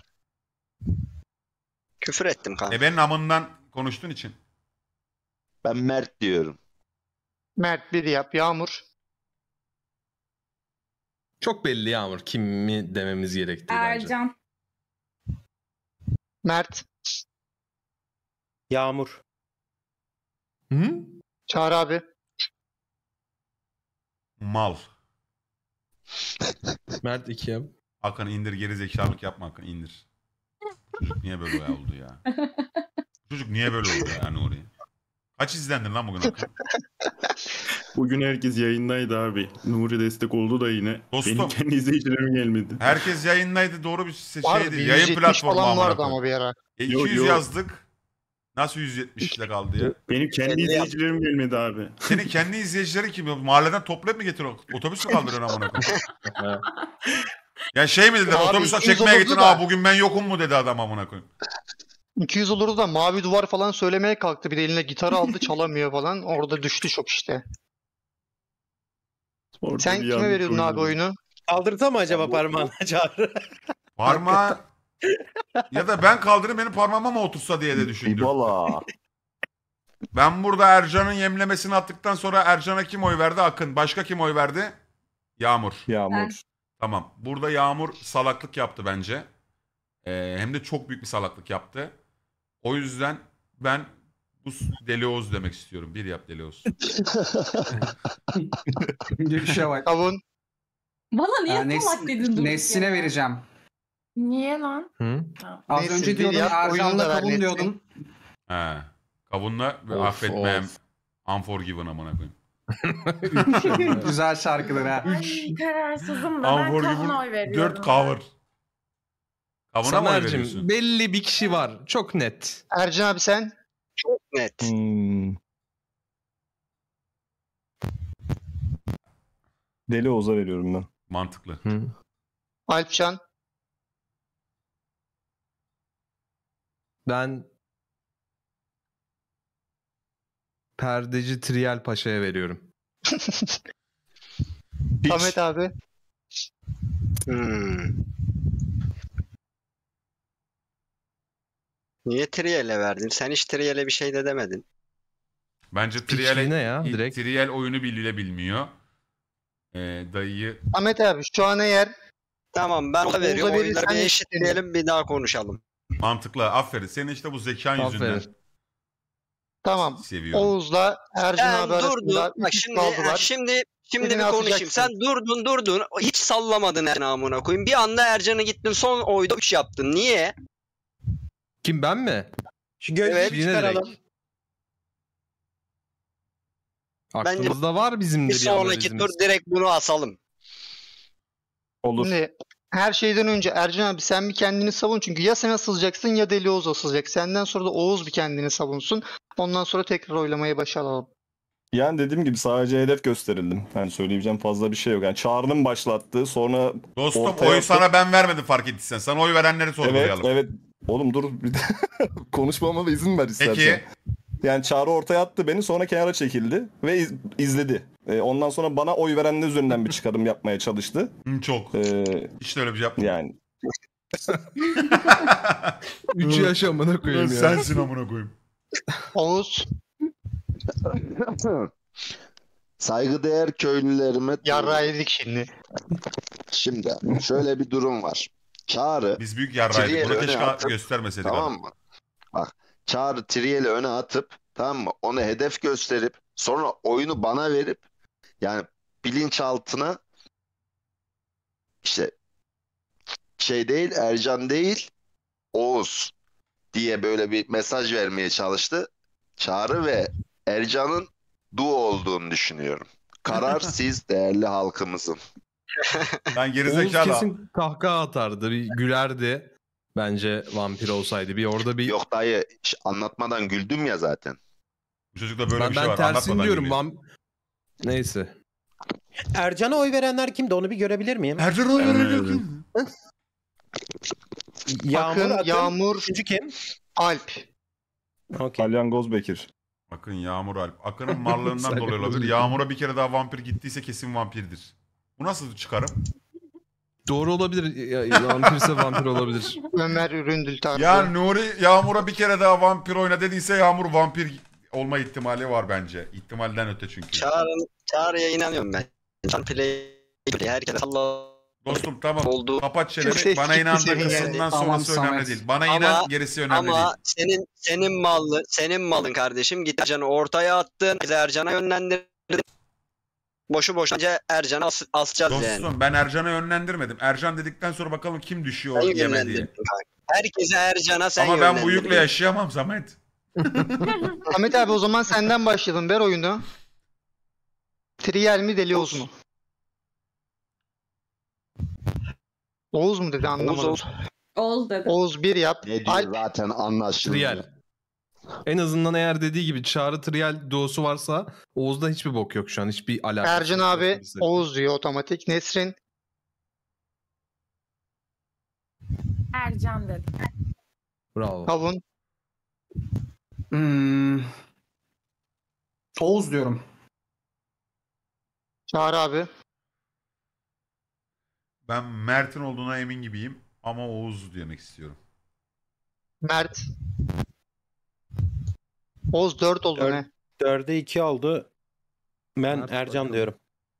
Küfür ettim kanka. E benim amından konuştuğun için. Ben Mert diyorum. Mert bir yap. Yağmur. Çok belli Yağmur kimi dememiz gerektiği bence. Ercan. Mert. Yağmur. Hı? Çağrı abi. Mal. Mert iki yap. Akın indir geri zekalılık yapma Akın indir. Çocuk niye böyle oldu ya? Çocuk niye böyle oldu yani oraya? Kaç izlendin lan bugün Akın? Bugün herkes yayındaydı abi. Nuri destek oldu da yine. Dostum. Benim kendi izleyicilerim gelmedi. Herkes yayındaydı doğru bir se- Var, şeydi. bir Yayın yüz yetmiş platformu falan amına vardı koyayım. ama bir ara. E, Yo, iki yüz yo. yazdık. Nasıl yüz yetmiş ile kaldı ya? Benim kendi Elli izleyicilerim gelmedi abi. Senin kendi izleyicileri kim? Mahalleden toplayıp mı getiriyor? Otobüs mü kaldırıyorsun amına koyayım? Ya şey mi dediler? Abi, Otobüse iki yüz çekmeye olurdu getirin. da. Aa bugün ben yokum mu dedi adam amına koyayım. iki yüz olurdu da mavi duvar falan söylemeye kalktı. Bir de eline gitar aldı çalamıyor falan. Orada düştü çok işte. Orada Sen bir kime yanlış veriyordun abi oynadım. oyunu? Kaldırsa mı acaba parmağını Çağrı? Parmağı ya da ben kaldırayım benim parmağıma mı otursa diye de düşündüm. İbola. Ben burada Ercan'ın yemlemesini attıktan sonra Ercan'a kim oy verdi? Akın. Başka kim oy verdi? Yağmur. Yağmur. Tamam. Burada Yağmur salaklık yaptı bence. Ee, hem de çok büyük bir salaklık yaptı. O yüzden ben bu Deli Oğuz demek istiyorum. Bir yap Deli Oğuz. Gülüşe bak. Kavun. Bana niye Ha, Nes- salak dedin durduk Nesrin'e yere? vereceğim. Niye lan? Hı? Az Nesrin, önce bir diyordun yap, oyunu da Ercan'la ver Kavun Nesrin. diyordun. He. Kavunla ve Of, affetmem. of. Unforgiven amına koyayım. Güzel şarkıdır ha. Ay kararsızım da ben Unforgiven Kavun'a oy veriyorum. dört cover. Kavuna mı oy veriyorsun? Samer'cim belli bir kişi var. Çok net. Ercan abi sen. Çok net. Hmm. Deli Oğuz'a veriyorum ben. Mantıklı. Hı. Alpcan. Ben Perdeci Triyel Paşa'ya veriyorum. Samet abi. Hmm. Niye Triel'e verdin? Sen hiç Triel'e bir şey de demedin. Bence Piçliğine Triel'e ya, direkt. Triel oyunu bile bilmiyor. Ee, dayıyı Samet abi şu an eğer Tamam ben Oğuz'a ona veriyorum. verirsen Oyunları bir eşitlenir. eşitleyelim bir daha konuşalım. mantıklı. Aferin. Senin işte bu zekan yüzünden Aferin. tamam seviyorum. Oğuz'la Ercan Sen abi arasında durdun. Bak üç şimdi, kaldılar. ha, şimdi şimdi Birini bir konuşayım. atacaksın. Sen durdun durdun. Hiç sallamadın Ercan amına koyayım. Bir anda Ercan'a gittin son oyda üç yaptın. Niye? Kim ben mi? Şu gözlüğü Evet, bir yine çıkaralım. direkt. Aklımızda var bizim de bir bir sonraki analizimiz. tur direkt bunu asalım. Olur. Şimdi her şeyden önce Ercan abi sen bir kendini savun çünkü ya sen asılacaksın ya Deli Oğuz asılacak. Senden sonra da Oğuz bir kendini savunsun. Ondan sonra tekrar oylamayı başa alalım. Yani dediğim gibi sadece hedef gösterildim. Yani söyleyebileceğim fazla bir şey yok. Yani Çağrı'nın başlattığı sonra Dostum ortaya oyu atıp- sana ben vermedim fark ettiysen. Sana oy verenleri Evet, sorgulayalım. evet. Oğlum dur bir de konuşmama da izin ver istersen. Peki. Yani Çağrı ortaya attı beni, sonra kenara çekildi ve iz- izledi. Ee, ondan sonra bana oy verenler üzerinden bir çıkarım yapmaya çalıştı. Hı, çok. Ee, Hiç de öyle bir şey yapmadım. yani Üç yaş amına koyayım ya. Sensin amına koyayım. Oğuz Saygıdeğer köylülerime... yarrağı yedik şimdi. Şimdi şöyle bir durum var. Çağrı... Biz büyük yarraydık. Triyeli Bunu öne keşke atıp- göstermeseydik. Tamam abi. mı? Bak Çağrı Triyeli öne atıp tamam mı? Onu hedef gösterip sonra oyunu bana verip yani bilinçaltına işte şey değil Ercan değil Oğuz diye böyle bir mesaj vermeye çalıştı. Çağrı ve Ercan'ın duo olduğunu düşünüyorum. Karar siz değerli halkımızın. Ben Oğuz gerizekalı. kesin kahkaha atardı, bir gülerdi. Bence vampir olsaydı bir orada bir... Yok dayı ş- anlatmadan güldüm ya zaten. Bu çocukta böyle ben, bir şey ben var. tersini Anlatmadan diyorum. gülüyor. Vam... Neyse. Ercan'a oy verenler kimdi onu bir görebilir miyim? Ercan'a oy verenler kim? Yağmur, Akın, Akın, Yağmur, üçüncü kim? Alp. Okey. Salyangoz Bekir. Bakın Yağmur Alp. Akın'ın marlığından Sen dolayı olabilir. yapıyorsun. Yağmur'a bir kere daha vampir gittiyse kesin vampirdir. Bu nasıl çıkarım? Doğru olabilir. Ya- ya- Vampirse vampir olabilir. Ömer Üründül tarzı. Ya Nuri Yağmur'a bir kere daha vampir oyna dediyse Yağmur vampir olma ihtimali var bence. İhtimalden öte çünkü. Çağrı, Çağrı'ya inanıyorum ben. Çağrı play herkese Allah Dostum tamam. oldu. Kapat çeneni. Ses Bana gitti inandığı senin kısımdan yani. Tamam, sonrası önemli Samet. değil. Bana Ama- inan gerisi önemli Ama değil. senin senin mallı, senin malın kardeşim. Git Ercan'ı ortaya attın. Bizi Ercan'a yönlendirdin. Boşu boşuna Ercan'ı as asacağız Dostum yani. ben Ercan'ı yönlendirmedim. Ercan dedikten sonra bakalım kim düşüyor Sen yeme diye. yönlendirdin kanka. Herkese Ercan'a sen Ama ben bu yönlendirdin. yükle yaşayamam Samet. Ahmet abi o zaman senden başlayalım. Ver oyunu. Triyel mi Deli Oğuz mu? Oğuz mu dedi anlamadım. Oğuz, Oğuz dedi. Oğuz bir yap. Ne diyor Alp zaten anlaşıldı. Trial. En azından eğer dediği gibi Çağrı Trial duosu varsa Oğuz'da hiçbir bok yok şu an. Hiçbir alakası Ercan yok. abi Oğuz diyor otomatik. Nesrin Ercan dedi. Bravo. Kavun Hmm. Oğuz diyorum. Çağrı abi. Ben Mert'in olduğuna emin gibiyim. Ama Oğuz demek istiyorum. Mert. Oğuz dört oldu Dört. ne? Dörde iki oldu. Ben Mert Ercan bakalım. diyorum.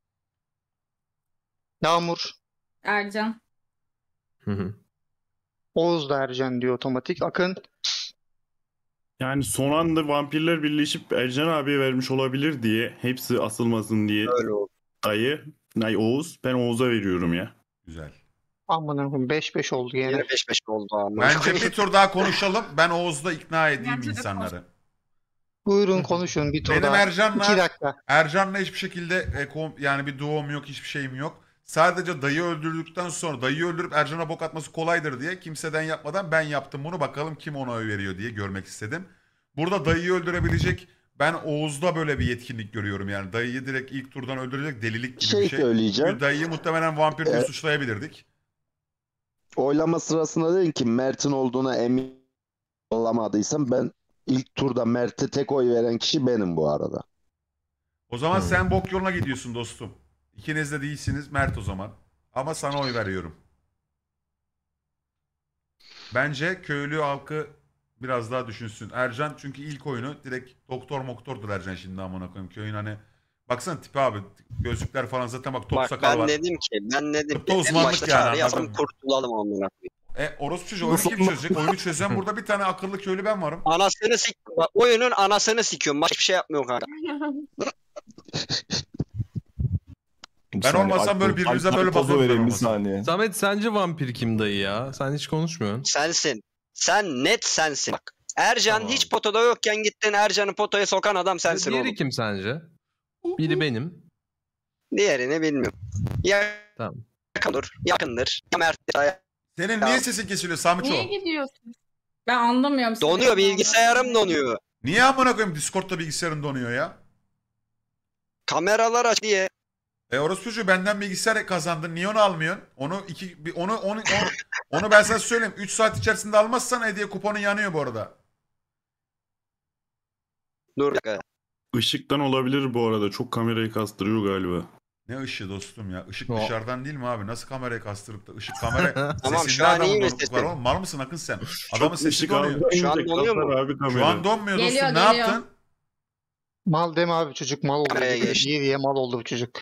Yağmur. Ercan. Hı hı. Oğuz da Ercan diyor otomatik. Akın. Yani son anda vampirler birleşip Ercan abiye vermiş olabilir diye, hepsi asılmasın diye Öyle oldu. dayı, Nay Oğuz, ben Oğuz'a veriyorum ya. Güzel. Aman beş beş oldu yine. Yine beş beş oldu ama. Bence bir tur daha konuşalım. Ben Oğuz'da ikna edeyim Bence de insanları. Buyurun konuşun bir tur Benim daha. Ercan'la İki dakika. Ercan'la hiçbir şekilde e, kom- yani bir duom yok, hiçbir şeyim yok. Sadece dayı öldürdükten sonra dayıyı öldürüp Ercan'a bok atması kolaydır diye kimseden yapmadan ben yaptım bunu. Bakalım kim ona oy veriyor diye görmek istedim. Burada dayıyı öldürebilecek ben Oğuz'da böyle bir yetkinlik görüyorum yani. Dayıyı direkt ilk turdan öldürecek delilik gibi Şey bir şey. söyleyeceğim. Çünkü dayıyı muhtemelen vampir diye Evet. suçlayabilirdik. Oylama sırasında dedin ki Mert'in olduğuna emin olamadıysam ben ilk turda Mert'e tek oy veren kişi benim bu arada. O zaman Hmm. sen bok yoluna gidiyorsun dostum. İkiniz de değilsiniz Mert o zaman. Ama sana oy veriyorum. Bence köylü halkı biraz daha düşünsün. Ercan çünkü ilk oyunu direkt doktor moktordur Ercan şimdi amına koyayım. Köyün hani baksana tipi abi gözlükler falan zaten bak top Bak sakal ben var. dedim ki ben dedim Tıpta ki en uzmanlık başta yani, Çağrı'yı anladın asalım mı? kurtulalım ondan. E orospu çocuğu oyunu kim çözecek? Oyunu çözen burada bir tane akıllı köylü ben varım. Anasını sik bak, oyunun anasını sikiyorum. Başka bir şey yapmıyorum kanka. Bir Ben saniye, olmasam böyle alkol- birbirimize alkol böyle pozu bakıyoruz vereyim ben bir olmasam. saniye. Samet sence vampir kim dayı ya? Sen hiç konuşmuyorsun. Sensin. Sen net sensin. Bak. Ercan Tamam. hiç potada yokken gittin Ercan'ı potaya sokan adam sensin Diğeri oğlum. kim sence? Biri benim. Diğerini bilmiyorum. Ya Tamam. yakındır, yakındır. Ya Mert'tir. ya- Senin Ya- niye sesin kesiliyor Samiço? Niye gidiyorsun? Ben anlamıyorum. sizi. Donuyor, bilgisayarım donuyor. Niye amına koyayım Discord'da bilgisayarın donuyor ya? Kameralar aç diye. E orospucu benden bilgisayar kazandın. Niye onu almıyorsun? Onu iki bir- onu onu onu, onu ben sana söyleyeyim. üç saat içerisinde almazsan hediye kuponu yanıyor bu arada. Dur bir dakika. Işıktan olabilir bu arada. Çok kamerayı kastırıyor galiba. Ne ışığı dostum ya? Işık O- dışarıdan değil mi abi? Nasıl kamerayı kastırıp da ışık kamera Tamam, sesinde şu an adamın iyi mi donukluk var sesin? oğlum. Mal mısın Akın sen? Çok Adamın sesi ışık donuyor. aldı. Şu an donuyor mu? Abi kamera. Şu an donmuyor Geliyor, dostum. Ne geliyor. yaptın? Mal deme abi çocuk mal oldu. Kameraya geçti. İyi diye mal oldu bu çocuk.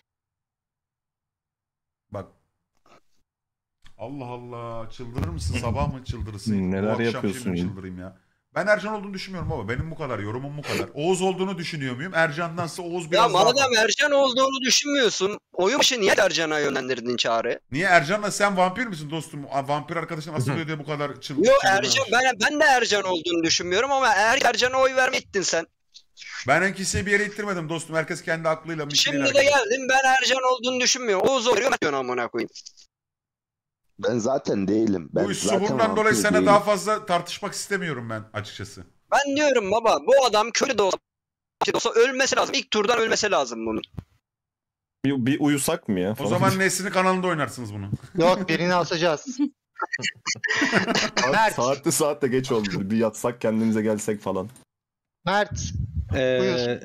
Bak. Allah Allah. Çıldırır mısın? Sabah mı çıldırırsın? Neler Bu akşam yapıyorsun şimdi ya? çıldırayım ya. Ben Ercan olduğunu düşünmüyorum baba. Benim bu kadar. Yorumum bu kadar. Oğuz olduğunu düşünüyor muyum? Ercan'dansa Oğuz Ya biraz daha... madem Ercan olduğunu düşünmüyorsun, oyun başı niye Ercan'a yönlendirdin Çağrı? Niye Ercan'la sen vampir misin dostum? A, Vampir arkadaşın asılıyor diye bu kadar çıl Yo çılgın Ercan, olmuş. ben, ben de Ercan olduğunu düşünmüyorum ama eğer Ercan'a oy vermeyettin sen. Ben en kimseyi bir yere ittirmedim dostum. Herkes kendi aklıyla mikriyle Şimdi de hareket. geldin ben Ercan olduğunu düşünmüyorum. Oğuz oluyor ben amına koyayım. Ben zaten değilim. Ben Bu zaten suburundan dolayı vampir sana değilim. daha fazla tartışmak istemiyorum ben açıkçası. Ben diyorum baba bu adam kötü de olsa, kötü de olsa ölmesi lazım. İlk turdan ölmesi lazım bunun. Bir, bir uyusak mı ya? O falan. zaman Nesrin'in kanalında oynarsınız bunu. Yok birini asacağız. Saat, saatte saatte geç oldu. Bir yatsak kendimize gelsek falan. Mert. Buyur. Ee,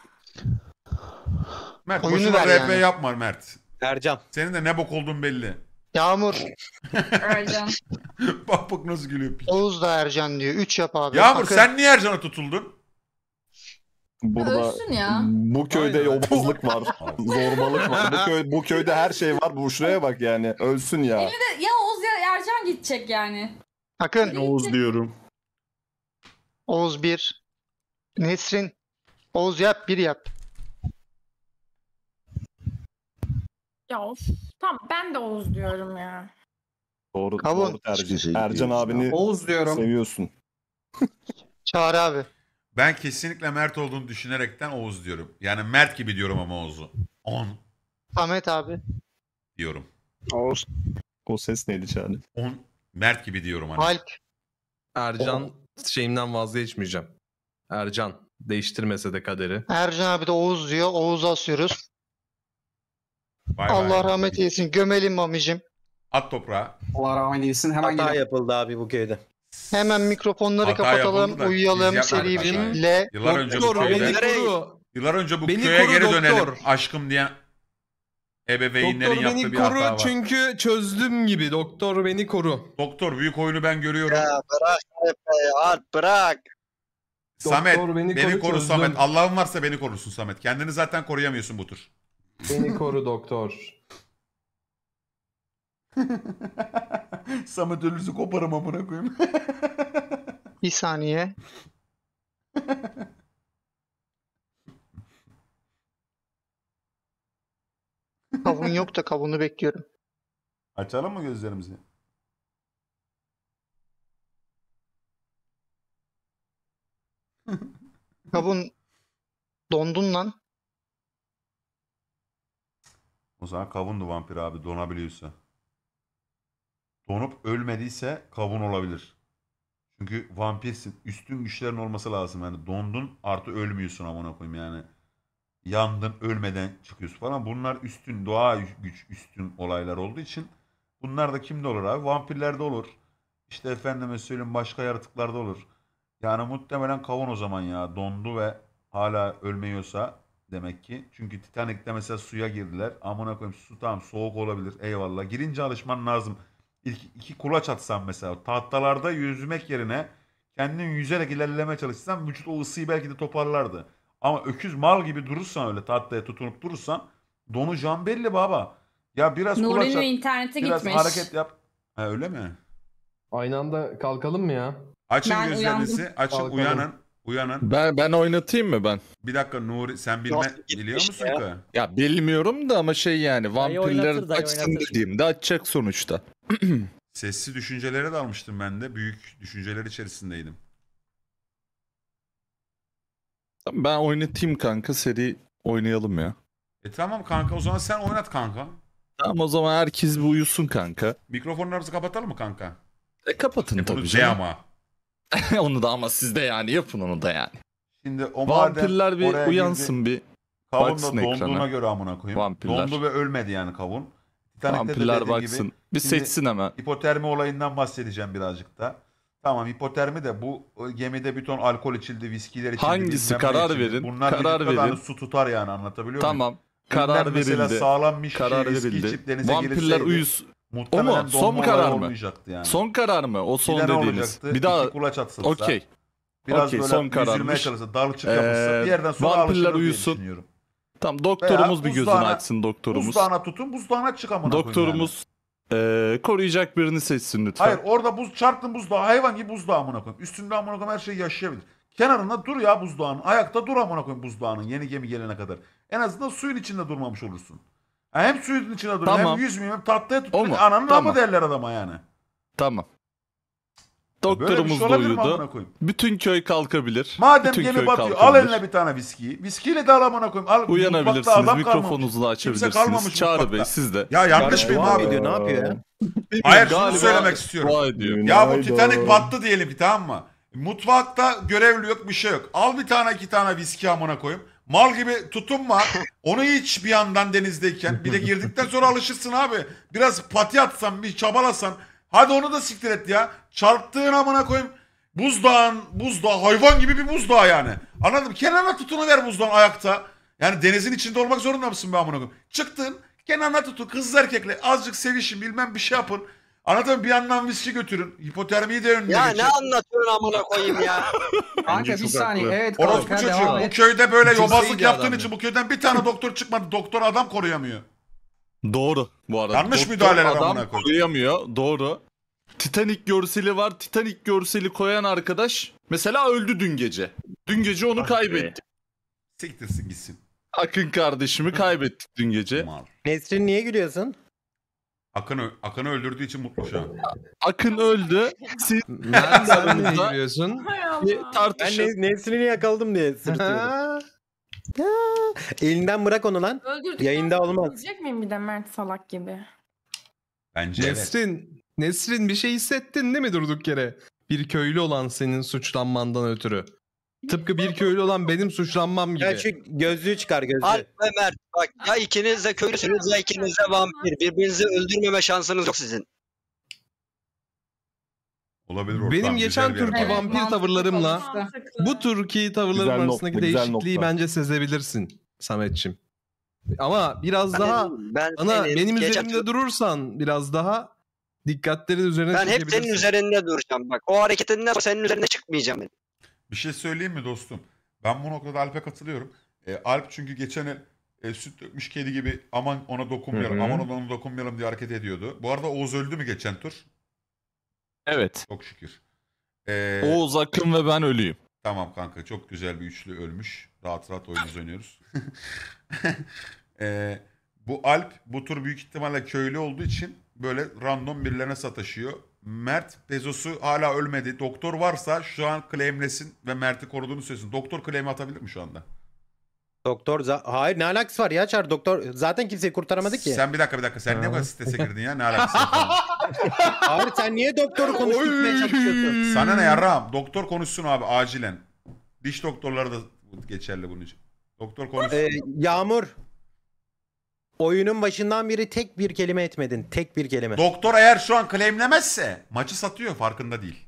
Mert Oyunu boşuna ver R P yani. yapma Mert. Ercan. Senin de ne bok olduğun belli. Yağmur. Ercan. Bak bak nasıl gülüyor. piç. Oğuz da Ercan diyor. üç yap abi. Yağmur Akın. sen niye Ercan'a tutuldun? Burada Ölsün ya. bu köyde Aynen. yobazlık var. Zorbalık var. Bu, köy, bu köyde her şey var. Bu şuraya bak yani. Ölsün ya. Elinde ya Oğuz ya Ercan gidecek yani. Akın. Oğuz diyorum. Oğuz bir. Nesrin. Oğuz yap bir yap. Ya of. Tamam ben de Oğuz diyorum ya. Doğru, Kavun. doğru tercih. Şey Ercan diyorsun abini Oğuz diyorum. seviyorsun. Çağrı abi. Ben kesinlikle Mert olduğunu düşünerekten Oğuz diyorum. Yani Mert gibi diyorum ama Oğuz'u. On Samet abi. diyorum. Oğuz. O ses neydi Çağrı? On Mert gibi diyorum hani. Alp. Ercan şeyimden vazgeçmeyeceğim. Ercan değiştirmese de kaderi. Ercan abi de Oğuz diyor. Oğuz'u asıyoruz. Bay bay. Allah rahmet eylesin. Gömelim mamicim. At toprağa. Allah rahmet eylesin. Hemen Hata geliyorum. yapıldı abi bu köyde. Hemen mikrofonları Hata kapatalım. yapıldı da Uyuyalım biz yapmadık seri hatayı. bir Yıllar önce bu Doktor beni köyde, Nereye- koru. yıllar önce bu Beni köye koru geri doktor. dönelim aşkım diyen ebeveynlerin Doktor yaptığı beni bir hata koru var. çünkü çözdüm gibi. Doktor beni koru. Doktor büyük oyunu ben görüyorum. Ya bırak be Alp bırak. Samet Doktor beni, beni koru, koru, çözdüm. Samet. Allah'ın varsa beni korusun Samet. Kendini zaten koruyamıyorsun bu tur. Beni koru doktor. Samet ölürse koparım amına koyayım. Bir saniye. Kavun yok da kavunu bekliyorum. Açalım mı gözlerimizi? Kavun dondun lan. O zaman kavundu vampir abi donabiliyorsa. Donup ölmediyse kavun olabilir. Çünkü vampirsin. Üstün güçlerin olması lazım. Yani dondun artı ölmüyorsun amına koyayım yani. Yandın ölmeden çıkıyorsun falan. Bunlar üstün doğa güç üstün olaylar olduğu için bunlar da kimde olur abi? Vampirlerde olur. İşte efendime söyleyeyim başka yaratıklarda olur. Yani muhtemelen kavun o zaman ya. Dondu ve hala ölmüyorsa demek ki. Çünkü Titanic'te mesela suya girdiler. Amına koyayım su tamam soğuk olabilir. Eyvallah. Girince alışman lazım. İlk iki kulaç atsan mesela. Tahtalarda yüzmek yerine kendin yüzerek ilerlemeye çalışsan vücut o ısıyı belki de toparlardı. Ama öküz mal gibi durursan öyle tahtaya tutunup durursan donacağın belli baba. Ya biraz kulaç Nuri'nin at. interneti Biraz gitmiş. hareket yap. Ha öyle mi? Aynı anda kalkalım mı ya? Açın Ben gözlerinizi. uyandım. Açın Kalkalım. uyanın. Uyanın. Ben ben oynatayım mı ben? Bir dakika Nuri sen bilme Nasıl gitmiş biliyor musun ya? ki? Ya bilmiyorum da ama şey yani vampirler oynatır, dayı açsın oynatır. dediğimde açacak sonuçta. Sesli düşüncelere dalmıştım ben de. Büyük düşünceler içerisindeydim. Tamam, ben oynatayım kanka seri Oynayalım ya. E tamam kanka, o zaman sen oynat kanka. Tamam, o zaman herkes bir uyusun kanka. Mikrofonlarımızı kapatalım mı kanka? E kapatın e, tabii bunu canım. ama. Onu da ama siz de yani yapın onu da yani. Şimdi o Vampirler bir oraya uyansın girdi, bir. Kavun Baksın da donduğuna ekrana. göre amına koyayım. Vampirler. Dondu ve ölmedi yani kavun. Titanic'te de Vampirler dediğim baksın. gibi. Bir Şimdi seçsin hemen. Hipotermi olayından bahsedeceğim birazcık da. Tamam, hipotermi de bu gemide bir ton alkol içildi, viskiler içildi. Hangisi? bilmem ne Karar içildi. verin. Bunlar Karar birlikte de hani verin. su tutar yani, anlatabiliyor muyum? Tamam. Bunlar Karar mesela verildi. sağlam bir şişe Karar viski verildi. içip denize Vampirler girilseydi uyuz. O muhtemelen mu? Son donma mu olayı karar mı? olmayacaktı yani. Son karar mı? O son Bir de ne dediğiniz. olacaktı? Bir daha İki kulaç atılsa. Okey. Biraz Okey, böyle son yüzülmeye kararmış. çalışsa, dalçık Ee, yapılsa bir yerden sonra vampirler alışılır diye uyusun. düşünüyorum. Tamam, doktorumuz Veya bir gözünü buzdağına- açsın doktorumuz. Buzdağına tutun, buzdağına çık amına koyayım Doktorumuz eee, koruyacak birini seçsin lütfen. Hayır, orada buz çarptın buzdağı, hayvan gibi buzdağı amına koyayım. Üstünde amına koyayım her şey yaşayabilir. Kenarında dur ya buzdağının. Ayakta dur amına koyayım buzdağının yeni gemi gelene kadar. En azından suyun içinde durmamış olursun. Ha, hem suyun içinde dur, Tamam. hem yüzmeyeyim, hem tatlıya O tutun. mu? Ananın Tamam. amı derler adama yani. Tamam. Böyle bir Doktorumuz şey da olabilir mi amına uyudu. koyayım? Bütün köy kalkabilir. Madem Bütün gemi köy batıyor, al kalkabilir. eline bir tane viskiyi. Viskiyle de al amına koyayım. Al, mutfakta Uyanabilirsiniz. adam kalmamış. Mikrofonunuzu da Kimse açabilirsiniz. kalmamış Çağrı mutfakta. Bey, siz de. Ya yanlış Çağrı mıyım devam abi? ediyor, ne yapıyor ya? Hayır, şunu Galiba söylemek istiyorum. dua ediyor. Ya bu Günaydın. Titanic battı diyelim ki, tamam mı? Mutfakta görevli yok, bir şey yok. Al bir tane iki tane viski amına koyayım. Mal gibi tutunma. Onu iç bir yandan denizdeyken. Bir de girdikten sonra alışırsın abi. Biraz pati atsan, bir çabalasan. Hadi onu da siktir et ya. Çarptığın amına koyayım. Buzdağın, buzdağı, hayvan gibi bir buzdağı yani. Anladım. Kenarına tutunuver buzdağın ayakta. Yani denizin içinde olmak zorunda mısın be amına koyayım? Çıktın, kenarına tutun. Kız erkekle azıcık sevişin, bilmem bir şey yapın. Anladın, bir yandan viski götürün. Hipotermiyi de önüne Ya geçin. ne anlatıyorsun amına koyayım ya? Kanka bir saniye. Evet Orospu kanka çocuğu, devam bu et. köyde böyle Cüz'i yobazlık iyi yaptığın adamdı. için bu köyden bir tane doktor çıkmadı. Doktor adam koruyamıyor. Doğru bu arada. Yanlış Doktor müdahaleler adam amına koyayım. koruyamıyor. Doğru. Titanic görseli var. Titanic görseli koyan arkadaş mesela öldü dün gece. Dün gece onu kaybettik. Siktirsin gitsin. Akın kardeşimi kaybettik dün gece. Nesrin niye gülüyorsun? Akın'ı Akın'ı öldürdüğü için mutlu şu an. Akın öldü. Siz Nereden aranızda nereye giriyorsun? bir Ben tartışın. ne, Nesrin'i yakaladım diye sırıtıyorum. Ha, elinden bırak onu lan. Öldürdükten Yayında sonra olmaz. diyecek miyim bir de Mert salak gibi? Bence evet. Nesrin, Nesrin bir şey hissettin değil mi durduk yere? Bir köylü olan senin suçlanmandan ötürü. Tıpkı bir köylü olan benim suçlanmam gibi. Ya şu gözlüğü çıkar gözlüğü. Alp ve Mert bak, ya ikiniz de köylüsünüz ya ikiniz de vampir. Birbirinizi öldürmeme şansınız yok sizin. Olabilir ortam. Benim geçen güzel bir yer turki var. vampir mantıklı tavırlarımla konuştu. bu turki tavırlarım Güzel arasındaki nokta, güzel değişikliği nokta. bence sezebilirsin Sametçim. Ama biraz Ben, daha ben bana senin benim geçen üzerimde tur- durursan biraz daha dikkatlerin üzerine ben hep senin çekebilirsin. üzerinde duracağım bak. O hareketinden sonra senin üzerine çıkmayacağım ben. Bir şey söyleyeyim mi dostum? Ben bu noktada Alp'e katılıyorum. E, Alp çünkü geçen el e, süt dökmüş kedi gibi aman ona dokunmayalım, Hı hı. aman ona dokunmayalım diye hareket ediyordu. Bu arada Oğuz öldü mü geçen tur? Evet. Çok şükür. E, Oğuz, Akın ve ben ölüyüm. Tamam kanka, çok güzel bir üçlü ölmüş. Rahat rahat oyunumuzu oynuyoruz. e, bu Alp bu tur büyük ihtimalle köylü olduğu için böyle random birilerine sataşıyor. Mert Bezos'u hala ölmedi. Doktor varsa şu an claimlesin ve Mert'i koruduğunu söylesin. Doktor claim atabilir mi şu anda? Doktor za- hayır ne alakası var ya Çağrı, doktor zaten kimseyi kurtaramadı ki. Sen bir dakika bir dakika. Sen niye bu kadar strese girdin ya? Ne alakası var? Hayır sen niye doktoru konuşturmaya çalışıyorsun? Sana ne yarrağım? Doktor konuşsun abi acilen. Diş doktorları da geçerli bunun için. Doktor konuşsun. Ee, Yağmur. Oyunun başından beri tek bir kelime etmedin. Tek bir kelime. Doktor eğer şu an claimlemezse maçı satıyor, farkında değil.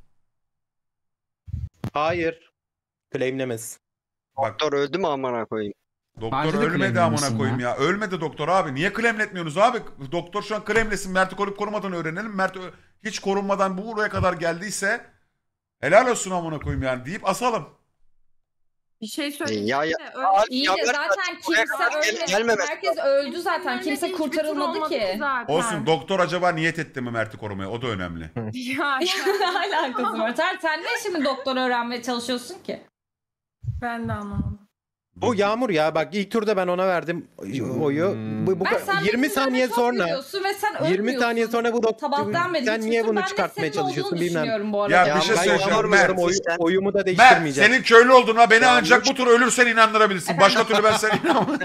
Hayır. Claimlemez. Doktor öldü mü amına koyayım? Doktor Bence de ölmedi claimlemesin amına koyayım ya. Ölmedi doktor abi. Niye claimletmiyorsunuz abi? Doktor şu an claimlesin. Mert'i koruyup korumadan öğrenelim. Mert ö- hiç korunmadan bu buraya kadar geldiyse helal olsun amına koyayım yani deyip asalım. Bir şey söyleyeyim. Ya, ya, de, öyle- Alp, İyi ya de Mert zaten buraya kimse kadar gel- ölmedi. gelmemesi Herkes lazım. öldü zaten. Ölmedi, Kimse hiçbir tur kurtarılmadı olmadı ki. zaten. Olsun, doktor acaba niyet etti mi Mert'i korumaya? O da önemli. Ya, ne alakası var? Sen, sen niye şimdi doktor öğrenmeye çalışıyorsun ki? ben de anlamadım. O Yağmur ya bak ilk turda ben ona verdim oyu. Bu, bu Ben sen yirmi benim saniye üzerime çok sonra yürüyorsun ve sen yirmi ölmüyorsun. saniye sonra bu doktor Sabahtan beri sen hiç niye fikrim- bunu ben de çıkartmaya senin çalışıyorsun olduğunu bilmem. düşünüyorum bu arada. Ya bir şey Ben söyleyeceğim. Yağmur'u Mert, oy, oyumu da Mert değiştirmeyeceğim. senin köylü olduğuna beni ancak bu tur ölürsen inandırabilirsin. Başka türlü ben sana inanmam.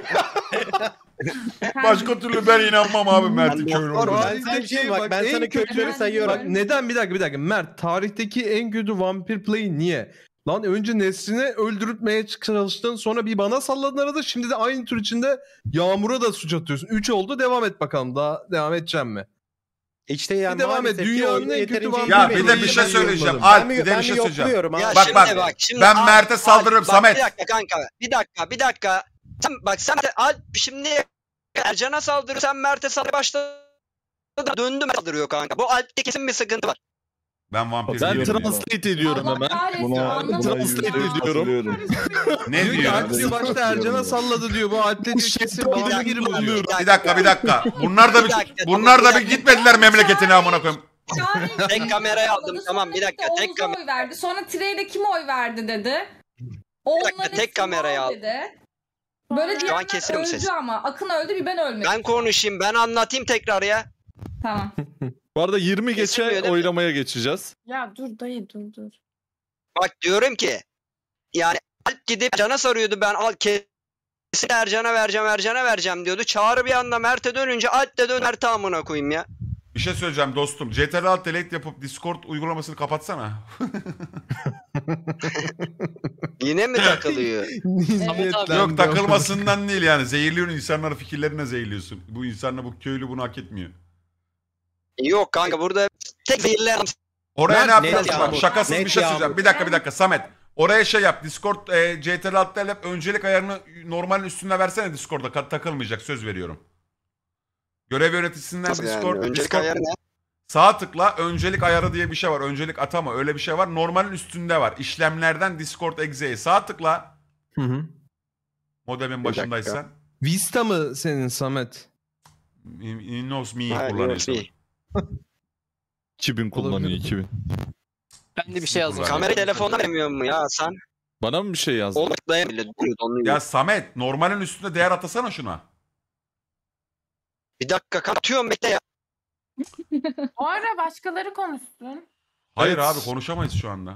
Başka türlü ben inanmam abi Mert'in köylü olduğuna. Ben sana bir şey diyeyim, bak ben en sana kötü- köylüleri sayıyorum. Bak neden bir dakika bir dakika Mert tarihteki en kötü vampir play niye? Lan önce Nesrin'i öldürtmeye çalıştın sonra bir bana salladın arada şimdi de aynı tur içinde Yağmur'a da suç atıyorsun. üç oldu devam et bakalım daha devam edeceğim mi? İşte yani Bir devam et. maalesef ki Dünyanın oyunu en kötü yeterince vampiri Ya iyi bir de bir bilmiyorum. şey Ben söyleyeceğim. yorumladım. Alp Ben bir de bir ben şey bir söyleyeceğim. yokluyorum abi. Ya Bak şimdi bak bak, şimdi ben Alp- Mert'e saldırırım Alp, bak, Samet. Bir dakika kanka. Bir dakika bir dakika. Sen, bak sen Alp şimdi Ercan'a saldırıyor. Sen Mert'e saldırı başladı. Döndü Mert saldırıyor kanka. Bu Alp'te kesin bir sıkıntı var. Ben vampir Ben diyorum ya. translate ediyorum Allah hemen. kahretsin, Buna, anlamadım. buna translate ediyorum. Ne Diyor ki diyor? Alp diyor başta Ercan'a salladı diyor bu Alp'te diyor kesin vampir bu diyor. Bir dakika bir dakika. Bunlar da bir, Bir dakika, bunlar tamam, da bir bir dakika. gitmediler memleketine amına koyayım. Tek kamerayı aldım tamam bir dakika tek Oğuz'a kamera. oy verdi. Sonra Tire'yle kim oy verdi dedi. O Bir dakika, onların tek hepsini kamerayı al aldım. dedi. Böyle Şu an diyenler kesiyorum öldü sesi. ama. Akın öldü bir ben ölmedim. Ben konuşayım ben anlatayım tekrar ya. Tamam. Bu arada yirmi Kesilmiyor geçe değil mi? oylamaya geçeceğiz. Ya dur dayı dur dur. Bak diyorum ki yani Alp gidip Ercan'a sarıyordu ben al kesin Ercan'a vereceğim Ercan'a vereceğim diyordu. Çağrı bir anda Mert'e dönünce Alp de dön Mert'e amına koyayım ya. Bir şey söyleyeceğim dostum. C T R L delete yapıp Discord uygulamasını kapatsana. Yine mi takılıyor? Yok takılmasından değil yani. Zehirliyorsun insanların fikirlerine zehirliyorsun. Bu insanla bu köylü bunu hak etmiyor. Yok kanka burada tek zehirli adam. Oraya Net- ne net yapıyorsun? Bak yağmur. şakasız Net bir şey yağmur. söyleyeceğim. Bir dakika bir dakika Samet. Oraya şey yap. Discord e, C T R L yap. Öncelik ayarını normalin üstüne versene Discord'da. Ka- takılmayacak söz veriyorum. Görev yöneticisinden Nasıl yani? Discord. Öncelik Discord ayarı ne? Sağ tıkla öncelik ayarı diye bir şey var. Öncelik atama öyle bir şey var. Normalin üstünde var. İşlemlerden Discord Exe'ye sağ tıkla. Hı hı. Modemin başındaysan. Vista mı senin Samet? Windows Me'yi Ha, kullanıyorsun. iyi. iki bin kullanıyor iki bin. Ben de bir şey yazdım. Kamera telefonla vermiyor mu ya sen? Bana mı bir şey yazdın? Onu tıklayabilir. Ya Samet normalin üstünde değer atasana şuna. Bir dakika kapatıyorum bekle ya. O ara başkaları konuşsun. Hayır Evet. abi konuşamayız şu anda.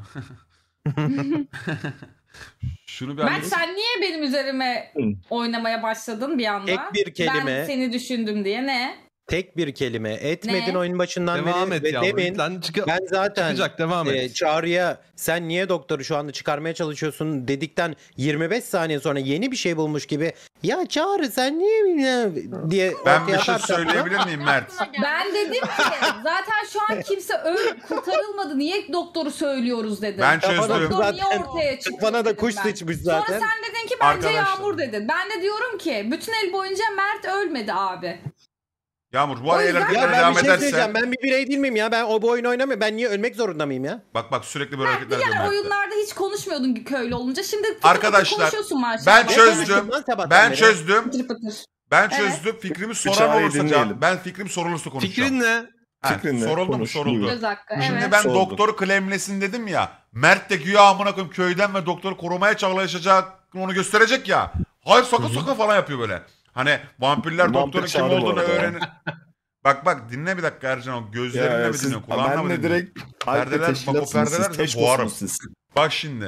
Şunu bir Mert halledin. sen niye benim üzerime oynamaya başladın bir anda? Tek bir kelime. Ben seni düşündüm diye ne? Tek bir kelime etmedin Ne? oyun başından Devam beri et ve yavrum. demin Lan çık- ben zaten çıkacak devam e, et. Çağrı'ya sen niye doktoru şu anda çıkarmaya çalışıyorsun dedikten yirmi beş saniye sonra yeni bir şey bulmuş gibi ya Çağrı sen niye bilmem diye Ben ortaya bir şey atarsan söyleyebilir miyim Mert? Ben dedim ki zaten şu an kimse öl kurtarılmadı. Niye doktoru söylüyoruz dedim. Ben Kafana çözdüm. Doktor niye zaten ortaya çıktı kafana da dedim kuş ben. sıçmış zaten. Sonra sen dedin ki bence Arkadaşlar. Yağmur dedin. Ben de diyorum ki bütün el boyunca Mert ölmedi abi. Yağmur bu O araya yüzden- hareketler Ya ben devam bir şey ederse. söyleyeceğim. Ben bir birey değil miyim ya? Ben o bu oyunu oynamıyorum. Ben niye ölmek zorunda mıyım ya? Bak bak sürekli böyle hareketler Diğer yapıyor Mert'te. oyunlarda hiç konuşmuyordun köylü olunca. Şimdi fıtır fıtır Arkadaşlar, konuşuyorsun maşallah. Ben Ne çözdüm. konuştun lan sabahtan Ben beri? çözdüm. Fıtır fıtır. Ben Evet. çözdüm. Fikrimi soran çağrıyı olursa dinleyelim. cevap. Ben fikrim sorulursa konuşacağım. Fikrin ne? Ha, Fikrin ne? soruldu mu? Konuş, Soruldu. buyur. Söz hakkı. Şimdi Evet. ben Sordu. doktoru claimlesin dedim ya. Mert de güya amına koyayım köyden ve doktoru korumaya çalışacak onu gösterecek ya. Hayır sakın sakın falan yapıyor böyle. Hani vampirler Vampir doktorun kim Çağrı bu olduğunu arada. öğrenir. Bak bak dinle bir dakika Ercan o gözlerinle Ya, mi siz, dinliyorsun kulağınla mı ben de dinliyorsun? direkt Alp'le Perdeler bak o teşkilatsınız perdeler siz. de Teş boğarım. musunuz siz? Bak şimdi.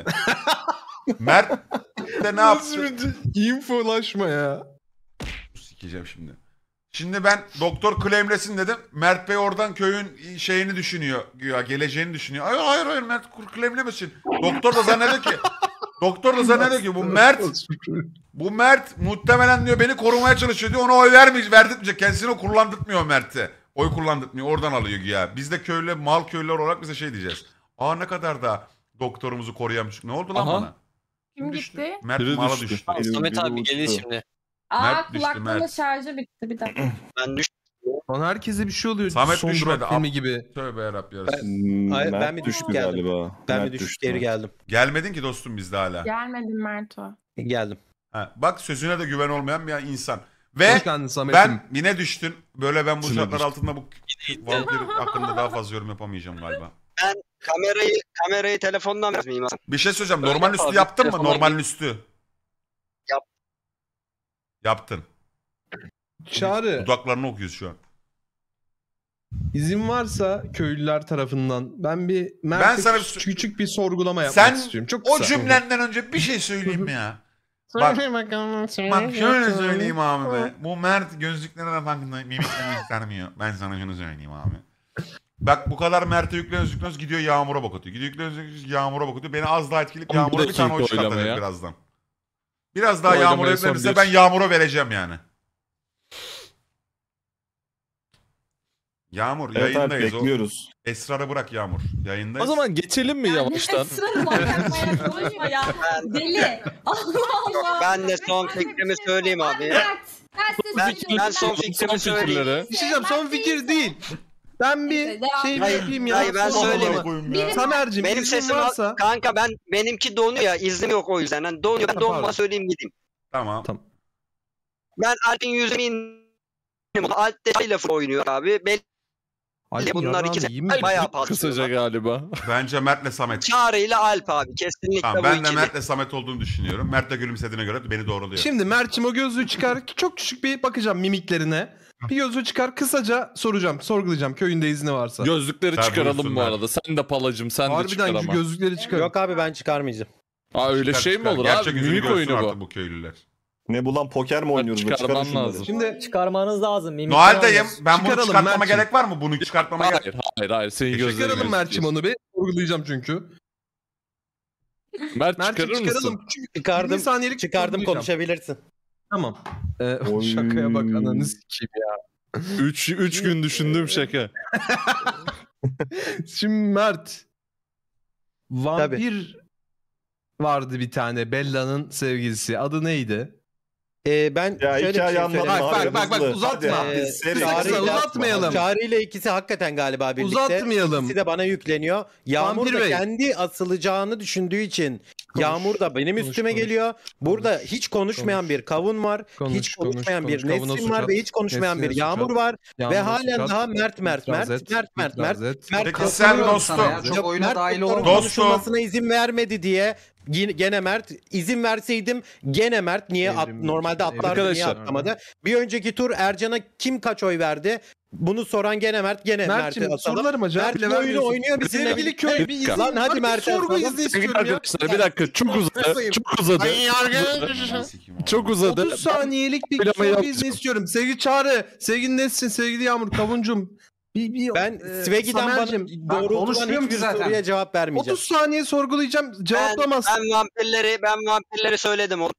Mert de ne Nasıl yaptı? bir infolaşma ya? Sikeceğim şimdi. Şimdi ben doktor claimlesin dedim. Mert Bey oradan köyün şeyini düşünüyor. Ya geleceğini düşünüyor. Hayır hayır hayır Mert claimlemesin. Doktor da zannediyor ki doktor da zannediyor ki bu Mert bu Mert muhtemelen diyor beni korumaya çalışıyor diyor. Ona oy vermeyecek, verdirtmeyecek. Kendisini kullandırtmıyor Mert'e. Oy kullandırtmıyor. Oradan alıyor ya. Biz de köylü, mal köylüler olarak bize şey diyeceğiz. Aa ne kadar da doktorumuzu koruyamış. Ne oldu lan Aha. bana? Kim gitti? Mert Biri mala düştü. düştü. Biri- Samet biri abi uçtu. gelir şimdi. Aa Mert düştü, kulaklığımın Mert. şarjı bitti bir dakika. Ben düş. Lan herkese bir şey oluyor. Samet Son düşmedi. Durak filmi gibi. Tövbe yarabbim. Hmm, Hayır, ben Mert bir düştü düşüp geldim. galiba. Ben Mert bir düşüp düştü. geri geldim. Gelmedin ki dostum bizde hala. Gelmedim Merto. Geldim. Ha, bak sözüne de güven olmayan bir insan. Ve Hoş geldin Samet'im. ben yine düştün. Böyle ben bu Yine şartlar düştün. altında bu vampir hakkında daha fazla yorum yapamayacağım galiba. Ben kamerayı kamerayı telefondan vermeyeyim. Bir şey söyleyeceğim. Öyle Normal üstü abi, yaptın mı? telefona Normal üstü. Yaptın. Çağrı. Dudaklarını okuyoruz şu an. İzin varsa köylüler tarafından ben bir Mert'e Ben sana küçük, küçük bir sorgulama yapmak Sen istiyorum. Çok kısa. o cümlenden önce bir şey söyleyeyim mi ya? Bak, bak şöyle söyleyeyim abi be. Bu Mert gözlüklerine farkında mimiklerini göstermiyor. Ben sana şunu söyleyeyim abi. Bak bu kadar Mert'e yükleniyoruz yükleniyoruz gidiyor Yağmur'a bakıyor. Gidiyor yükleniyoruz yükleniyoruz Yağmur'a bakıyor. Beni az daha etkileyip Yağmur'a bir tane oy çıkartacak birazdan. Biraz daha Yağmur'a yüklenirse ben Yağmur'a vereceğim yani. Yağmur Evet, yayındayız. evet, bekliyoruz. O Esrar'ı bırak Yağmur. Yayındayız. O zaman geçelim mi yavaştan? Esra'nı bak yapmaya çalışma ya. Deli. Allah Allah. Ben de son fikrimi söyleyeyim abi. Ben, ben son fikrimi söyleyeyim. Bir şey diyeceğim son fikir değil. Ben bir şey Hayır, yapayım ya. hayır, ben son söyleyeyim. olama. Samer'cim benim izin sesim varsa. kanka ben benimki donuyor ya iznim yok o yüzden. Yani donuyor ben donma söyleyeyim gideyim. Tamam. Tamam. Ben Alp'in yüzünü indim. Alp de şey lafı oynuyor abi. Belli bunlar ikisi bayağı pas. Kısaca galiba. Bence Mert'le Samet. Çağrı ile Alp abi kesinlikle Tamam, bu ben de ikili. Mert'le Samet olduğunu düşünüyorum. Mert de gülümsediğine göre beni doğruluyor. Şimdi Mert'cim o gözlüğü çıkar. Çok küçük bir bakacağım mimiklerine. Bir gözlüğü çıkar kısaca soracağım. Sorgulayacağım köyünde izni varsa. Gözlükleri çıkaralım bu arada. Sen de palacım sen de çıkar ama. ama. Harbiden gözlükleri çıkar. Yok abi ben çıkarmayacağım. Aa öyle Çıkar, şey çıkar. mi olur Gerçek abi? yüzünü Mimik görsün oyunu bu. artık bu köylüler. Ne bu lan poker mi oynuyoruz? Çıkarman Çıkarın şunları. lazım. Şimdi Çıkarmanız lazım. mimikten Noel'deyim. olmaz. Ben bunu Çıkaralım çıkartmama Mert'ciğim. gerek var mı? Bunu çıkartmama gerek. Hayır hayır hayır. Senin gözlerini çıkaralım Mert'cim gözüküyor. onu bir. Sorgulayacağım çünkü. Mert Mert'cim çıkarır çıkaralım. mısın? Küçük- Çıkardım. yirmi saniyelik Çıkardım sorgulayacağım. konuşabilirsin. Tamam. Ee, Oy. şakaya bak ananı sikeyim ya. Üç, üç gün düşündüğüm şaka. Şimdi Mert. Vampir vardı bir tane Bella'nın sevgilisi. Adı neydi? Ee, ben Ya şöyle bir hikaye şey anlatma söyleyeyim. Bak, bak, bak, bak, hızlı. uzatma. Hadi, Ee, seri, kısa hızlı uzatmayalım. Çağrı ile ikisi hakikaten galiba birlikte. Uzatmayalım. İkisi de bana yükleniyor. Yağmur Vampir da Bey. kendi asılacağını düşündüğü için Yağmur da benim Konuş, üstüme konuş. geliyor. Burada hiç konuşmayan Konuş. bir Kavun var. Konuş, hiç konuş, konuşmayan konuş. bir Kavun'a Nesrin suç var at. ve hiç konuşmayan Nesrin'e bir suç Yağmur at. var. Ve Yağmur'a halen suç at. daha Mert Mert İtiraz Mert et, Mert Mert itiraz Mert et. Mert Peki Mert sen Katılıyorum dostum. sana ya, Çok oyuna Mert dahil Doktor'un olamadı. Dostum. konuşulmasına izin vermedi diye yine- gene Mert izin verseydim gene Mert niye at, Evrim- normalde atlardı niye Arkadaşlar. atlamadı? Bir önceki tur Ercan'a kim kaç oy verdi? Bunu soran gene Mert gene Mert'e Mert'cim atalım. sorularıma cevap Mert bile bu oyunu vermiyorsun. oynuyor bizimle Sevgili birlikte. köy bir izin Lan hadi var, bir Mert'e sorgu atalım. izni istiyorum ya. Arkadaşlar bir dakika çok uzadı. Çok uzadı. Çok uzadı. otuz saniyelik bir Oylamayı sorgu yapacağım. izni istiyorum. Sevgili Çağrı, sevgili Nesrin, sevgili Yağmur, Kavuncum. Bir, bir, Ben e, Svegi'den bana Samer'cim, doğrultulan konuşmuyorum hiçbir ki zaten. soruya cevap vermeyeceğim. otuz saniye sorgulayacağım. Ben, Cevaplamazsın. ben vampirleri ben vampirleri söyledim onu.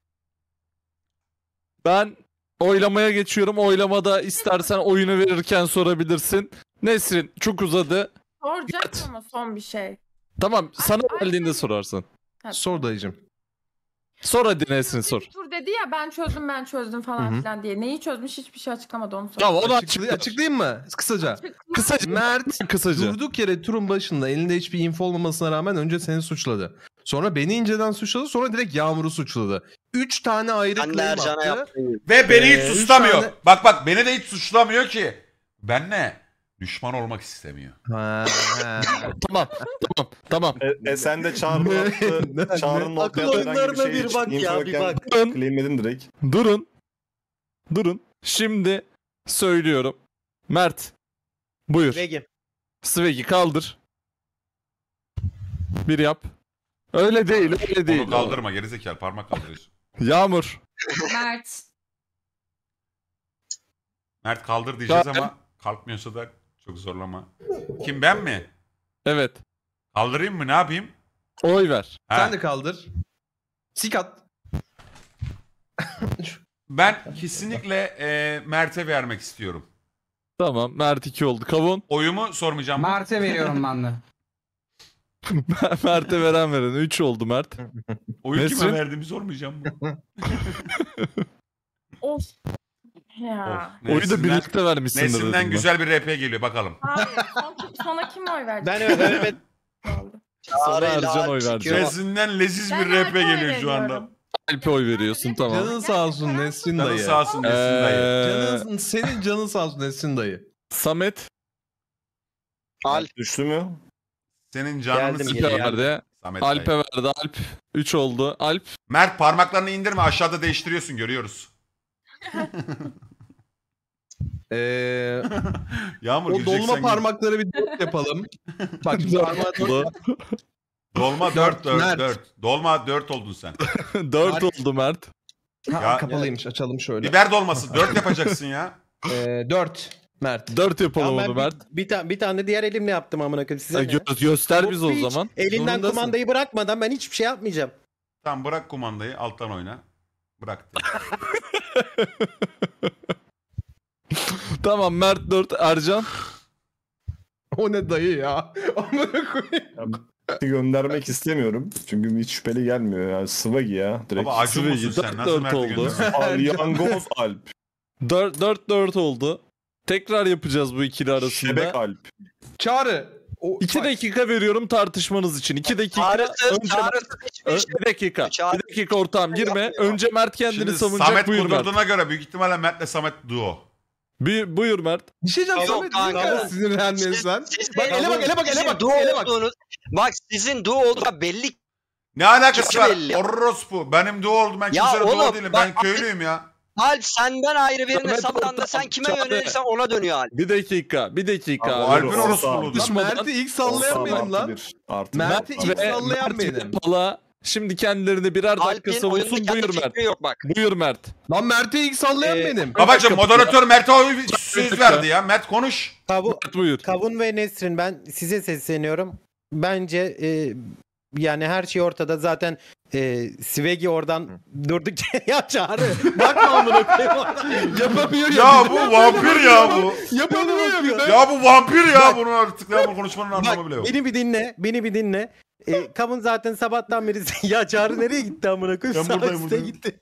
Ben oylamaya geçiyorum. Oylamada istersen oyunu verirken sorabilirsin. Nesrin çok uzadı. Soracaktım ama son bir şey. Tamam sana geldiğinde sorarsın. Sor dayıcım. Sor hadi Nesrin sor. Tur dedi ya ben çözdüm ben çözdüm falan Hı hı. filan diye. Neyi çözmüş hiçbir şey açıklamadı onu Ya söyle. o da Açıklay- açıklayayım mı? Kısaca. Kısaca. Mert Kısaca. durduk yere turun başında elinde hiçbir info olmamasına rağmen önce seni suçladı. Sonra beni inceden suçladı. Sonra direkt Yağmur'u suçladı. Üç tane ayrı Ben de claim Ercan'a attı. yaptım. Ve beni hiç Ee, üç suçlamıyor. tane- Bak bak beni de hiç suçlamıyor ki. Ben ne? Düşman olmak istemiyor. Ha, ha. Tamam. Tamam. Tamam. E, e sen de Çağrı'nın attı. Çağrı'nın Akıl ortaya herhangi oyunlarına bir şey bir hiç bak ya, info bir yokken bak. claimledin direkt. Durun. Durun. Şimdi söylüyorum. Mert. Buyur. Svegi. Svegi kaldır. Bir yap. Öyle değil, öyle değil. Onu kaldırma gerizekalı parmak kaldırıyorsun. Yağmur. Mert. Mert kaldır diyeceğiz Zaten- ama kalkmıyorsa da çok zorlama. Kim ben mi? Evet. Kaldırayım mı ne yapayım? Oy ver. Ha. Sen de kaldır. Sikat. Ben kesinlikle e, Mert'e vermek istiyorum. Tamam. Mert iki oldu. Kavun. Oyumu sormayacağım. mı? Mert'e veriyorum ben de. Mert'e veren veren. üç oldu Mert. Oyu Nesrin? kime verdiğimi sormayacağım mı? Of. Ya. Of, Oyu da Nesrin'den- birlikte vermişsindir. Nesrin'den dedim ben. güzel bir R P geliyor bakalım. Hayır. Son, sona kim oy verdi? Ben öyle öyle Sana Ercan oy verecek. Nesrin'den leziz Ben bir R P Alp'e oy geliyor şu anda. veriyorum. Alp'e oy veriyorsun tamam. Canın sağ olsun Nesrin Canın dayı. sağ olsun Nesrin dayı. Ee, Canın, senin canın sağ olsun Nesrin dayı. Samet. Alp. Düştü mü? Senin canını Geldim, sıkıyor. Alp'e verdi. Samet Alp'e dayı. verdi. Alp. üç oldu. Alp. Mert parmaklarını indirme aşağıda değiştiriyorsun görüyoruz. Ee, Yağmur o güleceksen dolma gül. parmakları bir dört yapalım. Bak parmağı dört. Dolma dört dört Mert. dört. Dolma dört oldun sen. dört oldu Mert. Ha, Ya- kapalıymış, açalım şöyle. Biber dolması dört yapacaksın ya. Ee, dört. Mert. dört yapalım Ya ben onu bir, Mert. bir, ta- bir tane diğer elimle yaptım amına koyayım size. Ha, ne? gö- göster bize o Hiç zaman. Elinden Zorundasın. kumandayı bırakmadan ben hiçbir şey yapmayacağım. Tamam bırak kumandayı alttan oyna. Bıraktı. Tamam Mert dört, Ercan. O ne dayı ya? Amına koyayım. Göndermek istemiyorum. Çünkü hiç şüpheli gelmiyor ya. Swaggy ya. Direkt. Baba acun musun sen? dört Nasıl dört Mert'i oldu. gönderiyorsun? Alyangoz Alp. dört dört oldu. Tekrar yapacağız bu ikili arasında. Şebek Alp. Çağrı. O, iki bak, dakika veriyorum tartışmanız için. iki dakika. Çağrısı, önce çağrısı Ö- hiçbir bir dakika. Çağrı- Bir dakika ortağım girme. Önce Mert kendini Şimdi savunacak. Samet Buyur Mert. kudurduğuna göre büyük ihtimalle Mert'le Samet duo. Bir, buyur Mert. Bir şey diyeceğim Yok Samet. Niye kanka. kadar sinirlenmiyorsun sen? Siz- Bak ele bak ele bak ele Sizin bak. duo Ele bak. olduğunuz, bak sizin duo olduğu belli. Ne alakası İkisi var? belli. Orospu. Benim duo oldum. Ben Ya kimseyle duo oğlum, değilim. bak- Ben köylüyüm ya. Alp senden ayrı birine Samet saplandı. ortam, Sen kime Çağrı. yönelirsen ona dönüyor Alp. Bir dakika. Bir dakika. Abi, Abi, Alp'in Orta- orospuluğu. Lan Tartışmadan- Mert'i ilk sallayan benim Artı lan. bir, artı Mert'i bir, ilk artı bir. sallayan Mert ve benim. Pala şimdi kendilerini birer dakika Alp'in oyunda savunsun. kendi Buyur Mert. fikri yok bak. Buyur Mert. Lan Mert'i ilk sallayan Ee, benim. Babacım dakika, moderatör Mert'e oy söz verdi ya. Mert konuş. Kavu, Mert buyur. Kavun ve Nesrin ben size sesleniyorum. Bence e, yani her şey ortada. Zaten e, Swaggy oradan durdukça ya Çağrı. Bakma amına koyayım oradan. Yapamıyor ya. Ya bu vampir ya bu. Yapamıyor ya bir de. Ya bu vampir ya. Bak- Bunu artık ya bu konuşmanın anlamı bile Bak yok. beni bir dinle. Beni bir dinle. E, Kavun zaten sabahtan beri ya Çağrı nereye gitti amına koyayım? Ben Sağ buradayım, üstte buradayım. gitti.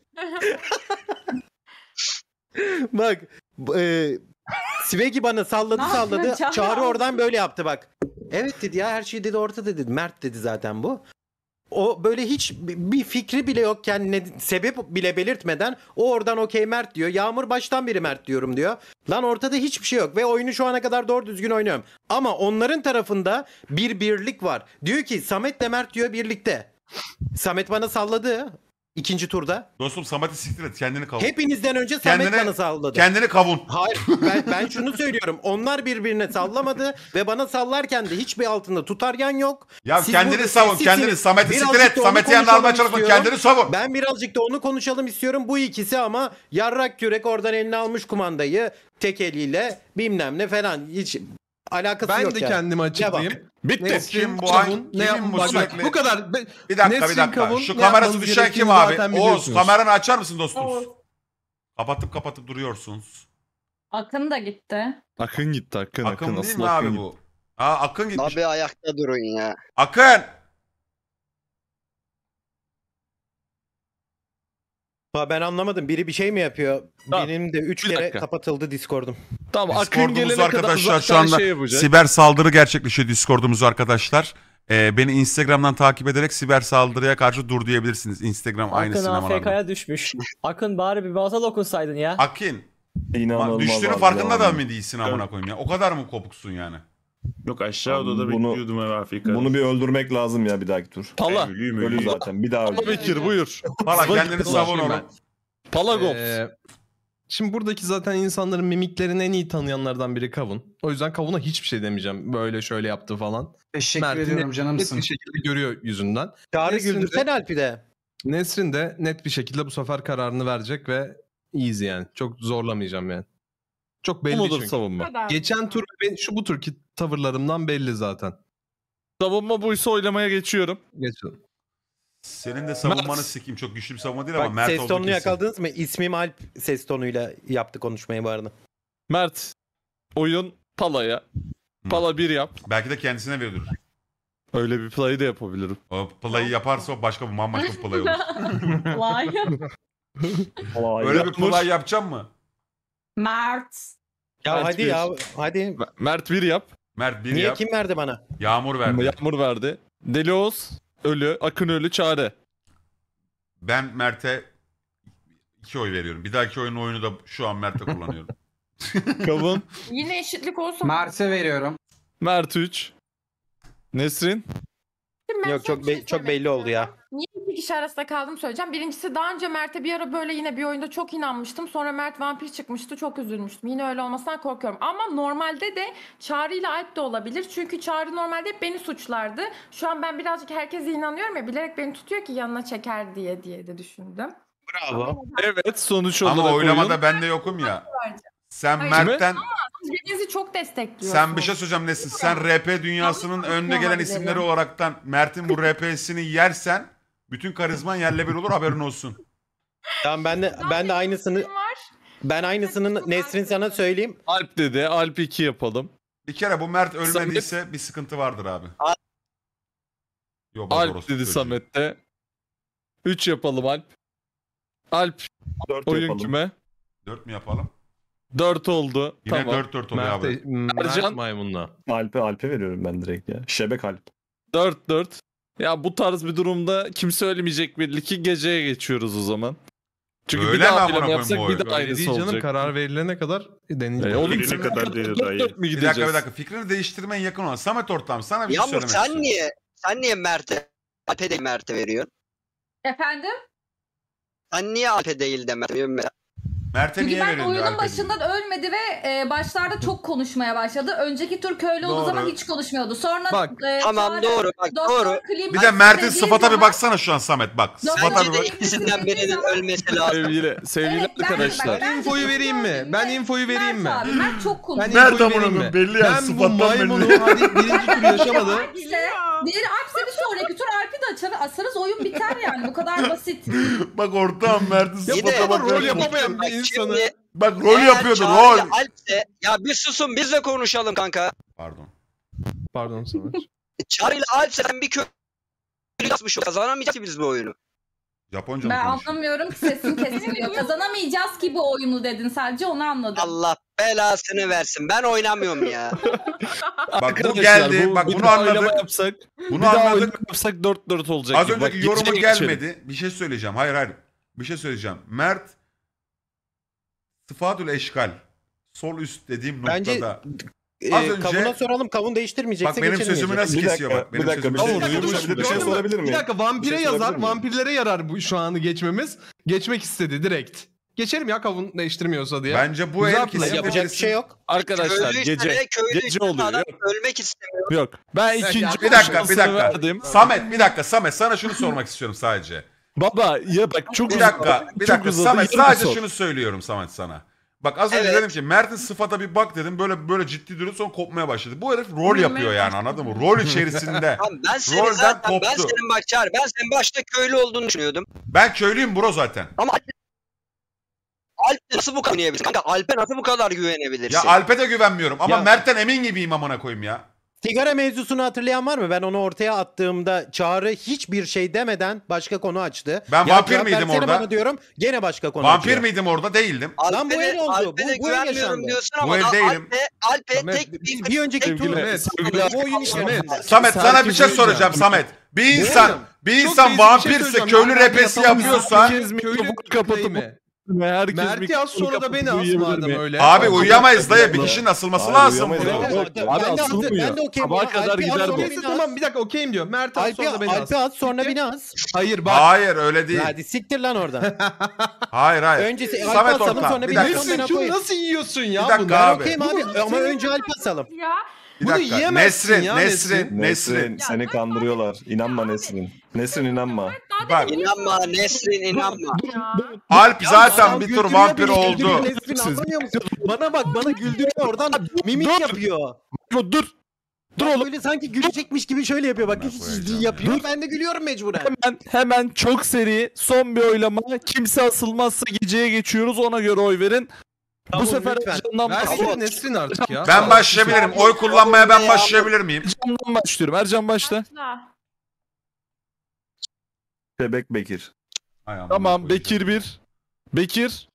Bak bu, e, Swaggy bana salladı Ne salladı. yapıyorsun Çağrı? Çağrı oradan böyle yaptı bak. Evet dedi ya her şey dedi ortada dedi. Mert dedi zaten bu. O böyle hiç bir fikri bile yok kendine sebep bile belirtmeden o oradan okey Mert diyor. Yağmur baştan beri Mert diyorum diyor. Lan ortada hiçbir şey yok ve oyunu şu ana kadar doğru düzgün oynuyorum. Ama onların tarafında bir birlik var. Diyor ki Samet de Mert diyor birlikte. Samet bana salladı ikinci turda. Dostum Samet'i siktir et. Kendini kavun. Hepinizden önce Samet Kendini- bana salladı. Kendini kavun. Hayır ben, ben şunu söylüyorum. Onlar birbirine sallamadı ve bana sallarken de hiçbir altında tutaryan yok. Ya Siz kendini burada savun. sessizsiniz. Kendini Samet'i siktir Birazcık et. da onu Samet'i yanına konuşalım almaya çalışma. istiyorum. Kendini savun. Ben birazcık da onu konuşalım istiyorum. Bu ikisi ama yarrak yürek oradan eline almış kumandayı tek eliyle bilmem ne falan. Hiç alakası Ben yok de yani. kendimi açıklayayım. Bitti. Nesrin, Kim bu? Kavun, Kim ne yapın bu bak, bak, sürekli? bu kadar. Be- Bir dakika bir Nesrin, dakika. Kavun, Şu ne kamerası yapmanız düşen gerektiğini kim abi? zaten Oğuz biliyorsunuz. kameranı açar mısın dostum? Oğuz. Kapatıp kapatıp duruyorsunuz. Akın da gitti. Akın gitti Akın. Akın, Akın değil asıl mi Akın abi gitti. bu? Aa Akın gitmiş. Abi ayakta durun ya. Akın. Ha, ben anlamadım. Biri bir şey mi yapıyor? Tamam, Benim de üç bir kere dakika. kapatıldı Discord'um. Tamam Akın Discord'umuz gelene kadar arkadaşlar şu zaten anda şey yapacak. siber saldırı gerçekleşiyor Discord'umuz arkadaşlar. Ee, beni Instagram'dan takip ederek siber saldırıya karşı dur diyebilirsiniz. Instagram aynı Akın sinemalarda. A F K'ya düşmüş. Akın bari bir masa dokunsaydın ya. Akın. İnanılmaz. Bak, düştüğünün abi, farkında da yani. mı değilsin amına koyayım ya? O kadar mı kopuksun yani? Yok aşağı Abi odada bunu- bekliyordum ev Afrika'da. Bunu bir öldürmek lazım ya bir dahaki tur. Pala. Ölüyüm Ölü ölüyüm. zaten. Bir daha Pala öldür. Bekir buyur. Valla kendini Bakın, savun şimdi oğlum. Pala Gops. Ee, şimdi buradaki zaten insanların mimiklerini en iyi tanıyanlardan biri Kavun. O yüzden Kavun'a hiçbir şey demeyeceğim. Böyle şöyle yaptı falan. Teşekkür Mert'in ediyorum net- canımsın. Net bir şekilde görüyor yüzünden. Çağrı Nesrin de- güldürsene Alp'i de. Nesrin de net bir şekilde bu sefer kararını verecek ve easy yani. Çok zorlamayacağım yani. Çok Bu belli mudur çünkü. savunma? kadar. Geçen tur ben, şu bu turki tavırlarımdan belli zaten. Savunma buysa oylamaya geçiyorum. Geçelim. Senin de savunmanı Mert. sikeyim. Çok güçlü bir savunma değil ama Bak Mert ses oldu tonunu kesin. yakaladınız mı? İsmim Alp ses tonuyla yaptı konuşmayı bu arada. Mert. Oyun Pala'ya. Pala bir yap. Belki de kendisine veriyordur. Öyle bir play'ı da yapabilirim. O play'ı yaparsa o başka bir bambaşka bir play olur. Vay. Vallahi Öyle bir Yapmış. play yapacağım mı? Mert. Ya Mert hadi bir. ya hadi. M- Mert bir yap. Mert bir Niye yap. kim verdi bana? Yağmur verdi. Yağmur verdi. Deli Oğuz ölü. Akın ölü. Çare. Ben Mert'e iki oy veriyorum. Bir dahaki oyunun oyunu da şu an Mert'e kullanıyorum. Kavun. Yine eşitlik olsa. Mert'e veriyorum. Mert üç. Nesrin. Şimdi ben Yok sana çok bir şey be- çok söylemek belli oldu ya. istiyorum. Niye iki kişi arasında kaldım söyleyeceğim. Birincisi daha önce Mert'e bir ara böyle yine bir oyunda çok inanmıştım. Sonra Mert vampir çıkmıştı. Çok üzülmüştüm. Yine öyle olmasından korkuyorum. Ama normalde de Çağrı ile Alp de olabilir. Çünkü Çağrı normalde hep beni suçlardı. Şu an ben birazcık herkese inanıyorum ya. Bilerek beni tutuyor ki yanına çeker diye diye de düşündüm. Bravo. Evet sonuç olarak Ama oylamada oyun. ben de yokum ya. Sen Hayır, Mert'ten... ama siz birbirinizi çok destekliyorsunuz. Sen bir şey söyleyeceğim Nesin. Sen R P dünyasının önde gelen isimleri olaraktan Mert'in bu R P'sini yersen bütün karizman yerle bir olur, haberin olsun. Tamam ben de ben de aynısını ben aynısını Nesrin sana söyleyeyim. Alp dedi. Alp iki yapalım. Bir kere bu Mert ölmediyse bir sıkıntı vardır abi. Yok, Alp dedi Samet'te. üç yapalım Alp. Alp. dört oyun yapalım. kime? dört mü yapalım? dört oldu. Yine tamam. dört dört oluyor abi. Mert maymunla. Alp'e Alp'e veriyorum ben direkt ya. Şebek Alp. dört dört. Ya bu tarz bir durumda kimse ölmeyecek belli ki geceye geçiyoruz o zaman. Çünkü Öyle bir daha mi amına oylama koyayım yapsak bu bir oyun? daha Öyle aynısı değil canım, olacak. karar verilene kadar deneyeceğiz. E, oğlum Verilene sen kadar diyor dört dayı. dört mü Bir dakika gideceğiz? bir dakika. Fikrini değiştirmeye yakın olan Samet Ortam, sana bir şey Yağmur söylemek sen istiyorum. niye sen niye Mert'e Alp'e değil Mert'e veriyorsun? Efendim? Sen niye Alp'e değil de Mert'e veriyorsun? Mert'e Çünkü niye ben verildi? oyunun Alp'e değil? başından ölmedi ve e, başlarda çok konuşmaya başladı. Önceki tur köylü olduğu Doğru. zaman hiç konuşmuyordu. Sonra Bak, e, tamam, Çağrı, doğru, bak, Doktor doğru. Klim Bir de Mert'in dediği sıfata bir zaman- baksana şu an Samet bak. Sıfata Bence bir de bak. ikisinden birinin ölmesi lazım. Sevgili, sevgili Evet, ben- arkadaşlar. ben- Ben infoyu vereyim mi? Ben infoyu vereyim mi? Mert abi, Mert çok Ben konuşuyor. Mert infoyu amına vereyim mi? koyayım, belli ya, Ben bu sıfattan maymunu belli. hadi birinci tur yaşamadı. Alp'se, diğeri Alp'se bir sonraki tur Alp'i de açar, asarız oyun biter yani. Bu kadar basit. Bak ortam Mert'in Bir de sıfata bak. Rol yapamayan bir insanı. Şimdi Bak rol eğer yapıyordu Çağrı rol. ile Alp'se ya bir susun biz de konuşalım kanka. Pardon. Pardon Samet. Çağrı ile Alp'se sen bir köylü yazmış kazanamayacağız ki biz bu oyunu. Japonca mı Ben konuşuyor? anlamıyorum ki, sesin kesiliyor. Kazanamayacağız ki bu oyunu dedin, sadece onu anladım. Allah belasını versin. Ben oynamıyorum ya. Bak bu Arkadaşlar, geldi. bu- Bak bir bunu daha oylama anladık. yapsak, Bunu bir daha anladık. oylama yapsak dört dört olacak. Az gibi. Bak, önceki yorumu geceye gelmedi. geçelim. Bir şey söyleyeceğim. Hayır hayır. Bir şey söyleyeceğim. Mert Sıfatül Eşkal. Sol üst dediğim Bence noktada. e, Az önce- Kavuna soralım. Kavun değiştirmeyecekse Bak benim geçelim sözümü gece. nasıl Bir kesiyor dakika, bak. Benim bir dakika, sözümü bir şey nasıl sorabilir kesiyor? miyim? Bir şey sorabilir miyim? Bir dakika vampire Bir şey yazar, sorabilir miyim? vampirlere yarar bu şu anı geçmemiz. Geçmek istedi direkt. Geçerim ya kavun değiştirmiyorsa diye. Bence bu Güzel el play. kesinlikle Yapacak bir birisi- şey yok. Arkadaşlar Köylü gece işte, köylü gece işte, oluyor. adam Yok. ölmek istemiyor. Yok. Ben Evet, ikinci ya, Bir dakika bir şansını dakika. verdim. Samet bir dakika Samet sana şunu sormak istiyorum sadece. Baba ya bak çok Bir uzadı, dakika bir çok dakika uzadı, Samet yarım sadece sor. şunu söylüyorum Samet sana. Bak az önce Evet. dedim ki Mert'in sıfata bir bak dedim, böyle böyle ciddi duruyor, sonra kopmaya başladı. Bu herif rol yapıyor yani, anladın mı? Rol içerisinde. Tamam, ben seni Rolden zaten ben koptu. senin bak Çağrı ben senin başta köylü olduğunu düşünüyordum. Ben köylüyüm bro zaten. Ama Alp Alp'e nasıl bu kadar güvenebilirsin? Kanka Alp'e nasıl bu kadar güvenebilirsin? Ya Alp'e de güvenmiyorum ama Ya- Mert'ten emin gibiyim amına koyayım ya. Sigara mevzusunu hatırlayan var mı? Ben onu ortaya attığımda Çağrı hiçbir şey demeden başka konu açtı. Ben Ya vampir cevap miydim versene orada? bana diyorum. Gene başka konu Vampir açıyor. miydim orada? Değildim. Lan bu Alp'e el de, oldu. Alp'e Bu- de bu el güvenmiyorum yaşandı. diyorsun Bu ama el da değilim. Alp'e, Alp'e Samet, tek bir... Bir önceki tek- tur Sevgili- sevgili bu oyun işte. Samet. Samet sana bir Herkes şey duyacak. soracağım Samet. Bir Bu insan oğlum, bir çok insan basic bir şey vampirse söyleyeceğim. köylü Vampir repesi yapalım. yapıyorsa Herkes mikrofonu Köylü kapatıp mi? herkes Mert'i az mikrofonu sonra da beni kapatıp as uyuyabilir madem mi? öyle. abi uyuyamayız dayı, bir kişinin asılması Abi lazım. uyuyamayız burada. abi. Yok, Ben abi de hazır- asılmıyor. ben de okeyim Sabaha ya. kadar Alp'i gider az bu. sonra Neyse tamam bir dakika okeyim diyor. Mert az sonra da Alp'i beni as. Alp'i at sonra beni az. Hayır bak. Hayır öyle değil. Hadi siktir lan oradan. Hayır hayır. Öncesi Alp'i Samet asalım Ortam, sonra bir bir dakika. dakika. Nesin şunu nasıl yiyorsun ya Bir dakika bunu? Ben abi. okeyim abi ama önce Alp'i asalım. Ya Bir Bunu dakika. yiyemezsin Nesrin, ya, Nesrin, Nesrin. Nesrin. Nesrin seni kandırıyorlar. İnanma Nesrin. Nesrin inanma. Bak İnanma Nesrin inanma. ya. Alp zaten Adam bir tur güldürüyor vampir beni, güldürüyor oldu. Nesrin, anlamıyor musun? Bana bak bana güldürüyor oradan mimik dur. yapıyor. Dur. Dur Dur oğlum. Böyle sanki gülecekmiş gibi şöyle yapıyor. Bak Ben hiç koyacağım yapıyor. ya. Ben de gülüyorum mecburen. Hemen hemen çok seri son bir oylama. Kimse asılmazsa geceye geçiyoruz. Ona göre oy verin. Tamam, Bu sefer lütfen. Ercan'dan Versene Nesrin artık ya. Ben başlayabilirim. Oy kullanmaya ben başlayabilir miyim? Ercan'dan başlıyorum. Ercan başla. Başla. Şebek Bekir. Ay amına Tamam koyacağım. Bekir bir. Bekir.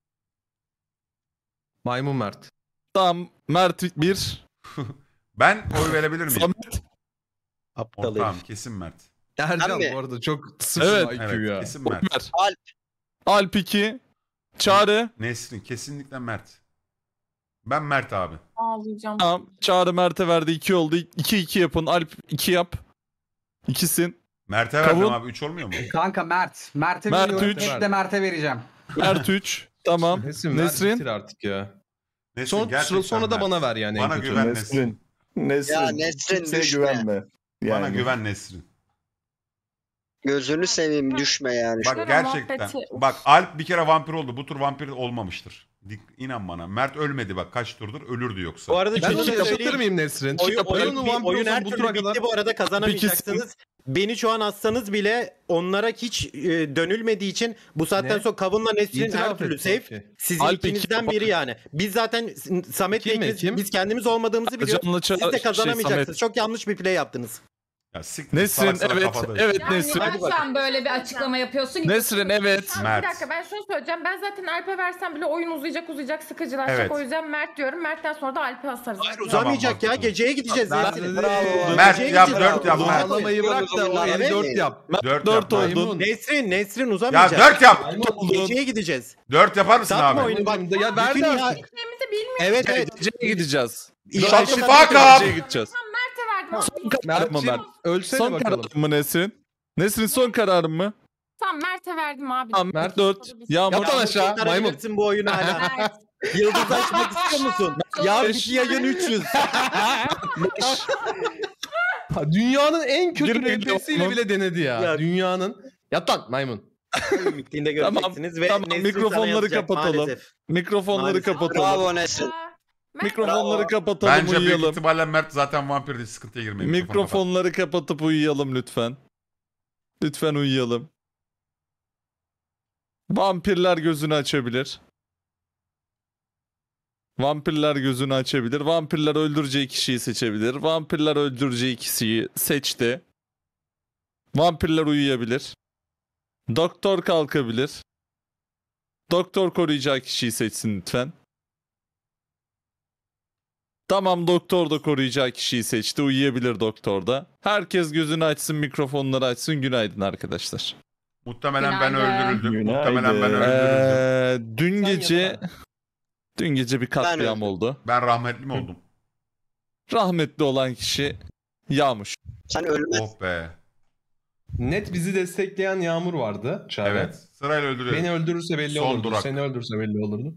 Maymun Mert. Tamam Mert bir. Ben oy verebilir miyim? Samet. Aptal Ortağım herif. kesin Mert. Ercan mi? bu arada çok sıfır Evet. I Q Evet ya. kesin Mert. Ömer. Alp. Alp iki. Çağrı. Nesrin kesinlikle Mert. Ben Mert abi. Ağlayacağım. Tamam. Çağrı Mert'e verdi iki oldu. iki iki yapın. Alp iki yap. İkisin. Mert'e verdim Kavun. abi. üç olmuyor mu? Kanka Mert. Mert'e Mert veriyorum. üç. Tek de Mert'e vereceğim. Mert üç. Tamam. Nesrin, ver, Nesrin. bitir artık ya. Nesrin, Son, gerçekten sonra da Mert. bana ver yani. en Bana kötü. güven Nesrin. Nesrin. Nesrin. Ya Nesrin Kimseye düşme. güvenme. Yani. Bana güven Nesrin. Gözünü seveyim düşme yani. Bak Şöyle gerçekten. muhabbeti- Bak Alp bir kere vampir oldu. Bu tur vampir olmamıştır. Dik, inan bana. Mert ölmedi bak kaç turdur. Ölürdü yoksa. Bu arada Ben şunu onu söyleyeyim. kapatır mıyım Nesrin? Oyun, oyun, Oyunun bir- vampir oyun olsam her bu türlü tura bitti kadar- bu arada kazanamayacaksınız. Beni şu an assanız bile onlara hiç e, dönülmediği için bu saatten Ne? sonra Kavun'la Nesrin İtiraf her türlü et, safe. okey. Sizin Alp ikinizden iki- biri yani. Biz zaten Samet'le Kim mi, ikiniz, kim? biz kendimiz olmadığımızı biliyoruz. Can'la Siz ça- de şey, kazanamayacaksınız. Samet. Çok yanlış bir play yaptınız. Ya siktir, Nesrin salak salak evet. kafada. Evet Yani Nesrin. neden şu an böyle bir açıklama yapıyorsun? Nesrin evet. Tamam, Mert. bir dakika ben şunu söyleyeceğim. Ben zaten Alp'e versem bile oyun uzayacak uzayacak sıkıcılaşacak. Evet. O yüzden Mert diyorum. Mert'ten sonra da Alp'e asarız. Uzamayacak Tamam, ya. Geceye gideceğiz. Ben- Nesrin. Bravo. Mert Geceye yap gideceğiz. dört yap Mert. Ağlamayı bırak da o Evet. eli dört yap. Dört Dört yap Mert. oldu. Nesrin, Nesrin Ya uzamayacak. dört yap. Geceye gideceğiz. Dört yapar mısın Satma abi? oyunu bak. Ya ver bütün de ya- artık. Gideceğimizi bilmiyorum. Evet evet. Geceye gideceğiz. İnşallah Shut the Samet'le fuck up. Geceye gideceğiz. Tamam Mert'e verdim. Son kararım mı Mert'ciğim Mert? ölsene Son bakalım. kararım mı Nesrin? Nesrin son kararım mı? Tamam Mert'e verdim abi. Tamam Mert dört. Yağmur. Yat lan aşağı maymun. Kurtarabilirsin bu oyunu hala. Mert. Yıldız açmak istiyor musun? Yarınki yayın üç yüz. Ha, Dünyanın en kötü Girmeyin R P'siyle oğlum. bile denedi ya. Ya. Dünyanın. Yat lan maymun. Oyun bittiğinde Tamam, göreceksiniz ve tamam, Nesrin sana mikrofonları yazacak kapatalım. maalesef. Mikrofonları Maalesef. kapatalım. Bravo Nesrin. Mert, Mikrofonları kapatalım Bence büyük uyuyalım. ihtimalle Mert zaten vampir değil. Sıkıntıya girmeyin. Mikrofonu kapat. Mikrofonları kapatıp uyuyalım lütfen. Lütfen uyuyalım. Vampirler gözünü açabilir. Vampirler gözünü açabilir. Vampirler öldüreceği kişiyi seçebilir. Vampirler öldüreceği kişiyi seçti. Vampirler uyuyabilir. Doktor kalkabilir. Doktor koruyacağı kişiyi seçsin lütfen. Tamam doktor da koruyacağı kişiyi seçti. Uyuyabilir doktor da. Herkes gözünü açsın, mikrofonları açsın. Günaydın arkadaşlar. Muhtemelen ben Günaydın. öldürüldüm. Günaydın. Muhtemelen ben öldürüldüm. Ee, dün gece dün gece bir katliam öldüm. oldu. Ben rahmetli mi oldum? Rahmetli olan kişi Yağmuş. Sen ölmez. Oh be. Net bizi destekleyen Yağmur vardı. Çağrı. Evet. Sırayla öldürüyorum. Beni öldürürse belli Son olurdu. durak. Seni öldürürse belli olurdu.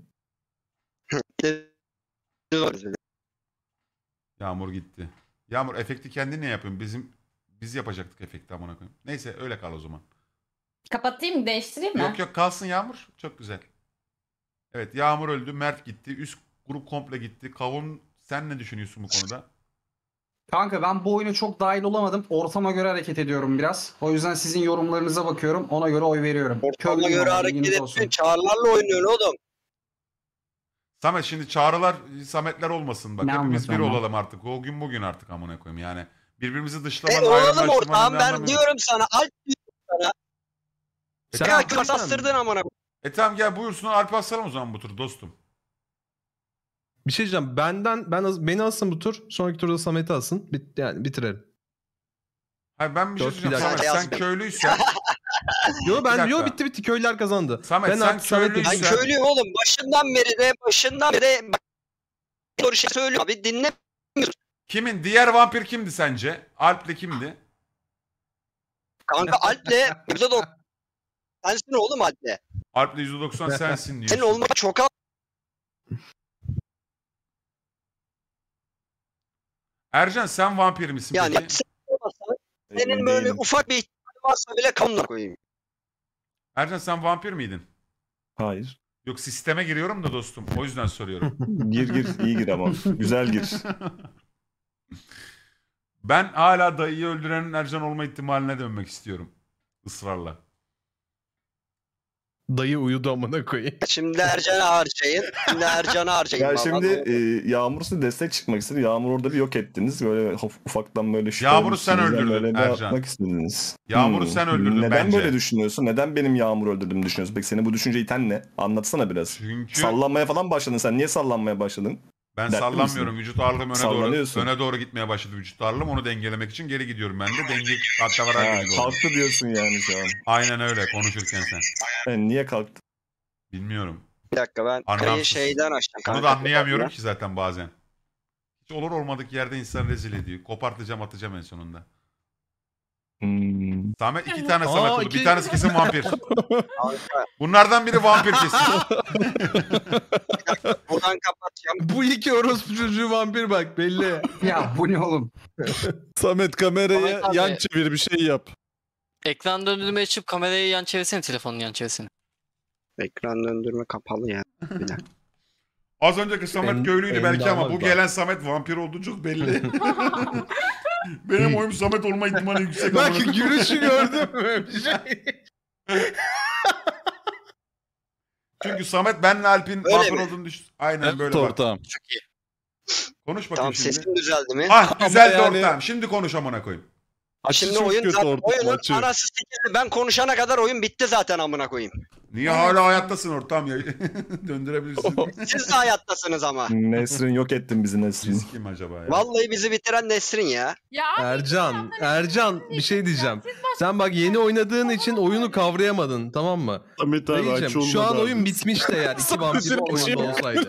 Yağmur gitti. Yağmur efekti kendin ne yapıyorsun? Bizim biz yapacaktık efekti amına koyayım. Neyse öyle kal o zaman. Kapatayım mı? Değiştireyim mi? Yok yok kalsın Yağmur. Çok güzel. Evet Yağmur öldü. Mert gitti. Üst grup komple gitti. Kavun sen ne düşünüyorsun bu konuda? Kanka ben bu oyuna çok dahil olamadım. Ortama göre hareket ediyorum biraz. O yüzden sizin yorumlarınıza bakıyorum. Ona göre oy veriyorum. Ortama Köylüyüm göre ama, hareket bilginiz olsun. etmiyorsun. Çağrılarla oynuyorsun oğlum. Samet şimdi çağrılar Sametler olmasın. Bak Ne hepimiz bir anlatıyorsun lan? olalım artık. O gün bugün artık amına koyayım yani. Birbirimizi E dışlamanın oğlum ayrımlaştırmanın ortağım ne ben anlamı yok. diyorum sana. Alp diyorum sana. E Sen Ya tamam, haklısın. kasastırdın amına. e tamam gel buyursun Alp asalım o zaman bu tur dostum. Bir şey diyeceğim. Benden ben az- beni alsın bu tur. Sonraki turda Samet'i alsın. Bit, yani bitirelim. Hayır ben bir şey Dört, söyleyeceğim. bir Samet dakika. sen Yazdım. köylüysen. Yo Bir ben dakika. yo bitti bitti köylüler kazandı. Samet, ben sen artık Samet'le köylüysen- Ben güzel- köylüyüm oğlum. Başından beri de başından beri de bak, doğru şey söylüyor abi dinle. Kimin? Diğer vampir kimdi sence? Alp'le kimdi? Kanka Alp'le yüzde doksan sensin oğlum Alp'le. Alp'le yüzde doksan sensin diyorsun. Senin olma çok az. Ercan sen vampir misin Yani peki? sen olmasan, Emin senin böyle değilim. ufak bir ihtimali varsa bile kanına koyayım. Ercan sen vampir miydin? Hayır. Yok sisteme giriyorum da dostum. O yüzden soruyorum. Gir gir iyi gir ama. Güzel gir. Ben hala dayıyı öldürenin Ercan olma ihtimaline dönmek istiyorum. Israrla. Dayı uyudu amına koyayım. Şimdi Ercan'ı harcayın. Şimdi Ercan'ı harcayın. Ya vallahi. şimdi e, Yağmur size destek çıkmak istedi. Yağmur orada bir yok ettiniz. Böyle haf- ufaktan böyle şüphe Yağmur'u sen olmuşsunuz. öldürdün, Böyle bir Ercan. yapmak istediniz. Yağmur'u sen öldürdün Neden bence. böyle düşünüyorsun? Neden benim Yağmur'u öldürdüğümü düşünüyorsun? Peki senin bu düşünce iten ne? Anlatsana biraz. Çünkü Sallanmaya falan başladın. Sen niye sallanmaya başladın? ben Dertli sallanmıyorum. misin? Vücut ağırlığım öne doğru, Sallanıyorsun. öne doğru gitmeye başladı vücut ağırlığım. Onu dengelemek için geri gidiyorum ben de. Denge hatta var Ha, gibi oldu. kalktı diyorsun yani şu an. Aynen öyle konuşurken sen. Yani niye kalktı? Bilmiyorum. Bir dakika ben kayı Anlamsız. şeyden açtım. Onu kanka, da anlayamıyorum kapatma. ki zaten bazen. Hiç olur olmadık yerde insan rezil ediyor. Kopartacağım atacağım en sonunda. Hmm. Samet iki tane Samet Aa, oldu. iki- Bir tanesi kesin vampir. Bunlardan biri vampir kesin. Buradan kapatacağım. Bu iki orospu çocuğu vampir bak belli. Ya bu ne oğlum? Samet kamerayı Samet abi. yan çevir bir şey yap. Ekran döndürme açıp kamerayı yan çevirsene, telefonunu yan çevirsene. Ekran döndürme kapalı ya. Bir dakika. Az önceki Samet En- köylüydü en belki ama damat bu bak. gelen Samet vampir olduğu çok belli. Benim oyum Samet olma ihtimali yüksek. Bak amına koyayım. gülüşü gördün mü? Bir şey. Çünkü Samet benle Alp'in Öyle vampir mi? olduğunu düşün. Aynen Evet böyle bak. ortağım. Çok iyi. Konuş bakayım Tamam, şimdi. sesim düzeldi mi? Ah güzel Ama yani- ortağım. Şimdi konuş amına koyayım. Açı Şimdi çok oyun kötü zaten, ortam oyunun açı. anası sikildi. Ben konuşana kadar oyun bitti zaten amına koyayım. Niye hala hayattasın ortam ya? Döndürebilirsin. Siz de hayattasınız ama. Nesrin yok ettin bizi Nesrin. Biz kim acaba ya? Vallahi bizi bitiren Nesrin ya. Ya Ercan, Ercan bir şey diyeceğim. Sen bak yeni oynadığın için oyunu kavrayamadın, tamam mı? Samet abi aç Diyeceğim, şu olmadı an abi. oyun bitmişti eğer iki vampir oyunda olsaydı.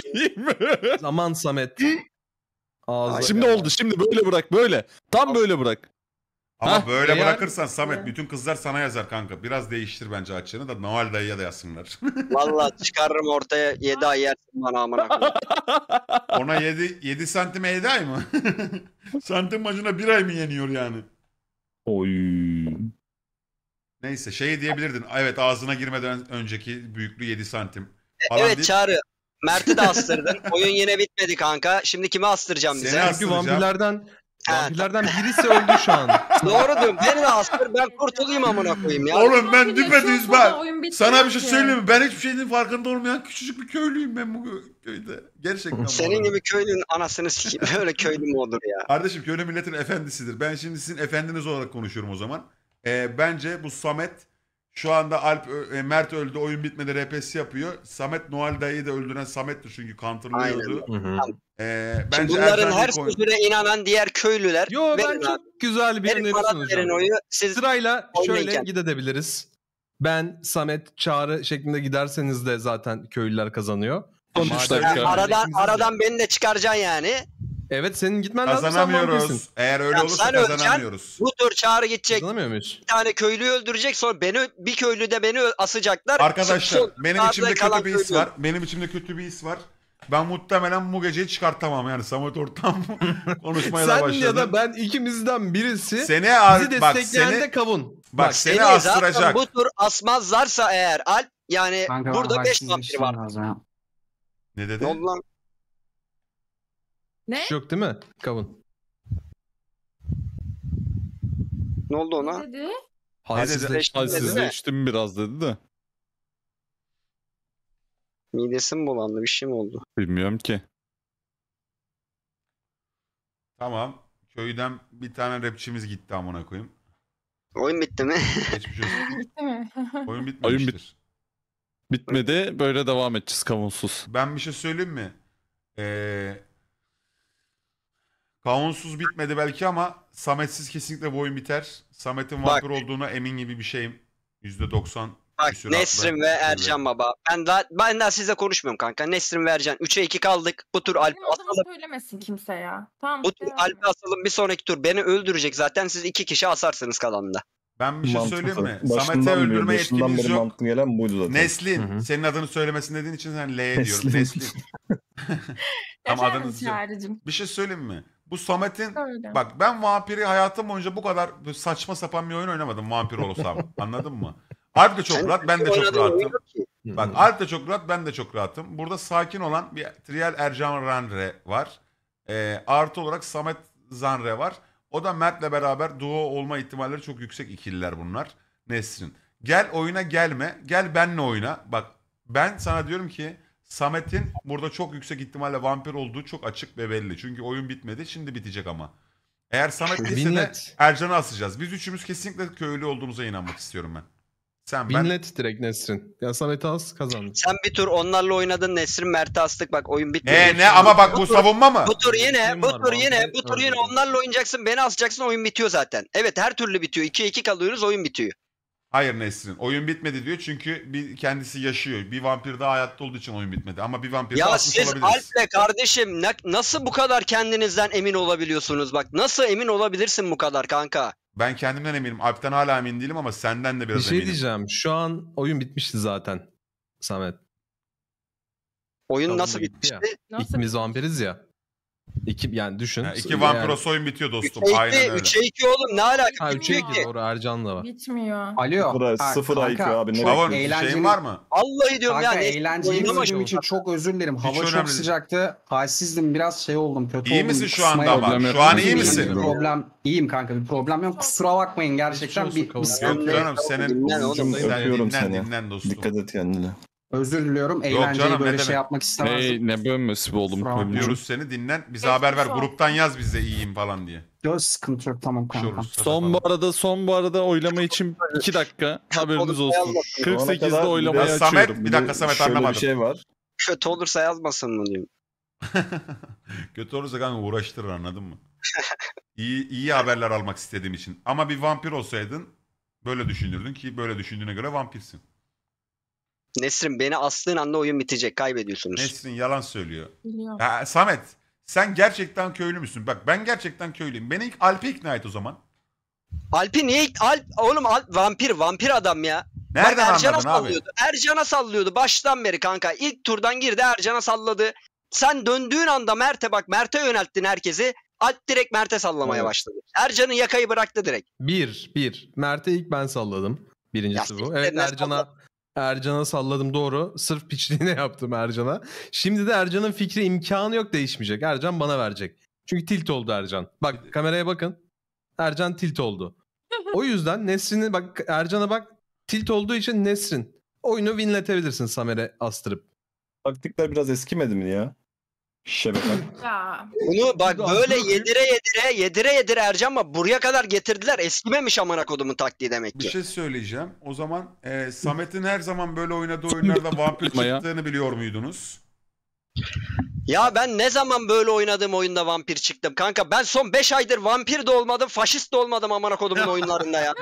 Aman Samet. Ağzı. Şimdi oldu şimdi böyle bırak böyle. Tam böyle bırak. Ama Hah, böyle eğer- bırakırsan Samet bütün kızlar sana yazar kanka. Biraz değiştir bence açığını da Noel dayıya da yazsınlar. Vallahi çıkarırım ortaya yedi ay yersin bana amına koyayım. Ona yedi yedi santime yedi ay mı? Santim başına bir ay mı yeniyor yani? Oy. Neyse şey diyebilirdin. Evet ağzına girmeden önceki büyüklüğü yedi santim. Falan Evet deyip- Çağrı. Mert'i de astırdın. Oyun yine bitmedi kanka. Şimdi kimi astıracağım Seni bize? as- Çünkü astıracağım. vampirlerden Ha, vampirlerden birisi öldü şu an. Doğru diyorum. Beni de astır. Ben kurtulayım amına koyayım ya. Oğlum ben Vampir düpedüz yaşıyorsa ben. da oyun bitmiyor Sana bir şey ki. söyleyeyim mi? Ben hiçbir şeyin farkında olmayan küçücük bir köylüyüm ben bu kö- köyde. Gerçekten bu Senin arada. gibi köylünün anasını sikeyim. Böyle köylü mü olur ya? Kardeşim köylü milletin efendisidir. Ben şimdi sizin efendiniz olarak konuşuyorum o zaman. Ee, bence bu Samet şu anda Alp ö- e, Mert öldü oyun bitmedi R P S yapıyor. Samet Noel dayıyı da öldüren Samet'tir çünkü counterlıyordu. Ee, Şimdi bence bunların Ercan her ilk oyun- sözüne inanan diğer köylüler. Yo ben verin çok abi. güzel bir Verin öneri bana sunacağım. verin oyu. Siz Sırayla şöyle oynayın. gidebiliriz. Ben, Samet, Çağrı şeklinde giderseniz de zaten köylüler kazanıyor. Son üç Madem- dakika. Yani aradan, aradan beni de çıkaracaksın yani. Evet senin gitmen lazım, sen vampirsin. Kazanamıyoruz. Eğer öyle Tamam, olursa sen öleceksin. kazanamıyoruz. Bu tur Çağrı gidecek. Kazanamıyor muyuz? Bir tane köylüyü öldürecek. Sonra beni bir köylü de beni asacaklar. Arkadaşlar Son- benim Çağrı'da içimde kalan kötü bir his köylü. var. Benim içimde kötü bir his var. Ben muhtemelen bu geceyi çıkartamam yani Samet Ortam konuşmaya da Sen başladı. ya da ben ikimizden birisi Seni bizi ar- bak destekleyen seni de kavun. bak seni Seni astıracak. zaten bu tur asmazlarsa eğer Alp yani Kanka, burada ben beş haksızlık vampir var. lazım ya. Ne dedi? Ne oldu lan? Ne? Hiç yok değil mi kavun? Ne oldu ona? Ne dedi? dedi? Halsizleşti. Halsizleştim biraz dedi de. Midesi mi bulandı? Bir şey mi oldu? Bilmiyorum ki. Tamam. Köyden bir tane rapçimiz gitti amına koyayım. Oyun bitti mi? Geçmiş olsun. Bitti mi? Oyun bitmemiştir. Bitmedi böyle devam edeceğiz kavunsuz. Ben bir şey söyleyeyim mi? Ee, kavunsuz bitmedi belki ama Samet'siz kesinlikle bu oyun biter. Samet'in Bak. vampir olduğuna emin gibi bir şeyim. yüzde doksan. Bak küsüratla. Nesrin ve Ercan baba. Ben daha, ben daha size konuşmuyorum kanka. Nesrin ve Ercan. üçe iki kaldık. Bu tur Alp'i Benim adımı asalım. söylemesin kimse ya. Tamam. Bu tur devam. Alp'i asalım. Bir sonraki tur beni öldürecek zaten. Siz iki kişi asarsınız kalanında. Ben bir şey Mantıklı. söyleyeyim mi? Başından Samet'e beri- öldürme başından yetkimiz beri yok. mantıklı gelen buydu zaten. Neslin. Senin adını söylemesin dediğin için sen L diyorum. Neslin. Neslin. Ama Efendim adınız yok. Çağrı'cığım. Bir şey söyleyeyim mi? Bu Samet'in Öyle. bak ben vampiri hayatım boyunca bu kadar böyle saçma sapan bir oyun oynamadım vampir olsam. Anladın mı? Alp de çok Sen rahat, ben de çok oynadığın oyun rahatım. yok ki. Bak Alp de çok rahat, ben de çok rahatım. Burada sakin olan bir Trial Ercan Ranre var. Ee, artı olarak Samet Zanre var. O da Mert'le beraber duo olma ihtimalleri çok yüksek ikililer bunlar. Nesrin. Gel oyuna gelme. Gel benle oyna. Bak ben sana diyorum ki Samet'in burada çok yüksek ihtimalle vampir olduğu çok açık ve belli. Çünkü oyun bitmedi. Şimdi bitecek ama. Eğer Samet değilse de Binlet. Ercan'ı asacağız. Biz üçümüz kesinlikle köylü olduğumuza inanmak istiyorum ben. Sen ben. Binlet direkt Nesrin. Ya Samet'i az kazandı. Sen bir tur onlarla oynadın. Nesrin Mert'i astık. Bak oyun bitmedi. Ne ne ama bak bu tur- savunma mı? Bu tur yine, Kim bu var, tur yine, vampir? bu tur yine Öldürdüm. onlarla oynayacaksın. Beni asacaksın. Oyun bitiyor zaten. Evet her türlü bitiyor. ikiye iki kalıyoruz. Oyun bitiyor. Hayır Nesrin. Oyun bitmedi diyor çünkü bir kendisi yaşıyor. Bir vampir daha hayatta olduğu için oyun bitmedi. Ama bir vampir de Ya asmış siz olabiliriz. Alp'le kardeşim ne- nasıl bu kadar kendinizden emin olabiliyorsunuz? Bak nasıl emin olabilirsin bu kadar kanka? Ben kendimden eminim. Alp'ten hala emin değilim ama senden de biraz Bir şey eminim. diyeceğim. Şu an oyun bitmişti zaten. Samet. Oyun Kavun nasıl da gitti bitmişti? ya. Nasıl İkimiz vampiriz ya. İki, yani düşün. Ha, iki Yani- vampiros oyun bitiyor dostum. üçe Aynen iki, öyle. üçe iki oğlum ne alaka? Ha üçe Bitmiyor iki ki. doğru Ercan da var. Bitmiyor. Alo. Sıfır, Ha, sıfır I Q kanka, abi. Ne çok Kavun eğlenceli- şeyin var mı? Vallahi diyorum Kanka ya. ne- eğlenceli oynama bölüm şu- için çok özür dilerim. Hiç Hava çok önemli değil. sıcaktı. Halsizdim biraz şey oldum kötü İyi oldum. misin şu Kusmaya anda ama? problem Şu an iyi İyiyim, misin? Bir problem. İyiyim kanka bir problem yok. Kusura bakmayın gerçekten Geçmiş bir, olsun bir Kavun. sıkıntı Yok canım senin Dinlen oğlum. sen Öpüyorum dinlen, seni. dinlen dostum. Dikkat et kendine. Özür diliyorum. Yok Eğlenceyi canım, ne böyle şey demek? yapmak istemezdim. ne bölmesi oğlum. Kusura bakma. Öpüyoruz seni, dinlen. Bize Geçmiş haber ver. olsun. Gruptan yaz bize iyiyim falan diye. Yok sıkıntı yok tamam Bir şey kanka. olursa Son bu falan. arada son bu arada oylama için iki dakika haberiniz olsun. Şu kırk ana sekizde kadar oylamayı bir de- Samet, açıyorum. bir dakika Samet, Şöyle anlamadım. bir şey var. Kötü olursa yazmasın mı diyorum. Kötü olursa kanka uğraştırır, anladın mı? İyi, iyi haberler almak istediğim için. Ama bir vampir olsaydın böyle düşünürdün ki böyle düşündüğüne göre vampirsin. Nesrin beni astığın anda oyun bitecek. Kaybediyorsunuz. Nesrin yalan söylüyor. Biliyorum. Ha, Samet sen gerçekten köylü müsün? Bak ben gerçekten köylüyüm. Beni ilk Alp'e ikna et o zaman. Alp'i niye? Alp, oğlum Alp vampir vampir adam ya. Nereden Bak, Ercan'a anladın abi? sallıyordu. Ercan'a sallıyordu baştan beri kanka. İlk turdan girdi Ercan'a salladı. Sen döndüğün anda Mert'e bak Mert'e yönelttin herkesi. Alp direkt Mert'e sallamaya Evet. başladı. Ercan'ın yakayı bıraktı direkt. Bir. Bir. Mert'e ilk ben salladım. Birincisi Ya bu. siktir, Evet ne Ercan'a Ercan'a salladım doğru. Sırf piçliğine yaptım Ercan'a. Şimdi de Ercan'ın fikri imkanı yok değişmeyecek. Ercan bana verecek. Çünkü tilt oldu Ercan. Bak kameraya bakın. Ercan tilt oldu. O yüzden Nesrin'in bak Ercan'a bak tilt olduğu için Nesrin. Oyunu winletebilirsin Samer'e astırıp. Taktikler biraz eskimedi mi ya? Şebeke. Ya. Bunu bak böyle yedire yedire yedire yedire Ercan bak buraya kadar getirdiler. Eskimemiş amına kodumun taktiği demek Bir ki. şey söyleyeceğim. O zaman e, Samet'in her zaman böyle oynadığı oyunlarda vampir Yapma ya. çıktığını biliyor muydunuz? Ya ben ne zaman böyle oynadığım oyunda vampir çıktım kanka. Ben son beş aydır vampir de olmadım, faşist de olmadım amına kodumun oyunlarında ya.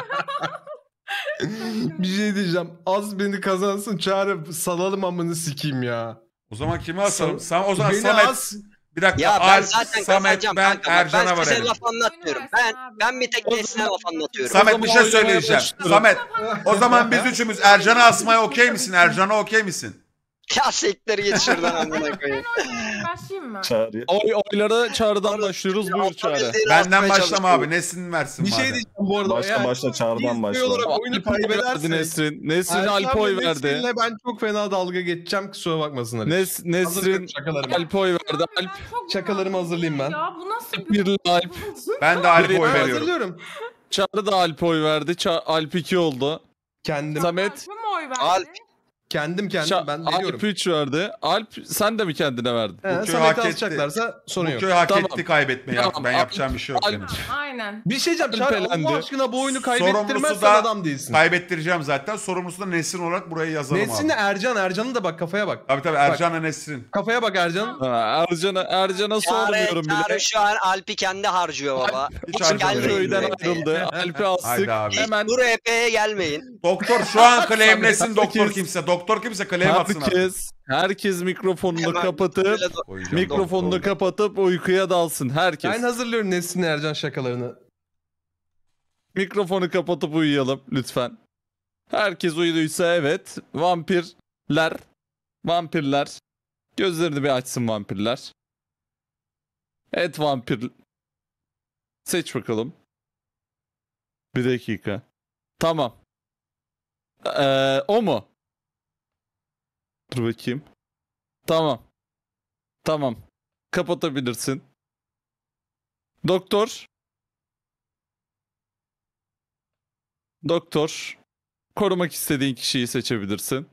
Bir şey diyeceğim. Az beni kazansın çağrı salalım amını sikeyim ya. O zaman kimi asalım? Sa- Sen, o zaman Beni Samet. as. Bir dakika. Ya ben Alp, zaten Samet, kazanacağım ben kanka. Bak, Ercan'a ben size verelim. laf anlatmıyorum. Ben ben bir tek Nesli'ne laf anlatıyorum. Samet bir şey oylamaya söyleyeceğim. başlıyorum. Samet o zaman biz üçümüz Ercan'ı asmaya okey misin? Ercan'a okey misin? Ya siktir git şuradan amına koyayım. Başlayayım mı? Çağrı. Oy, oylara Çağrı'dan başlıyoruz. Buyur Çağrı. Atabildiğini Benden atmaya başlama çalışıyorum. abi. Nesin versin Bir şey madem. diyeceğim bu arada. Başla eğer başla Çağrı'dan biz başla. olarak oyunu Alp verdi kaybedersek Nesrin. Nesrin Ercan Alp ve oy verdi. Nesrin'le ben çok fena dalga geçeceğim kusura bakmasınlar. Nes, Nesrin Şakalarımı. Alp oy verdi. Alp Çok Şakalarımı hazırlayayım ben. Ya bu nasıl bir... bir Alp. Ben de Alp'e oy Ben veriyorum. Hazırlıyorum. Çağrı da Alp oy verdi. Ça- Alp iki oldu. Kendim. Samet Alp'e mi oy verdi? Alp. Kendim kendim Ça- ben veriyorum. Alp üç verdi. Alp sen de mi kendine verdin? He, Bu köy Samet'i hak etti. asacaklarsa sorun Bu yok. köy hak Tamam. etti kaybetmeyi artık. Tamam, Ben Alp- yapacağım bir şey yok Alp- benim. Aynen. Bir şey diyeceğim. Çağrı, Pelendi. Allah aşkına bu oyunu Sorumlusu kaybettirmezsen da adam değilsin. kaybettireceğim zaten. Sorumlusu da Nesrin olarak buraya yazalım Nesrin'le abi. Ercan. Ercan'ın da bak kafaya bak. Tabii tabii Ercan'la Nesrin. Kafaya bak Ercan. Ha, Ercan'a Ercan'a sormuyorum Çağrı, bile. Çağrı şu an Alp'i kendi harcıyor baba. Hiç Hiç harcamıyor. gelmeyin. Köyden buraya. ayrıldı. Alp'i astık. Haydi abi. Hemen Bu R P'ye gelmeyin. Doktor şu an claimlesin Herkes- doktor kimse. Doktor kimse claim atsın abi. herkes herkes mikrofonunu Hemen kapatıp böyle do- Koyacağım mikrofonunu doktor. kapatıp uykuya dalsın herkes. Ben hazırlıyorum Nesrin'le Ercan şakalarını. Mikrofonu kapatıp uyuyalım lütfen. Herkes uyuduysa evet. Vampirler. Vampirler. Gözlerini bir açsın vampirler. Evet vampir. Seç bakalım. Bir dakika. Tamam. Ee, o mu? Dur bakayım. Tamam. Tamam. Kapatabilirsin. Doktor. Doktor. Korumak istediğin kişiyi seçebilirsin.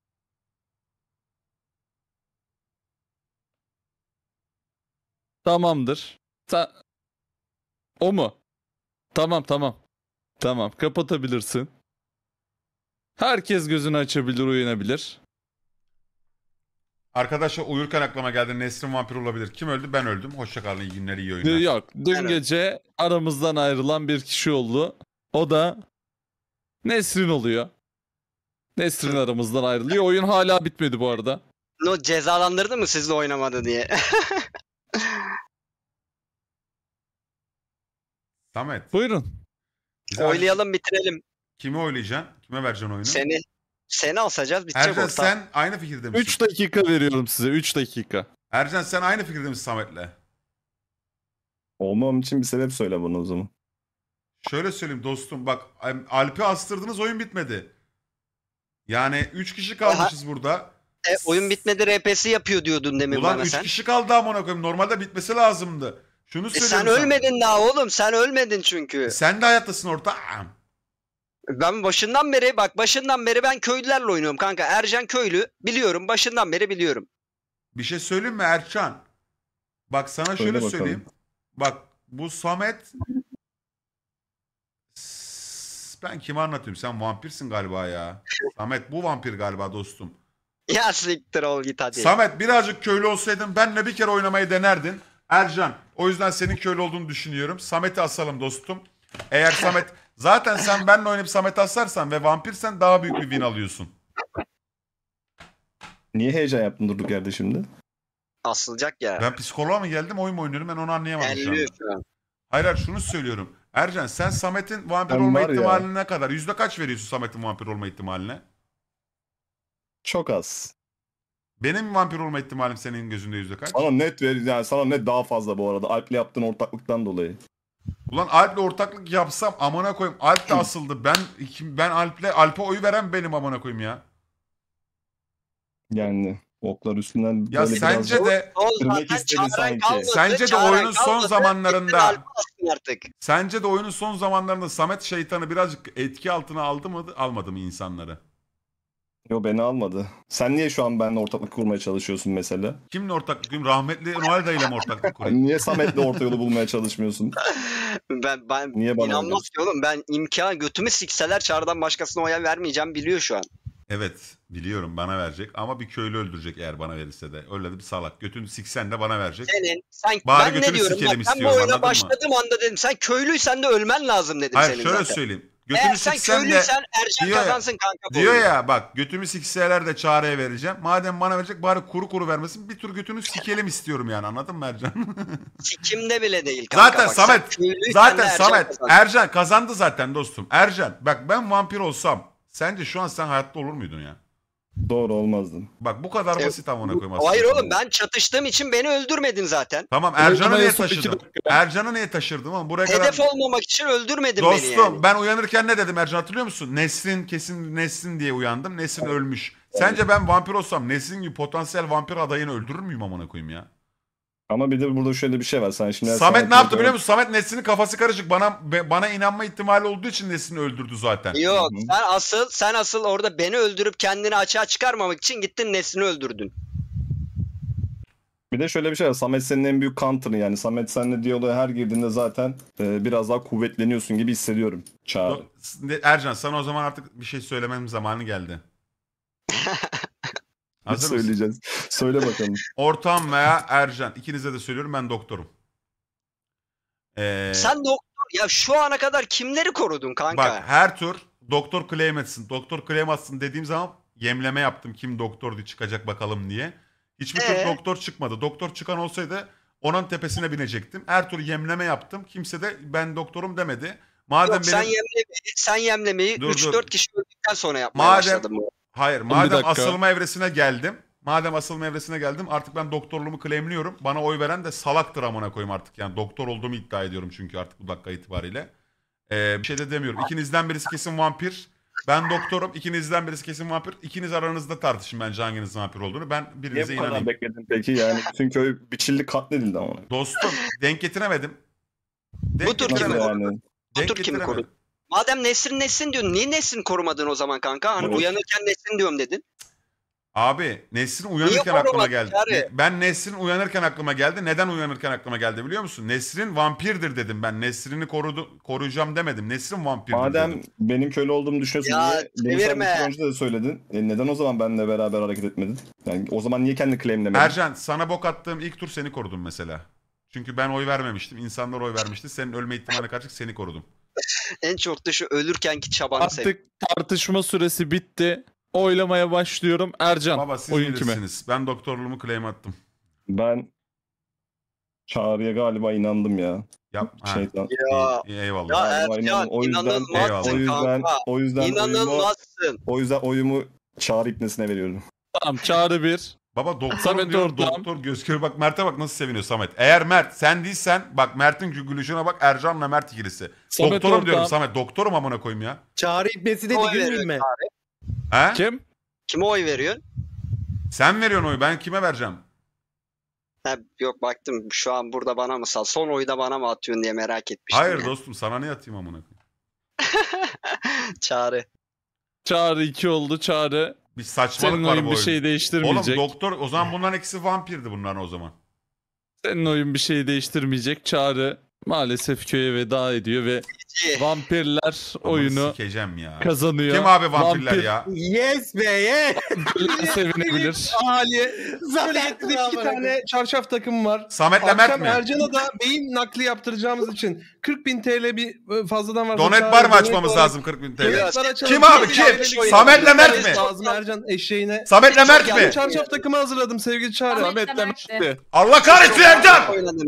Tamamdır. Sen... O mu? Tamam tamam. Tamam kapatabilirsin. Herkes gözünü açabilir, uyanabilir. Arkadaşlar uyurken aklıma geldi Nesrin vampir olabilir. Kim öldü? Ben öldüm. Hoşçakalın, iyi günler, iyi oyunlar. Yok. Dün Evet. gece aramızdan ayrılan bir kişi oldu. O da Nesrin oluyor. Nesrin aramızdan ayrılıyor. Oyun hala bitmedi bu arada. No cezalandırdı mı sizle oynamadı diye. Samet. Buyurun. Bize Oylayalım bitirelim. Kimi oylayacaksın? Kime vereceksin oyunu? Seni seni asacağız bitecek Ercan orta. sen aynı fikirde misin? üç dakika veriyorum size üç dakika. Ercan sen aynı fikirde misin Samet'le? Olmam için bir sebep söyle bana o zaman. Şöyle söyleyeyim dostum bak Alp'i astırdınız oyun bitmedi. Yani üç kişi kalmışız burada. E, oyun bitmedi R P'si yapıyor diyordun demin Ulan bana üç sen. kişi kaldı amına koyayım. Normalde bitmesi lazımdı. Şunu E, söylüyorum sen sana. ölmedin daha oğlum. Sen ölmedin çünkü. Sen de hayattasın orta. Ben başından beri bak başından beri ben köylülerle oynuyorum kanka. Ercan köylü biliyorum. Başından beri biliyorum. Bir şey söyleyeyim mi Erçan? Bak sana Söyle şöyle bakalım. söyleyeyim. Bak bu Samet S- ben kime anlatıyorum? Sen vampirsin galiba ya. Samet bu vampir galiba dostum. Ya siktir ol git hadi. Samet birazcık köylü olsaydın benle bir kere oynamayı denerdin. Ercan o yüzden senin köylü olduğunu düşünüyorum. Samet'i asalım dostum. Eğer Samet zaten sen benle oynayıp Samet'i asarsan ve vampirsen daha büyük bir win alıyorsun. Niye heyecan yaptın durduk yerde şimdi? Asılacak ya. Ben psikoloğa mı geldim oyun mu oynuyorum ben onu anlayamadım şu Elliyor anda. şu an. Hayır hayır şunu söylüyorum. Ercan sen Samet'in vampir Ben olma var ya- ihtimaline ne kadar? Yüzde kaç veriyorsun Samet'in vampir olma ihtimaline? Çok az. Benim vampir olma ihtimalim senin gözünde yüzde kaç? Sana net ver yani sana net daha fazla bu arada. Alp'le yaptığın ortaklıktan dolayı. Ulan Alp'le ortaklık yapsam amına koyayım. Alp de asıldı. Ben ben Alp'le Alp'e oy veren benim amına koyayım ya. Yani oklar üstünden Ya böyle sence biraz de kırmak istedin sanki. sence de oyunun son zamanlarında artık. sence de oyunun son zamanlarında Samet şeytanı birazcık etki altına aldı mı almadı mı insanları? Yo beni almadı. Sen niye şu an benimle ortaklık kurmaya çalışıyorsun mesela? Kimle ortaklık kurayım? Rahmetli Noel dayıyla mı ortaklık kurayım? Niye Samet'le orta yolu bulmaya çalışmıyorsun? Ben ben Niye bana inanmaz oynuyorsun? ki oğlum. Ben imkan götümü sikseler Çağrı'dan başkasına oy vermeyeceğim biliyor şu an. Evet biliyorum bana verecek ama bir köylü öldürecek eğer bana verirse de. Öyle de bir salak. Götünü siksen de bana verecek. Senin sen Bari ben ne götünü diyorum? Bak, sikelim ben bu istiyorum, oyuna anladın mı? başladığım anda dedim sen köylüysen de ölmen lazım dedim Hayır senin şöyle zaten. söyleyeyim. Götünü Eğer sen siksen de köylüysen Ercan diyor ya- kazansın kanka bu diyor oyunu. ya bak götümü sikseler de Çağrı'ya vereceğim. Madem bana verecek bari kuru kuru vermesin. Bir tur götünü sikelim istiyorum yani anladın mı Ercan? Sikimde bile değil kanka. Zaten bak, sen Samet köylüysen zaten de Ercan Samet kazansın. Ercan kazandı zaten dostum. Ercan bak ben vampir olsam sence şu an sen hayatta olur muydun ya? Doğru olmazdın. Bak bu kadar Evet. basit amına koyayım aslında. Hayır oğlum ben çatıştığım için beni öldürmedin zaten. Tamam Ercan'ı niye son iki taşıdın? dakika. Ercan'ı niye taşırdım oğlum? Buraya Hedef kadar... olmamak için öldürmedin Dostum beni yani. ben uyanırken ne dedim Ercan hatırlıyor musun? Nesrin kesin Nesrin diye uyandım. Nesrin ölmüş. Sence ben vampir olsam Nesrin gibi potansiyel vampir adayını öldürür müyüm amına koyayım ya? Ama bir de burada şöyle bir şey var. Sen şimdi Samet ne yaptı biliyor musun? Samet Nesrin'in kafası karışık. Bana be- bana inanma ihtimali olduğu için Nesrin'i öldürdü zaten. Yok sen asıl sen asıl orada beni öldürüp kendini açığa çıkarmamak için gittin Nesrin'i öldürdün. Bir de şöyle bir şey var. Samet senin en büyük counter'ın yani. Samet seninle diyaloğa her girdiğinde zaten e, biraz daha kuvvetleniyorsun gibi hissediyorum. Çağrı. Ercan sana o zaman artık bir şey söylemem zamanı geldi. Ne Hazır mısın? söyleyeceğiz? Söyle bakalım. Ortağım veya Ercan. İkinize de söylüyorum ben doktorum. Ee, Sen doktor ya şu ana kadar kimleri korudun kanka? Bak her tur doktor claim etsin. Doktor claim atsın dediğim zaman yemleme yaptım. Kim doktor diye çıkacak bakalım diye. Hiçbir Ee? tur doktor çıkmadı. Doktor çıkan olsaydı onun tepesine binecektim. Her tur yemleme yaptım. Kimse de ben doktorum demedi. Madem Yok benim... sen yemlemeyi, sen yemlemeyi Dur, üç dur. dört kişi öldükten sonra yapmaya Madem başladın. bu. hayır Bir madem dakika. asılma evresine geldim. Madem asılma evresine geldim artık ben doktorluğumu claimliyorum. Bana oy veren de salaktır amına koyayım artık. Yani doktor olduğumu iddia ediyorum çünkü artık bu dakika itibariyle. Ee, bir şey de demiyorum. İkinizden birisi kesin vampir. Ben doktorum. İkinizden birisi kesin vampir. İkiniz aranızda tartışın bence hanginizin vampir olduğunu. Ben Niye birinize bu kadar inanayım. bekledin peki? Yani bütün köy biçildi katledildi ama. Dostum denk getiremedim. Denk Bu tur Nasıl kimi getiremedim. korudun? yani? Bu Denk tur kimi getiremedim. korudun? Madem Nesrin Nesrin diyorsun niye Nesrin korumadın o zaman kanka? Hani Evet. uyanırken Nesrin diyorum dedin. Abi Nesrin uyanırken korumadın aklıma geldi. Çağrı? Ne- Ben Nesrin uyanırken aklıma geldi. Neden uyanırken aklıma geldi biliyor musun? Nesrin vampirdir dedim ben. Nesrin'i korudu, koruyacağım demedim. Nesrin vampirdir Madem dedim. benim köylü olduğumu düşünüyorsun Ya, niye? Beni sen çevirme. bir tur önce de söyledin. E, neden o zaman benimle beraber hareket etmedin? Yani o zaman niye kendi claimlemedin? Ercan sana bok attığım ilk tur seni korudum mesela. Çünkü ben oy vermemiştim. İnsanlar oy vermişti. Senin ölme ihtimaline karşı seni korudum. En çok da şu ölürkenki çabanı sev. Artık tartışma süresi bitti. Oylamaya başlıyorum. Ercan Baba siz oyun kime? bilirsiniz. Ben doktorluğumu claim attım. Ben Çağrı'ya galiba inandım ya. Yap. ha. Şeytan. Ya. İyi, eyvallah. Ya Galiba Ercan inandım. O yüzden, inanılmazsın o yüzden, kanka. o yüzden oyumu, İnanılmazsın. o yüzden oyumu Çağrı ipnesine veriyorum. Tamam Çağrı bir. Baba doktor Samet diyor, ortam. doktor gözüküyor. Bak Mert'e bak nasıl seviniyor Samet. Eğer Mert sen değilsen bak Mert'in gülüşüne bak, Ercan'la Mert ikilisi. Samet Doktorum ortam. diyorum Samet. Doktorum amına koyayım ya. Çağrı ibnesi dedi, Oy gülmeyeyim mi? veriyorsun Çağrı. He? Kim? Kime oy veriyorsun? Sen veriyorsun oyu. Ben kime vereceğim? Ha, yok baktım şu an burada bana mı sal? Son oyu da bana mı atıyorsun diye merak etmiştim. Hayır ya. dostum, sana ne atayım amına koyayım? Çağrı. Çağrı iki oldu Çağrı. Bir saçmalık Senin var oyun bu bir oyun. şey değiştirmeyecek. Oğlum doktor o zaman bunların ikisi vampirdi bunların o zaman. Senin oyun bir şey değiştirmeyecek. Çağrı maalesef köye veda ediyor ve vampirler oyunu sikeceğim ya. kazanıyor. Kim abi vampirler Vampir- ya? Yes be yes. Vampirler sevinebilir. Ahaliye. Böyle Zaten getirdik iki bravo. tane çarşaf takımı var. Samet'le Akşam Mert mi? Ercan'a da beyin nakli yaptıracağımız için kırk bin T L bir e, fazladan varsa Donet çağırın, bar mı donet açmamız olarak- lazım kırk bin T L? Evet, var açalım. Kim abi kim? Samet'le Mert mi? Lazım Ercan eşeğine. Samet'le Mert mi? Çarşaf takımı hazırladım sevgili Çağrı. Samet'le Mert'ti. Allah kahretsin Ercan!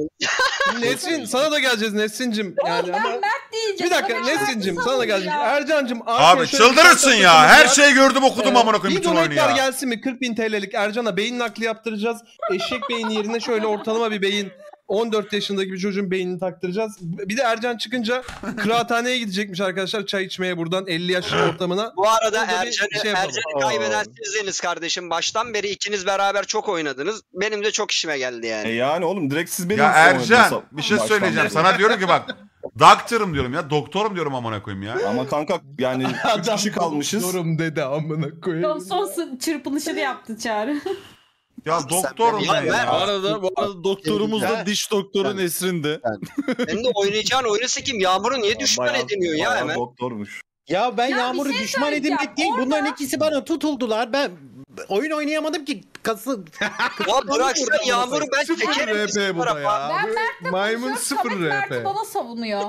Nesrin sana da geleceğiz Nesrin'cim. Yani Ben ama... Mert diyeceğim. Bir dakika Sana Nesrin'cim Mert sana da geleceğiz. ya. Ercan'cım. Abi çıldırırsın ya. Her şeyi gördüm okudum amına koyayım Bir bütün oyunu donetler ya. gelsin mi? kırk bin T L'lik Ercan'a beyin nakli yaptıracağız. Eşek beyni yerine şöyle ortalama bir beyin. on dört yaşındaki bir çocuğun beynini taktıracağız. Bir de Ercan çıkınca kıraathaneye gidecekmiş arkadaşlar çay içmeye buradan elli yaş ortamına. Bu arada Orada bir Ercan'ı şey yapalım. Ercan'ı kaybeden sizdiniz kardeşim. Baştan beri ikiniz beraber çok oynadınız. Benim de çok işime geldi yani. E yani oğlum direkt siz benim Ya üstüme Ercan oynadınız bir şey baştan söyleyeceğim. beri. Sana diyorum ki bak. Doktorum diyorum ya. Doktorum diyorum amına koyayım ya. Ama kanka yani üç kişi kalmışız. Yorum dedi amına koyayım. Son, son çırpınışını yaptı Çağrı. Ya doktorum Ya ben ben- ya. Bu arada, bu arada doktorumuz da diş doktoru Nesrin'di. Senin de oynayacağın oyunu sikim. Yağmur'u niye düşman Bayağı- ediniyor ya bayağı hemen? doktormuş. Ya ben Ya bir Yağmur'u şey düşman söyleyeceğim. edinmek değil. Orada- Bunların ikisi bana tutuldular. Ben oyun oynayamadım ki. Kası... Ya bıraksan Yağmur'u ben Sıfır çekerim R bizim P bu da tarafa. ya. Ben Mert'le Maymun konuşuyorum. sıfır Samet R Mert'i P. bana savunuyor.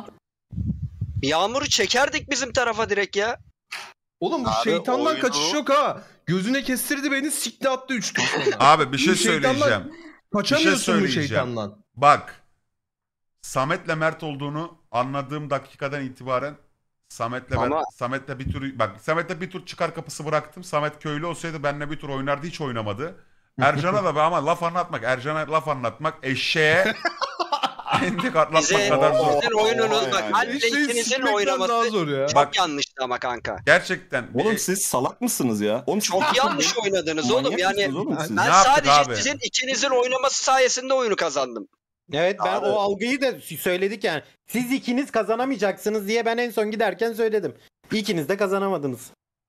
Yağmur'u çekerdik bizim tarafa direkt ya. Oğlum bu Abi şeytandan oyunu- kaçış yok ha. Gözüne kestirdi beni sikti attı üç gün sonra. Abi bir şey Bu şeytandan söyleyeceğim. Kaçamıyorsun bu söyleyeceğim. şeytandan. Bak. Samet'le Mert olduğunu anladığım dakikadan itibaren Samet'le ben Ama- Samet'le bir tur bak Samet'le bir tur çıkar kapısı bıraktım. Samet köylü olsaydı benimle bir tur oynardı, hiç oynamadı. Ercan'a da be ama laf anlatmak, Ercan'a laf anlatmak eşeğe endik atlatmak Bize, kadar zor. sizin oyununuz bak. yani. Alp'le Eşeği ikinizin sikmekten daha oynaması zor ya. çok Bak- yanlıştı ama kanka. Gerçekten. bir- Oğlum siz salak mısınız ya? Oğlum Çok yanlış oynadınız oğlum. Manyak Yani mısınız oğlum siz? ben Ne yaptık sadece abi? sizin ikinizin oynaması sayesinde oyunu kazandım. Evet ben Abi- o algıyı da söyledik yani. Siz ikiniz kazanamayacaksınız diye ben en son giderken söyledim. İkiniz de kazanamadınız.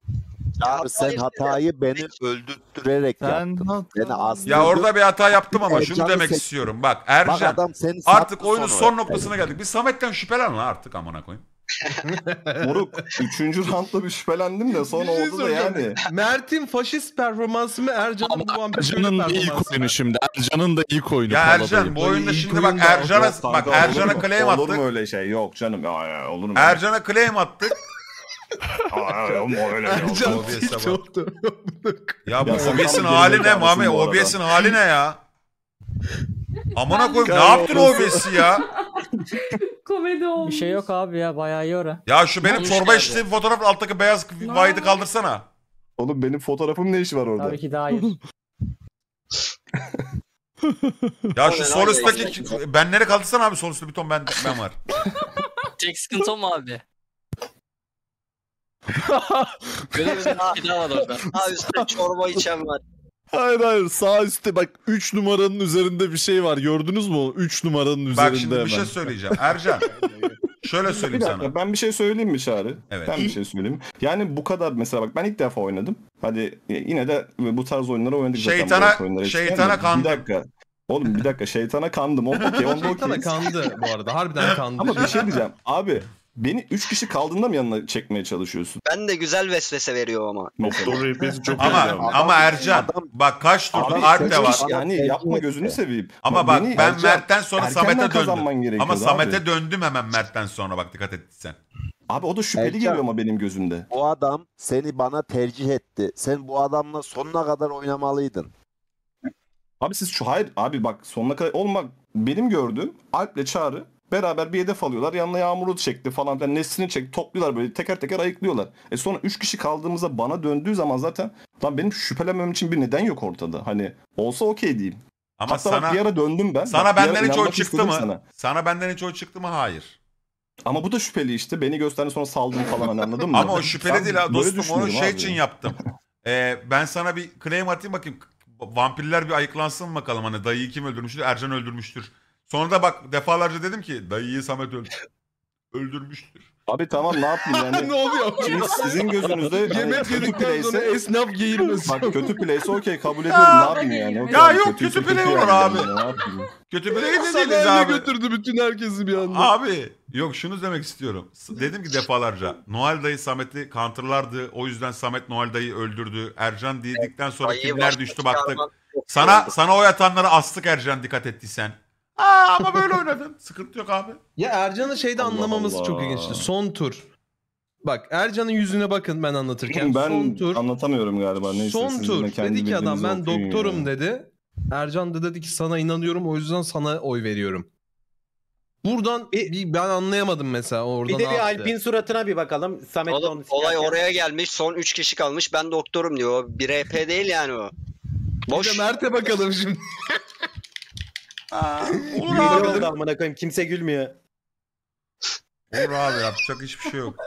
Abi sen hatayı beni öldürttürerek yaptın. Beni aslında Ya orada bir hata yaptım ama şunu Ercan'ı demek seç- istiyorum. Bak Bak Ercan adam seni artık sattı oyunun sonra. son noktasına geldik. Biz Samet'ten şüphelen lan artık amına koyayım. Moruk üçüncü roundda bir şüphelendim de sonra Bir şey oldu da soracağım. yani. Mert'in faşist performansı mı Ercan'ın bu vampir Ercan'ın da ilk performansı mı? oyunu şimdi. Ercan'ın da ilk oyunu. Ya Ercan Paladayım. bu oyunda İlk şimdi bak oyunda- Ercan'a Yok bak kanka, Ercan'a olur mu? claim Olur mu attık. öyle şey? Yok canım. Ya, ya, olur mu? Ercan'a claim attık. Aa, ya, o öyle şey. Ercan O B S'e tilt bak. oldu. Ya bu Ya sen O B S'in tam hali ne gerizekalısın Mami? bu arada. O B S'in hali ne ya? Amına koyayım ne Kanka, yaptın O B S'i ya? Komedi olmuş. Bir şey yok abi ya bayağı iyi ora. Ya şu benim Hoş çorba geldin. içtiğim fotoğrafın alttaki beyaz white'ı kaldırsana. Oğlum benim fotoğrafım ne işi var orada? Tabii ki daha iyi. Ya O şu ne sol lan üstteki benleri kaldırsana abi, sol üstte bir ton ben, ben var. Tek sıkıntı o mu abi? Böyle bir bir daha var orada. Ha üstte çorba içen var. Hayır hayır sağ üstte bak üç numaranın üzerinde bir şey var. Gördünüz mü? üç numaranın üzerinde Bak şimdi hemen. bir şey söyleyeceğim. Ercan. Şöyle Bir söyleyeyim dakika sana. ben bir şey söyleyeyim mi Çağrı? Evet. Ben bir şey söyleyeyim. Yani bu kadar mesela bak ben ilk defa oynadım. Hadi yine de bu tarz oyunları oynadık zaten. Şeytana- bu tarz oyunları hiç şeytana beğenmedim. kandım. Bir dakika. Oğlum bir dakika şeytana kandım. Okey onda Şeytana okey. kandı bu arada. Harbiden kandı. Ama bir şey diyeceğim. Abi beni üç kişi kaldığında mı yanına çekmeye çalışıyorsun? Ben de güzel vesvese veriyor ama. Doktor R P'si çok Ama iyi. ama Ercan bak kaç turdur Abi, Alp de üç var. kişi Yani yapma gözünü seveyim. Ama bak beni ben Ercan Mert'ten sonra erkenden Samet'e kazanman döndüm. gerekiyordu Ama Samet'e abi. döndüm hemen Mert'ten sonra bak dikkat etsen. Abi o da şüpheli Ercan. geliyor ama benim gözümde. Bu adam seni bana tercih etti. Sen bu adamla sonuna kadar oynamalıydın. Abi siz şu hayır abi bak sonuna kadar olmak benim gördüğüm Alp'le Çağrı beraber bir hedef alıyorlar. Yanına Yağmur'u çekti falan filan. Nesrin'i çekti. Topluyorlar böyle teker teker ayıklıyorlar. E sonra üç kişi kaldığımızda bana döndüğü zaman zaten lan benim şüphelenmem için bir neden yok ortada. Hani olsa okey diyeyim. Ama Hatta sana, bak bir ara döndüm ben. Sana Bak bir ara benden hiç oy inanmak çıktı istedim mı? Sana. Sana benden hiç oy çıktı mı? Hayır. Ama bu da şüpheli işte. Beni gösterdi sonra saldım falan hani anladın mı? Ama o şüpheli Ben değil ha böyle dostum. Onu düşünüyorum şey abi. için yaptım. Ee, ben sana bir claim atayım bakayım. Vampirler bir ayıklansın bakalım. Hani dayıyı kim öldürmüştür? Ercan öldürmüştür. Sonra da bak defalarca dedim ki dayıyı Samet öldü. öldürmüştür. Abi tamam ne yapayım yani? Ne oluyor? Şimdi sizin gözünüzde hani Yemek kötü yedikten sonra play'se esnaf giyirmesi. bak kötü play'se okey kabul ediyorum ne yapayım yani? Okey, Ya abi, yok kötüyse kötü play kötü olur yani, abi. ne yapayım? Kötü play de değiliz Sanayiye abi. götürdü bütün herkesi bir anda. Abi yok şunu demek istiyorum. S- Dedim ki defalarca Noel dayı Samet'i counterlardı. O yüzden Samet Noel dayı öldürdü. Ercan dedikten sonra Dayıyı kimler başta düştü baktık. çıkarmak çok Sana oldu. sana oy atanları astık Ercan dikkat ettiysen. Aa ama böyle oynadın. Sıkıntı yok abi. Ya Ercan'ı şeyde Allah anlamamız Allah. çok ilginçti. Son tur. Bak Ercan'ın yüzüne bakın ben anlatırken. Ben son tur. anlatamıyorum galiba. Neyse, Son siz tur. yine kendi Dedi ki adam bildiğinizi ben okuyun doktorum ya. dedi. Ercan da dedi ki sana inanıyorum o yüzden sana oy veriyorum. Buradan bir, ben anlayamadım mesela orada Bir de ne bir yaptı. Alp'in suratına bir bakalım. Samet'le onu Oğlum, olay sikerken. oraya gelmiş. Son üç kişi kalmış. Ben doktorum diyor. Bir R P değil yani o. Bir Boş. de Mert'e bakalım şimdi. Aa, olur Video abi. oldu amına koyayım kimse gülmüyor. Olur abi yapacak hiçbir şey yok.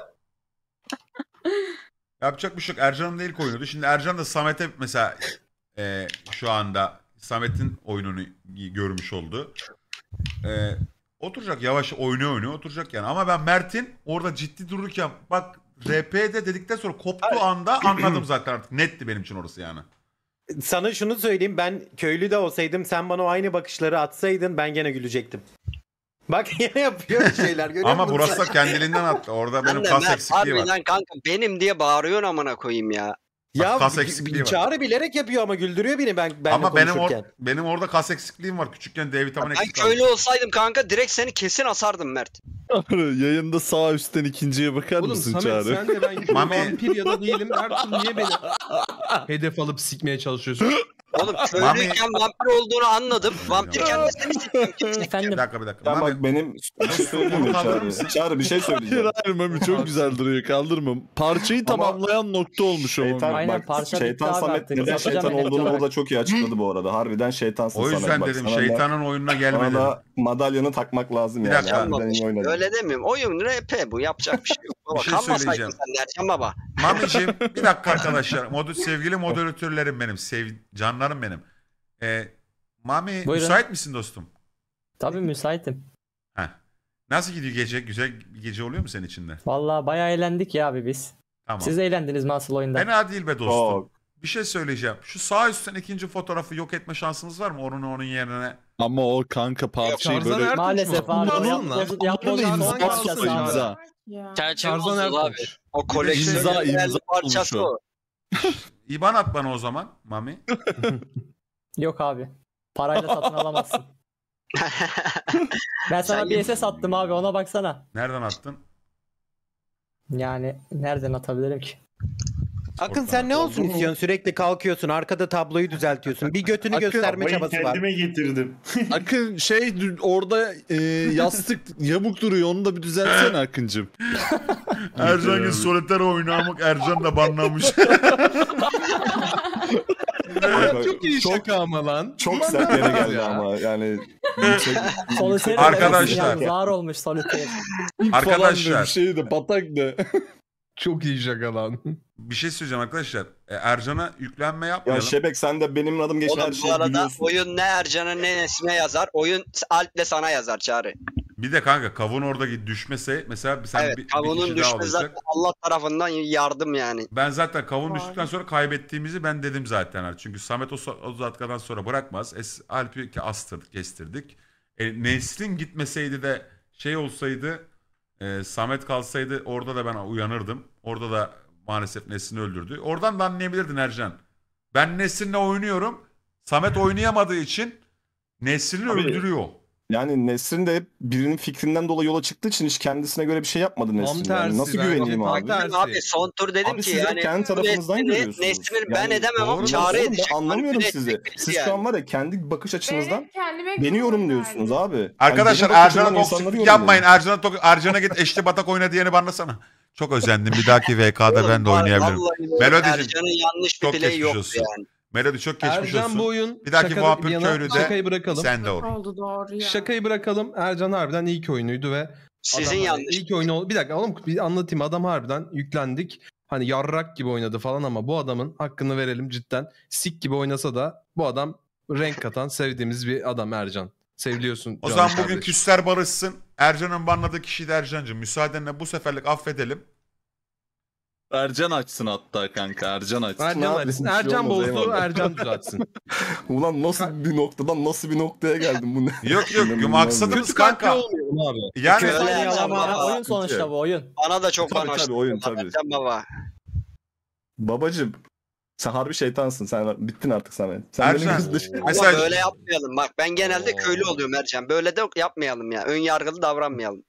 Yapacak bir şey yok. Ercan'ın da ilk oyunuydu. Şimdi Ercan da Samet'e mesela e, şu anda Samet'in oyununu görmüş oldu. E, oturacak yavaş oynuyor oynuyor oturacak yani. Ama ben Mert'in orada ciddi dururken bak R P'de dedikten sonra koptuğu anda anladım zaten artık. Netti benim için orası yani. Sana şunu söyleyeyim, ben köylü de olsaydım sen bana o aynı bakışları atsaydın ben gene gülecektim. Bak yine yapıyor şeyler görüyor Ama musun? burası da kendiliğinden attı. Orada benim Ben de kas Mert eksikliği var. harbiden kanka benim diye bağırıyorsun amına koyayım ya. Ya kas eksikliği var. Çağrı bilerek yapıyor ama güldürüyor beni ben benle Ama benim, or konuşurken. benim orada kas eksikliğim var. Küçükken D vitamini Ben eksik köylü aldım. olsaydım kanka direkt seni kesin asardım Mert. Yayında sağ üstten ikinciye bakar Oğlum mısın Samet Çağrı? sen de ben Mami. vampir ya da değilim. Her türlü niye beni hedef alıp sikmeye çalışıyorsun? Oğlum köylüyken vampir olduğunu anladım. Vampirken de seni siktim. Bir Efendim. dakika bir dakika. Sen Mami, bak benim bir şey söyleyeyim mi Kaldırır Çağrı? mısın? Çağrı bir şey söyleyeceğim. Hayır hayır Mami çok güzel duruyor kaldırma. Parçayı Ama- tamamlayan nokta olmuş o. Şeytan, Aynen, bak, parça şeytan bitti abi Samet artık. neden Satacağım şeytan ben olduğunu olarak. burada çok iyi açıkladı bu arada. Harbiden şeytansın o Samet. yüzden Bak, dedim sana da- şeytanın oyununa gelme Sana dedim. da madalyanı takmak lazım Bir yani. dakika. Harbiden iyi oynadın. Öyle demiyorum. Oyun R P bu. Yapacak bir şey yok. Baba, Bir şey kanmasaydın söyleyeceğim. sen de Ercan baba. Mami'ciğim bir dakika arkadaşlar. Modu, sevgili moderatörlerim benim. Sev, canlarım benim. Ee, Mami Buyurun. müsait misin dostum? Tabii müsaitim. Heh. Nasıl gidiyor gece? Güzel bir gece oluyor mu senin içinde? Vallahi bayağı eğlendik ya abi biz. Tamam. Siz eğlendiniz mi asıl oyunda? Fena değil be dostum. Çok. Bir şey söyleyeceğim. Şu sağ üstten ikinci fotoğrafı yok etme şansımız var mı? Onun onun yerine. Ama o kanka parçayı Tarzan böyle... Ertuğrul Maalesef mu? abi. Alalım Yap, lan. boz, yap, Bunun boz, imza son parçası olsun, abi. imza. Ya. Çerçeve Tarzan bozuldu abi. Ertuğrul. O koleksiyonun İmza- değerli imza parçası olmuş o. İban at bana o zaman Mami. Yok abi. Parayla satın alamazsın. Ben sana Sen bir S S attım abi ona baksana. Nereden attın? Yani nereden atabilirim ki? Akın sen ne olsun istiyorsun? Sürekli kalkıyorsun, arkada tabloyu düzeltiyorsun. Bir götünü Akın, gösterme Babayı çabası var. kendime getirdim. Akın şey orada e, yastık yamuk duruyor onu da bir düzeltsene Akıncım. Ercan gün soliter oynamak Ercan da banlamış. Bak, Çok iyi çok- şaka ama lan. Çok sert yere geldi Ya. ama yani. yüksek- Solitaire Arkadaşlar. yani zar olmuş solitaire. Arkadaşlar. Bir şey de patak de. Çok iyi şaka lan. Bir şey söyleyeceğim arkadaşlar. E, Ercan'a yüklenme Ya yapmayalım. Şebek sen de benim adım geçen her Oğlum bu şeyi arada biliyorsun. oyun ne Ercan'a ne Nesime yazar. Oyun Alp'le sana yazar Çağrı. Bir de kanka kavun orada düşmese mesela sen Evet bir, bir kavunun kişi daha düşmesi zaten olacak. Allah tarafından yardım yani. Ben zaten kavun Vay. düştükten sonra kaybettiğimizi ben dedim zaten. Çünkü Samet o, so- o dakikadan sonra bırakmaz. Es, Alp'i ki astırdık, kestirdik. E, Neslin gitmeseydi de şey olsaydı e, Samet kalsaydı orada da ben uyanırdım. Orada da maalesef Neslin'i öldürdü. Oradan da anlayabilirdin Ercan. Ben Neslin'le oynuyorum. Samet oynayamadığı için Neslin'i Abi, öldürüyor. Yani Nesrin de hep birinin fikrinden dolayı yola çıktığı için hiç kendisine göre bir şey yapmadı Tam Nesrin. tersi, Yani nasıl bence güveneyim tam abi? tersi. Abi son tur dedim Abi ki siz hep yani kendi tarafınızdan Nesrin'i- görüyorsunuz. Nesrin'i ben Yani edemem ama doğru. Çağrı Oğlum, edecek. ben anlamıyorum Manipüle sizi. edecek Siz bizi şu yani. an var ya kendi bakış açınızdan Benim kendime beni güvenim yorumluyorsunuz var. abi. Arkadaşlar Yani benim bakış Ercan'a açımdan insanları toksiklik yorumluyorum. yapmayın. Ercan'a tok- Ercan'a git eşli batak oyna diyeni banlasana. Çok özendim. Bir dahaki V K'da ben de Oğlum, oynayabilirim. vallahi Melodi'cim Ercan'ın yanlış bir çok play'i geçmiş yoktu olsun. yani. Melodi çok geçmiş Ercan olsun. bu oyun Bir dahaki şaka Vampir bir yana, Köylü'de şakayı bırakalım. sen de ol. Oldu doğru ya. Şakayı bırakalım. Ercan harbiden ilk oyunuydu ve Sizin adam, yanlış. ilk oyunu ol- bir dakika oğlum bir anlatayım. Adam harbiden yüklendik. Hani yarrak gibi oynadı falan ama bu adamın hakkını verelim cidden. Sik gibi oynasa da bu adam renk katan sevdiğimiz bir adam Ercan. Seviliyorsun. O canım zaman bugün kardeşim. küsler barışsın. Ercan'ın banladığı kişi de Ercan'cığım. Müsaadenle bu seferlik affedelim. Ercan açsın hatta kanka. Ercan açsın. Ercan Ne açsın. yapayım? Bir şey Ercan olmaz, bozdu. eyvallah. Ercan düzeltsin. Ulan nasıl bir noktadan nasıl bir noktaya geldim bu ne? Yok yok İnanılmaz maksadımız ya. kanka. Olmuyorum abi. Yani Öyle Öyle yani ama baba. oyun sonuçta bu oyun. Bana da çok Tabii bana tabii oyun tabii. Sen baba. Babacım sen harbi şeytansın. Sen bittin artık sen. Sen Ercan, beni gözde- Ama Mesela- böyle yapmayalım. Bak ben genelde Oo. köylü oluyorum Ercan. Böyle de yapmayalım ya. Ön yargılı davranmayalım.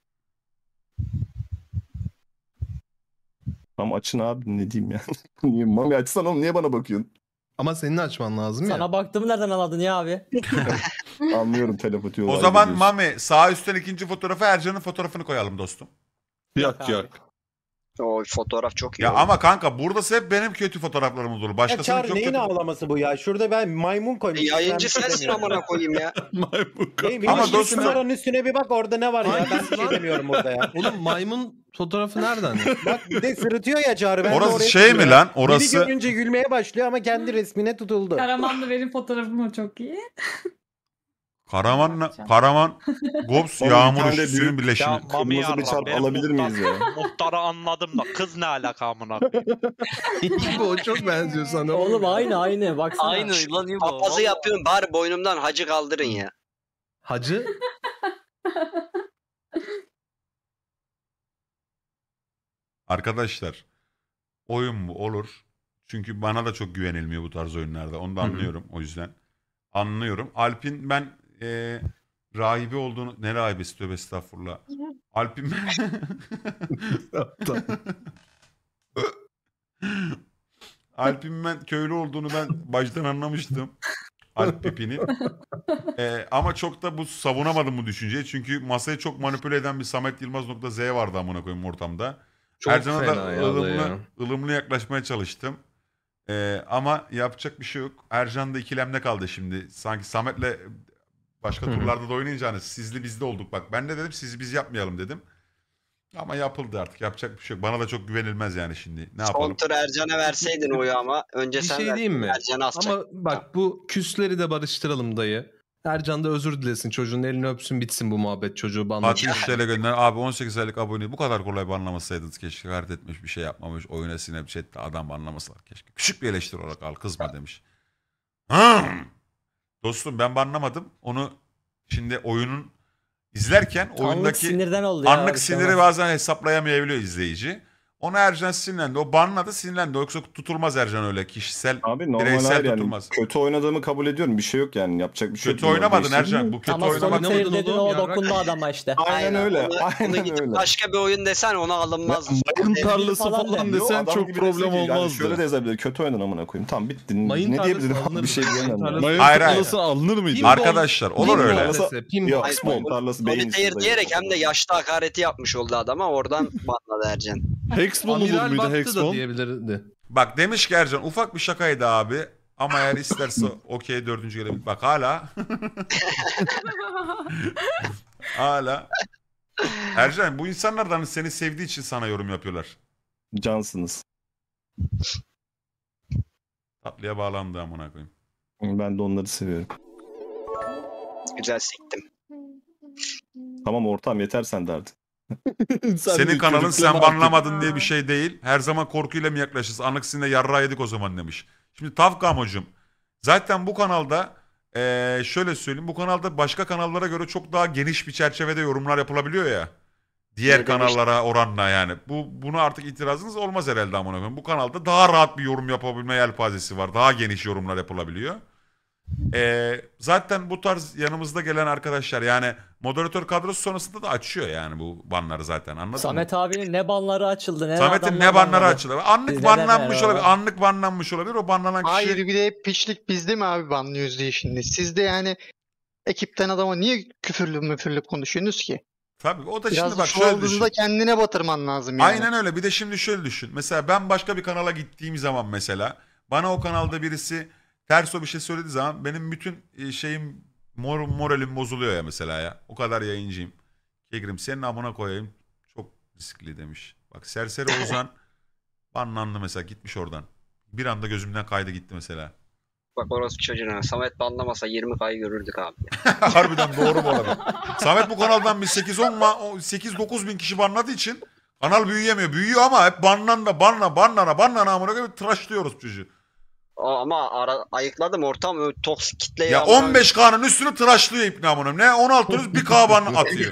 Tamam açın abi ne diyeyim ya. Niye Mami açsana oğlum niye bana bakıyorsun? Ama senin açman lazım ya. Sana baktığımı nereden anladın ya abi? Anlıyorum telepati O olayı zaman diyorsun. Mami sağ üstten ikinci fotoğrafı Ercan'ın fotoğrafını koyalım dostum. Yok yok. O fotoğraf çok iyi. Ya oldu. ama kanka buradası hep benim kötü fotoğraflarım olur. Ya Başkasının Çağrı çok neyin kötü. ağlaması bu ya? Şurada ben maymun koymuşum. Yayıncı Ben bir şey sensin demiyorum. amına koyayım ya. Maymun Benim, Ama Ama dostum- numaranın üstüne bir bak orada ne var ya? Ben bir Hangisi şey lan? demiyorum orada ya. Oğlum maymun fotoğrafı nereden? ya? Bak bir de sırıtıyor ya Çağrı. Ben de Orası oraya şey mi tutuyorum. lan? Beni Orası görünce gülmeye başlıyor ama kendi resmine tutuldu. Karamanlı benim fotoğrafım o çok iyi. Karaman, Karaman, Gops, Oğlum, Yağmur bir tane de Üstü'nün büyük- birleşimi. Ya Mami Kırmızı bir yarra, çarp benim alabilir muhtar- miyiz ya? Muhtarı anladım da kız ne alaka amına koyayım. İbo çok benziyor sana. Oğlum aynı aynı baksana. Aynı lan İbo. Papazı vallahi. yapıyorum bari boynumdan hacı kaldırın ya. Hacı Arkadaşlar oyun bu olur. Çünkü bana da çok güvenilmiyor bu tarz oyunlarda. Onu da Hı hı. anlıyorum o yüzden. Anlıyorum. Alp'in ben e, rahibi olduğunu... Ne rahibesi tövbe estağfurullah. Alp'in... Alp'in ben köylü olduğunu ben baştan anlamıştım. Alp Pipi'nin. Ee, ama çok da bu savunamadım bu düşünceyi. Çünkü masayı çok manipüle eden bir Samet Yılmaz.z vardı amına koyayım ortamda. çok Ercan'a fena da ya ılımlı, da ya. ılımlı yaklaşmaya çalıştım. Ee, ama yapacak bir şey yok. Ercan da ikilemde kaldı şimdi. Sanki Samet'le başka Hı hı. turlarda da oynayınca hani sizli bizde olduk. Bak ben de dedim siz biz yapmayalım dedim. Ama yapıldı artık. Yapacak bir şey yok. Bana da çok güvenilmez yani şimdi. Ne yapalım? Son tur Ercan'a verseydin oyu ama. Önce Bir sen şey ver. diyeyim mi? Ercan'ı asacak. Ama bak bu küsleri de barıştıralım dayı. Ercan da özür dilesin. Çocuğun elini öpsün bitsin bu muhabbet. Çocuğu banlatın. Fatih üç T L gönder. Abi on sekiz aylık abone. Bu kadar kolay banlamasaydınız keşke. Gayret etmiş bir şey yapmamış. Oyuna Snapchat'te adam banlamasalar keşke. Küçük bir eleştiri olarak al. Kızma demiş. Hmm. Dostum ben banlamadım. Onu şimdi oyunun izlerken Anlık oyundaki sinirden oldu ya. anlık abi, siniri tamam. bazen hesaplayamayabiliyor izleyici. Ona Ercan sinirlendi. O banladı sinirlendi. Yoksa tutulmaz Ercan öyle. Kişisel Abi normal bireysel hayır yani. tutulmaz. Kötü oynadığımı kabul ediyorum. Bir şey yok yani. Yapacak bir şey Kötü yok. oynamadın Değiştirdim. Ercan. Bu kötü Ama son oynamadın. oynamadın seyir dedin oğlum, o yarrak. dokundu adama işte. Aynen öyle. Onu, onu Aynen gidip öyle. başka bir oyun desen ona alınmaz. Mayın tarlası falan falan de. Yo, desen adam çok gibi problem rezil değil. Yani olmazdı. şöyle de yazabilir. Kötü oynadın amına koyayım. Tamam bitti. Mayın ne tarlası diyebilirim? alınır Bir şey mı? diyemem. Mayın yani. tarlası- Mayın Hayır, hayır. tarlası alınır mıydı? Kim Arkadaşlar olur Pim öyle. tarlası, pim Yok, tarlası. Mayın tarlası beyin Solitaire üstünde diyerek hem de yapıyor. yaşlı hakareti yapmış oldu adama. Oradan banladı Ercan. Hexbomb olur Amiral muydu battı da Hexbomb? diyebilirdi. Bak demiş ki Ercan ufak bir şakaydı abi. Ama eğer isterse okey dördüncü gelebilir. Bak hala. hala. Ercan bu insanlardan seni sevdiği için sana yorum yapıyorlar. Cansınız. Tatlıya bağlandı amına koyayım. Ben de onları seviyorum. Güzel siktim. Tamam ortam yeter sen de artık. Sen Senin de kanalın körükleme sen artık. banlamadın diye bir şey değil. Her zaman korkuyla mı yaklaşırız? Anlık sizinle yarrağı yedik o zaman demiş. Şimdi Tavkam hocam. Zaten bu kanalda eee, şöyle söyleyeyim. Bu kanalda başka kanallara göre çok daha geniş bir çerçevede yorumlar yapılabiliyor ya. Diğer Ne demiş? kanallara oranla yani. Bu Bunu artık itirazınız olmaz herhalde amına koyayım. Bu kanalda daha rahat bir yorum yapabilme yelpazesi var. Daha geniş yorumlar yapılabiliyor. Eee, zaten bu tarz yanımızda gelen arkadaşlar yani moderatör kadrosu sonrasında da açıyor yani bu banları zaten, anladın Samet mı? abinin ne banları açıldı ne Samet'in adamlar ne banları banladı. açıldı. Anlık Bizde de banlanmış ne var? olabilir. Anlık banlanmış olabilir. O banlanan kişi... Hayır, bir de piçlik bizde mi abi banlıyoruz diye şimdi. Siz de yani ekipten adama niye küfürlü müfürlü konuşuyorsunuz ki? Tabii o da Biraz şimdi bak şu şöyle aldığınızda düşün. kendine batırman lazım yani. Aynen öyle. Bir de şimdi şöyle düşün. Mesela ben başka bir kanala gittiğim zaman mesela bana o kanalda birisi ters o bir şey söylediği zaman benim bütün e, şeyim mor, moralim bozuluyor ya mesela ya. O kadar yayıncıyım. Kegrim senin amına koyayım. Çok riskli demiş. Bak Serseri Ozan banlandı mesela, gitmiş oradan. Bir anda gözümden kaydı gitti mesela. Bak orası çocuğuna. Samet banlamasa yirmi kayı görürdük abi. Harbiden doğru bu arada. Samet bu kanaldan bir sekiz on sekiz dokuz bin kişi banladığı için kanal büyüyemiyor. Büyüyor ama hep banlan da banla banlana banlana amına koyayım tıraşlıyoruz çocuğu. Ama ara, ayıkladım ortam öyle toksik kitleye. Ya on beş K'nın üstünü tıraşlıyor ipne amına. Ne on altı bir K ban atıyor.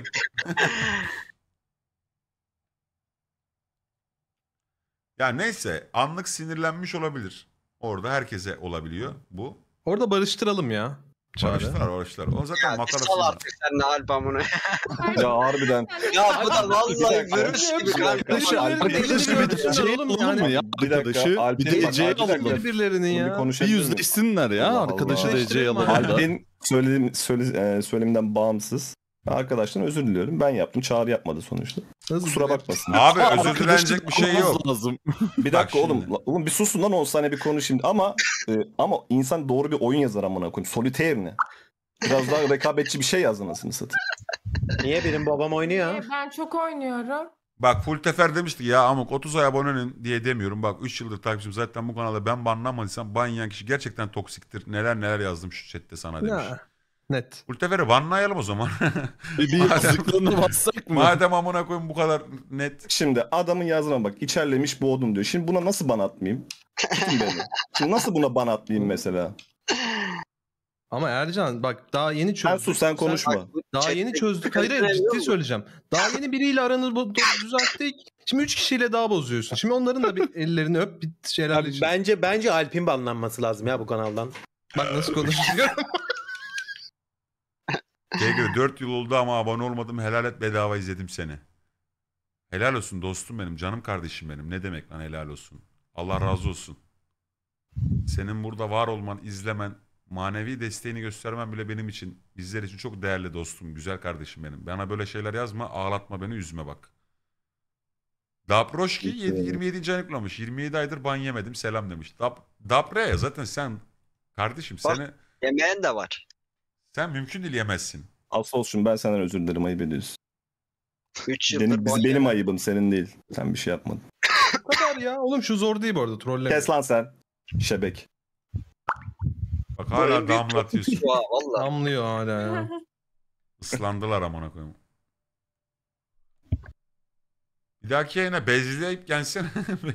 Ya neyse, anlık sinirlenmiş olabilir. Orada herkese olabiliyor bu. Orada barıştıralım ya. Barıştılar barıştılar. O zaten Ya makarası. sal artık sen de albamını. Ya harbiden. Ya bu da vallahi dakika. virüs gibi kanka. Arkadaşı, arkadaşı bir D C'ye alalım mı ya? Bir dakika, Arkadaşı Alp'in bir bak, D C'ye bir dakika. alalım. Birbirlerini Bunu bir ya. Bir konuşabilir miyiz? yüzleşsinler ya. Allah Arkadaşı Allah. D C'ye alalım. Alp'in söylediğim, söyle, e, söyleminden bağımsız. Arkadaştan özür diliyorum. Ben yaptım. Çağrı yapmadı sonuçta. Kusura bakmasın. Abi özür Arkadaşı dilenecek bir şey yok. olmaz lazım. Bir Bak dakika oğlum. şimdi. La- Oğlum bir susun lan on saniye bir konuşayım. Ama e, ama insan doğru bir oyun yazar amına koyayım. Solitaire ne? Biraz daha rekabetçi bir şey yaz anasını satayım. Niye benim babam oynuyor? Ee, Ben çok oynuyorum. Bak Full Tefer demişti ki, ya amuk otuz ay abonenin diye demiyorum. Bak üç yıldır takipçim zaten bu kanalda, ben banlamadıysam ban yiyen kişi gerçekten toksiktir. Neler neler yazdım şu chatte sana demiş. Ya, net. Full Tefer'i banlayalım o zaman. Bir, bir yazdıklarını bassak mı? Madem amına koyayım bu kadar net. Şimdi adamın yazdığına bak. İçerlemiş boğdum diyor. Şimdi buna nasıl ban atmayayım? Tutun beni. Şimdi nasıl buna ban atmayayım mesela? Ama Ercan bak daha yeni çözdük. Sen sus, sen konuşma. Daha yeni çözdük. Hayır hayır ciddi söyleyeceğim. Daha yeni biriyle aranı bo- do- düzelttik. Şimdi üç kişiyle daha bozuyorsun. Şimdi onların da bir ellerini öp bir şeyler için. Bence bence Alp'in banlanması lazım ya bu kanaldan. Bak nasıl konuşuyorum. Kegri dört yıl oldu ama abone olmadım. Helal et, bedava izledim seni. Helal olsun dostum benim. Canım kardeşim benim. Ne demek lan helal olsun. Allah razı olsun. Senin burada var olman, izlemen, manevi desteğini göstermen bile benim için, bizler için çok değerli dostum. Güzel kardeşim benim. Bana böyle şeyler yazma, ağlatma beni, üzme bak. Daproşki yirmi yedinci ayını kutlamış. yirmi yedi aydır ban yemedim, selam demiş. Dap, Dapre zaten sen kardeşim Bak, seni yemeyen de var. sen mümkün değil yemezsin. Asıl olsun ben senden özür dilerim. Ayıp ediyorsun. üç yıldır Benim, biz, ban benim yemem. ayıbım senin değil. Sen bir şey yapmadın. Bu kadar ya. Oğlum şu zor değil bu arada. Trolleme. Kes lan sen. Şebek. Bak hala damlatıyorsun. Ya, vallahi. Damlıyor hala ya. Islandılar amına koyayım. Bir dahaki yayına bezleyip gelsene.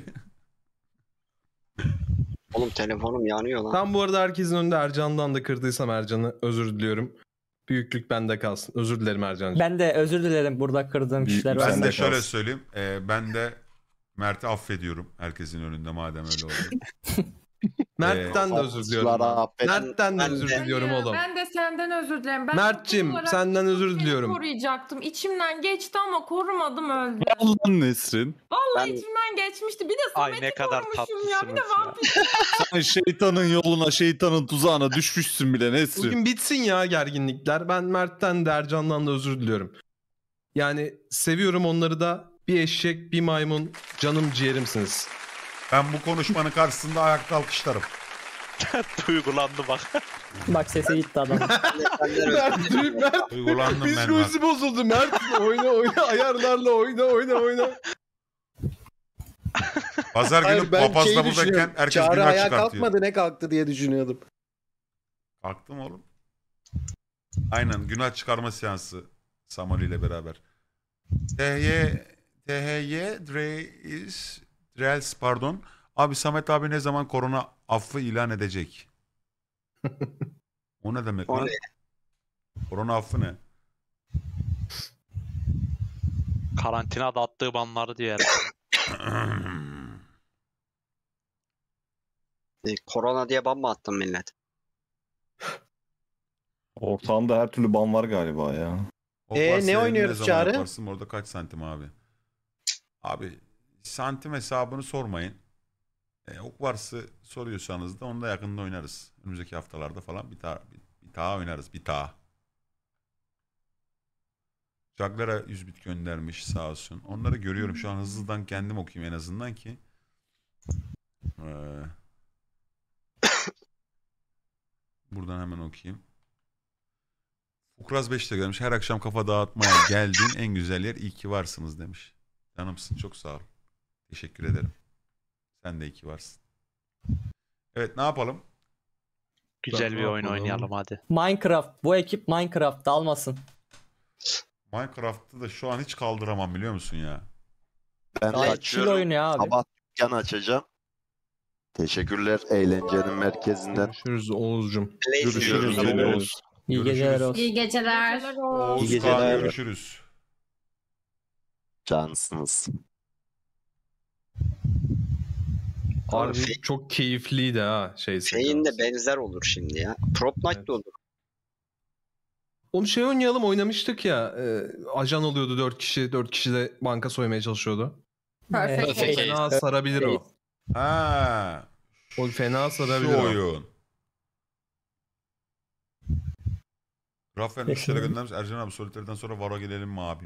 Oğlum telefonum yanıyor lan. Ben bu arada herkesin önünde Ercan'dan da kırdıysam Ercan'ı özür diliyorum. Büyüklük bende kalsın. Özür dilerim Ercan'cığım. Ben de özür dilerim burada kırdığım kişiler var. Ben de şöyle söyleyeyim. E, ben de Mert'i affediyorum. Herkesin önünde madem öyle oldu. Mert'ten de özür diliyorum. Mert'ten de özür diliyorum oğlum. Ben de senden özür dilerim. Ben Mert'cim, haklı olarak senden özür seni diliyorum. koruyacaktım. İçimden geçti ama korumadım öldü. Allah'ın Nesrin. Vallahi Ben- içimden geçmişti. Bir de Ay Samet'i ne kadar korumuşum ya. Bir de tatlısınız ya. vampir. Sen şeytanın yoluna, şeytanın tuzağına düşmüşsün bile Nesrin. Bugün bitsin ya gerginlikler. Ben Mert'ten de Ercan'dan da özür diliyorum. Yani seviyorum onları da. Bir eşek, bir maymun, canım ciğerimsiniz. Ben bu konuşmanın karşısında ayakta alkışlarım. Duygulandı bak. Bak sesi gitti adam. Mert, Mert. Duygulandım ben. Psikolojisi bozuldu Mert. Oyna oyna ayarlarla oyna oyna oyna. Pazar Hayır, günü ben papazla şeyi buradayken düşünüyorum. herkes Çağrı günah ayağa çıkartıyor. kalkmadı ne kalktı diye düşünüyordum. Kalktım oğlum. Aynen günah çıkarma seansı Samoli ile beraber. T H Y T H Y Dreis Dreis pardon. Abi Samet abi ne zaman korona affı ilan edecek? O ne demek O lan? ne? Korona affı ne? Karantinada attığı banları diye. E, korona diye ban mı attın millet? Ortağımda her türlü ban var galiba ya. Ee, Hogwarts ne yayını oynuyoruz zaman Çağrı? yaparsın? Orada kaç santim abi? Abi santim hesabını sormayın. E, Hogwarts'ı soruyorsanız da onu da yakında oynarız. Önümüzdeki haftalarda falan bir daha bir, bir daha oynarız. Bir daha. Jagler'a yüz bit göndermiş sağ olsun. Onları görüyorum. Şu an hızlıdan kendim okuyayım en azından ki. Ee, buradan hemen okuyayım. Ukraz beş de gelmiş. Her akşam kafa dağıtmaya geldiğin en güzel yer. İyi ki varsınız demiş. Canımsın, çok sağ ol. Teşekkür ederim. Sen de iyi ki varsın. Evet, ne yapalım? Güzel Ben bir ne oyun yapalım? oynayalım hadi. Minecraft. Bu ekip Minecraft dalmasın. Minecraft'ı da şu an hiç kaldıramam biliyor musun ya? Ben Gayet kaçıyorum. chill oyun ya abi. Sabah dükkan açacağım. Teşekkürler eğlencenin merkezinden. Görüşürüz Oğuz'cum. Görüşürüz. Oğuz. İyi geceler olsun. İyi geceler. Oğuz İyi Kaan, geceler. görüşürüz. Cansınız. Harbi Fe- çok keyifliydi ha şey Şeyin de sekans. benzer olur şimdi ya. Prop Night Evet. de olur. Onu şey oynayalım oynamıştık ya. E, ajan oluyordu dört kişi. Dört kişi de banka soymaya çalışıyordu. Perfect Evet. case. Fena sarabilir o. Ha. O fena Şu sarabilir o. oyun. Rafael üç lira göndermiş. Ercan abi Solitaire'den sonra Varo gelelim mi abim?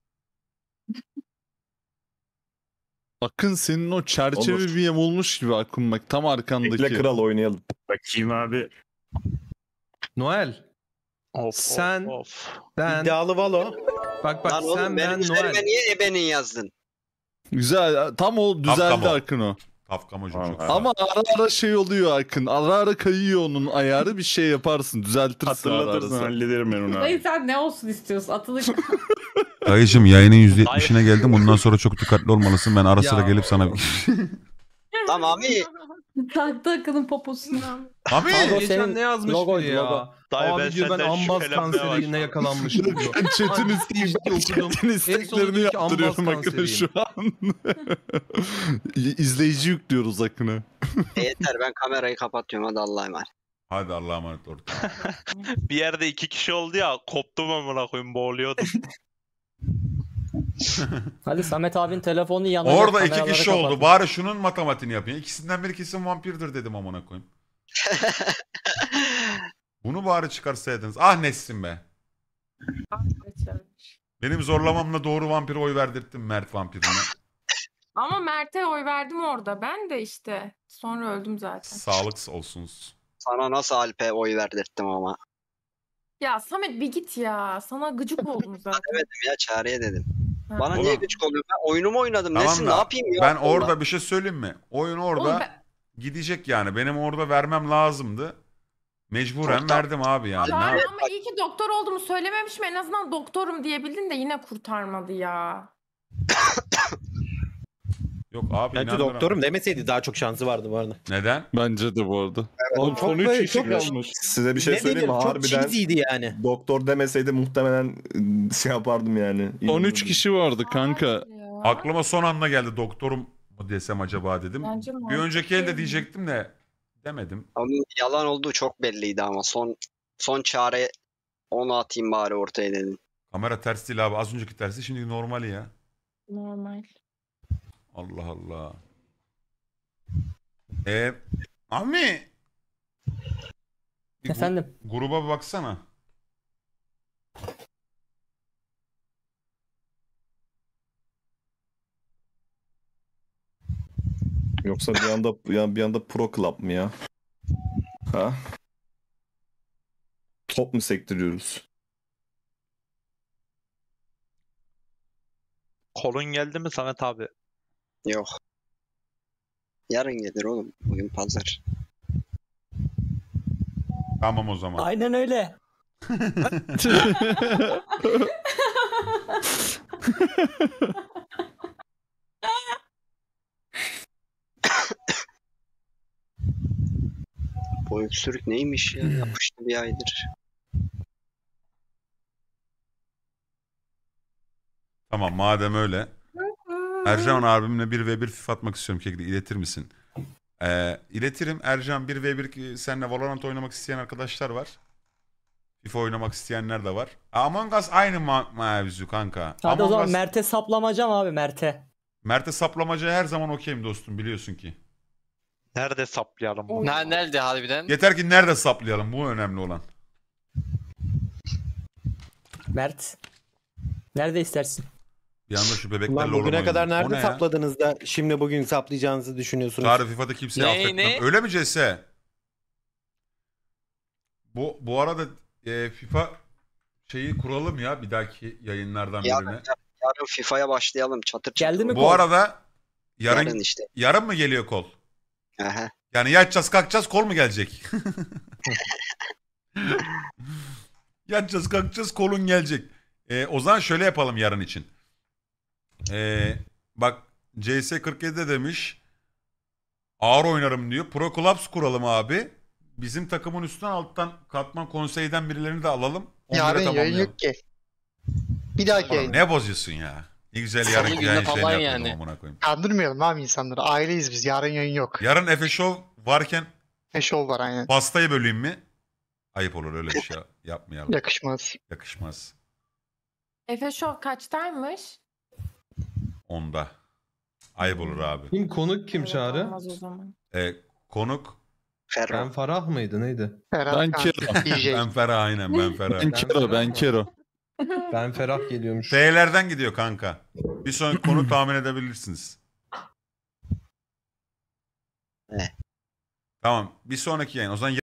Akın senin o çerçeve Olur. bir yem olmuş gibi Akın bak tam arkandaki. Bekle kral oynayalım. Bakayım abi. Noel. Of, Sen- of, of. Ben İddialı Valo. bak bak Lan oğlum sen benim ben üzerime Noel. niye ebenin yazdın? Güzel tam o düzeldi Kafkamo. Akın o. Kafkamacım çok. Aa. Ama ara ara şey oluyor Akın. Ara ara kayıyor onun ayarı bir şey yaparsın. Düzeltirsin ara ara. Hatırlatırsın sen. hallederim ben onu Dayı abi. sen ne olsun istiyorsun? Atılış. Dayıcım yayının yüzde yetmişine geldim. Bundan sonra çok dikkatli olmalısın. Ben ara sıra Ya. gelip sana... Tamam iyi. Taktı akının poposuna. Abi! Abi, Geçen senin ne yazmış logoydu, biri ya? logo. Dayı, Abi ben diyor ben senden ambaz şüphelenmeye kanserine başladım. yakalanmışım diyor. Ben chat'in Abi, istek- okudum. chat'in En isteklerini sonunda diyor ki ambaz yaptırıyorum Akın'a kanseriyim. şu an. İzleyici yüklüyoruz Akın'a. E yeter ben kamerayı kapatıyorum hadi Allah'a emanet. Hadi Allah'a emanet orta. Bir yerde iki kişi oldu ya koptum amına koyayım boğuluyordum. Hadi Samet abinin telefonu yanacak. Orada iki kameraları kişi oldu. kapatın. Bari şunun matematiğini yapın. İkisinden biri kesin vampirdir dedim amına koyayım. Bunu bari çıkarsaydınız. Ah Nesrin be. Benim zorlamamla doğru vampire oy verdirttim Mert vampirine. Ama Mert'e oy verdim orada. Ben de işte. Sonra öldüm zaten. Sağlık olsun. Sana nasıl Alp'e oy verdirttim ama. Ya Samet bir git ya. Sana gıcık oldum zaten. Demedim ya çağrıya dedim. Bana Oğlum. niye gıcık oluyor? Ben oyunumu oynadım. Tamam Nesin da ne yapayım ya? ben Allah. orada bir şey söyleyeyim mi? Oyun orada Oğlum ben- gidecek yani. Benim orada vermem lazımdı. Mecburen Çok da- verdim abi yani. Ne Çağrı yap- ama iyi ki doktor olduğumu söylememişim. En azından doktorum diyebildin de yine kurtarmadı ya. Yok abi Bence inanmıyorum. doktorum demeseydi daha çok şansı vardı bu arada. Neden? Bence de bu arada. Oğlum Son çok üç böyle kişi çok kalmış. Size bir şey ne söyleyeyim mi? denir? Çok Harbiden cheesy'ydi yani. doktor demeseydi muhtemelen ıı, şey yapardım yani. on üç kişi vardı kanka. Ya. Aklıma son anda geldi doktorum mu desem acaba dedim. Bence Bir mantıklı. önceki elde diyecektim de demedim. Onun yalan olduğu çok belliydi ama son son çare onu atayım bari ortaya dedim. Kamera ters değil abi. Az önceki tersi şimdi normali ya. Normal. Allah Allah. Eee Ami. Bir gu- Efendim? gruba bir baksana. Yoksa bir anda ya bir anda pro club mı ya? Ha? Top mu sektiriyoruz? Kolun geldi mi Samet abi? Yok. Yarın gelir oğlum. Bugün pazar. Tamam o zaman. Aynen öyle. Bu öksürük neymiş ya? Yapıştı bir aydır. Tamam madem öyle. Ercan abimle bir ve bir FIFA atmak istiyorum kekli. İletir misin? Ee, iletirim. Ercan bir ve bir seninle Valorant oynamak isteyen arkadaşlar var. FIFA oynamak isteyenler de var. Among Us aynı ma- mevzu kanka. Hadi Among o zaman Us- Mert'e saplamacam abi Mert'e. Mert'e saplamacaya her zaman okeyim dostum biliyorsun ki. Nerede saplayalım bunu? Ne, nerede harbiden? Yeter ki nerede saplayalım bu önemli olan. Mert. Nerede istersin? Bir anda şu bebeklerle Ulan bugüne olamayalım. kadar O nerede ne ya? sapladınız da şimdi bugün saplayacağınızı düşünüyorsunuz? Çağrı FIFA'da kimseyi Ne, affetmem. ne? Öyle mi C S? Bu bu arada e, FIFA şeyi kuralım ya bir dahaki yayınlardan Yarın, birine. yarın FIFA'ya başlayalım çatır çatır. Geldi mi Bu kol? arada yarın Yarın işte. yarın mı geliyor kol? Aha. Yani yatacağız kalkacağız kol mu gelecek? Yatacağız kalkacağız kolun gelecek. E, o zaman şöyle yapalım yarın için. E, bak C S kırk yedi de demiş. Ağır oynarım diyor. Pro Clubs kuralım abi. Bizim takımın üstten alttan katman konseyden birilerini de alalım. Onları Yarın yayın tamamlayalım. yok ki. Bir dahaki yayın. Ne bozuyorsun ya? Ne güzel Salı yarın günü yayın falan şeyini yapıyordum yani. amına koyayım. Kandırmayalım abi insanları. Aileyiz biz. Yarın yayın yok. Yarın Efe Show varken Ne şov var aynen. pastayı böleyim mi? Ayıp olur öyle bir şey yapmayalım. Yakışmaz. Yakışmaz. Efe Show kaçtaymış? Onda. Ayıp olur abi. Kim konuk kim Çağrı? Olmaz o zaman. E, konuk Ferro. Ben Farah mıydı neydi? Ferhat Ben kanka, Kero. D J. ben Ferah aynen ben Ferah. Ben Kero, ben Kero. Ben Ferah geliyormuş. T'lerden gidiyor kanka. Bir sonraki konu tahmin edebilirsiniz. Ne? Tamam. Bir sonraki yayın. O zaman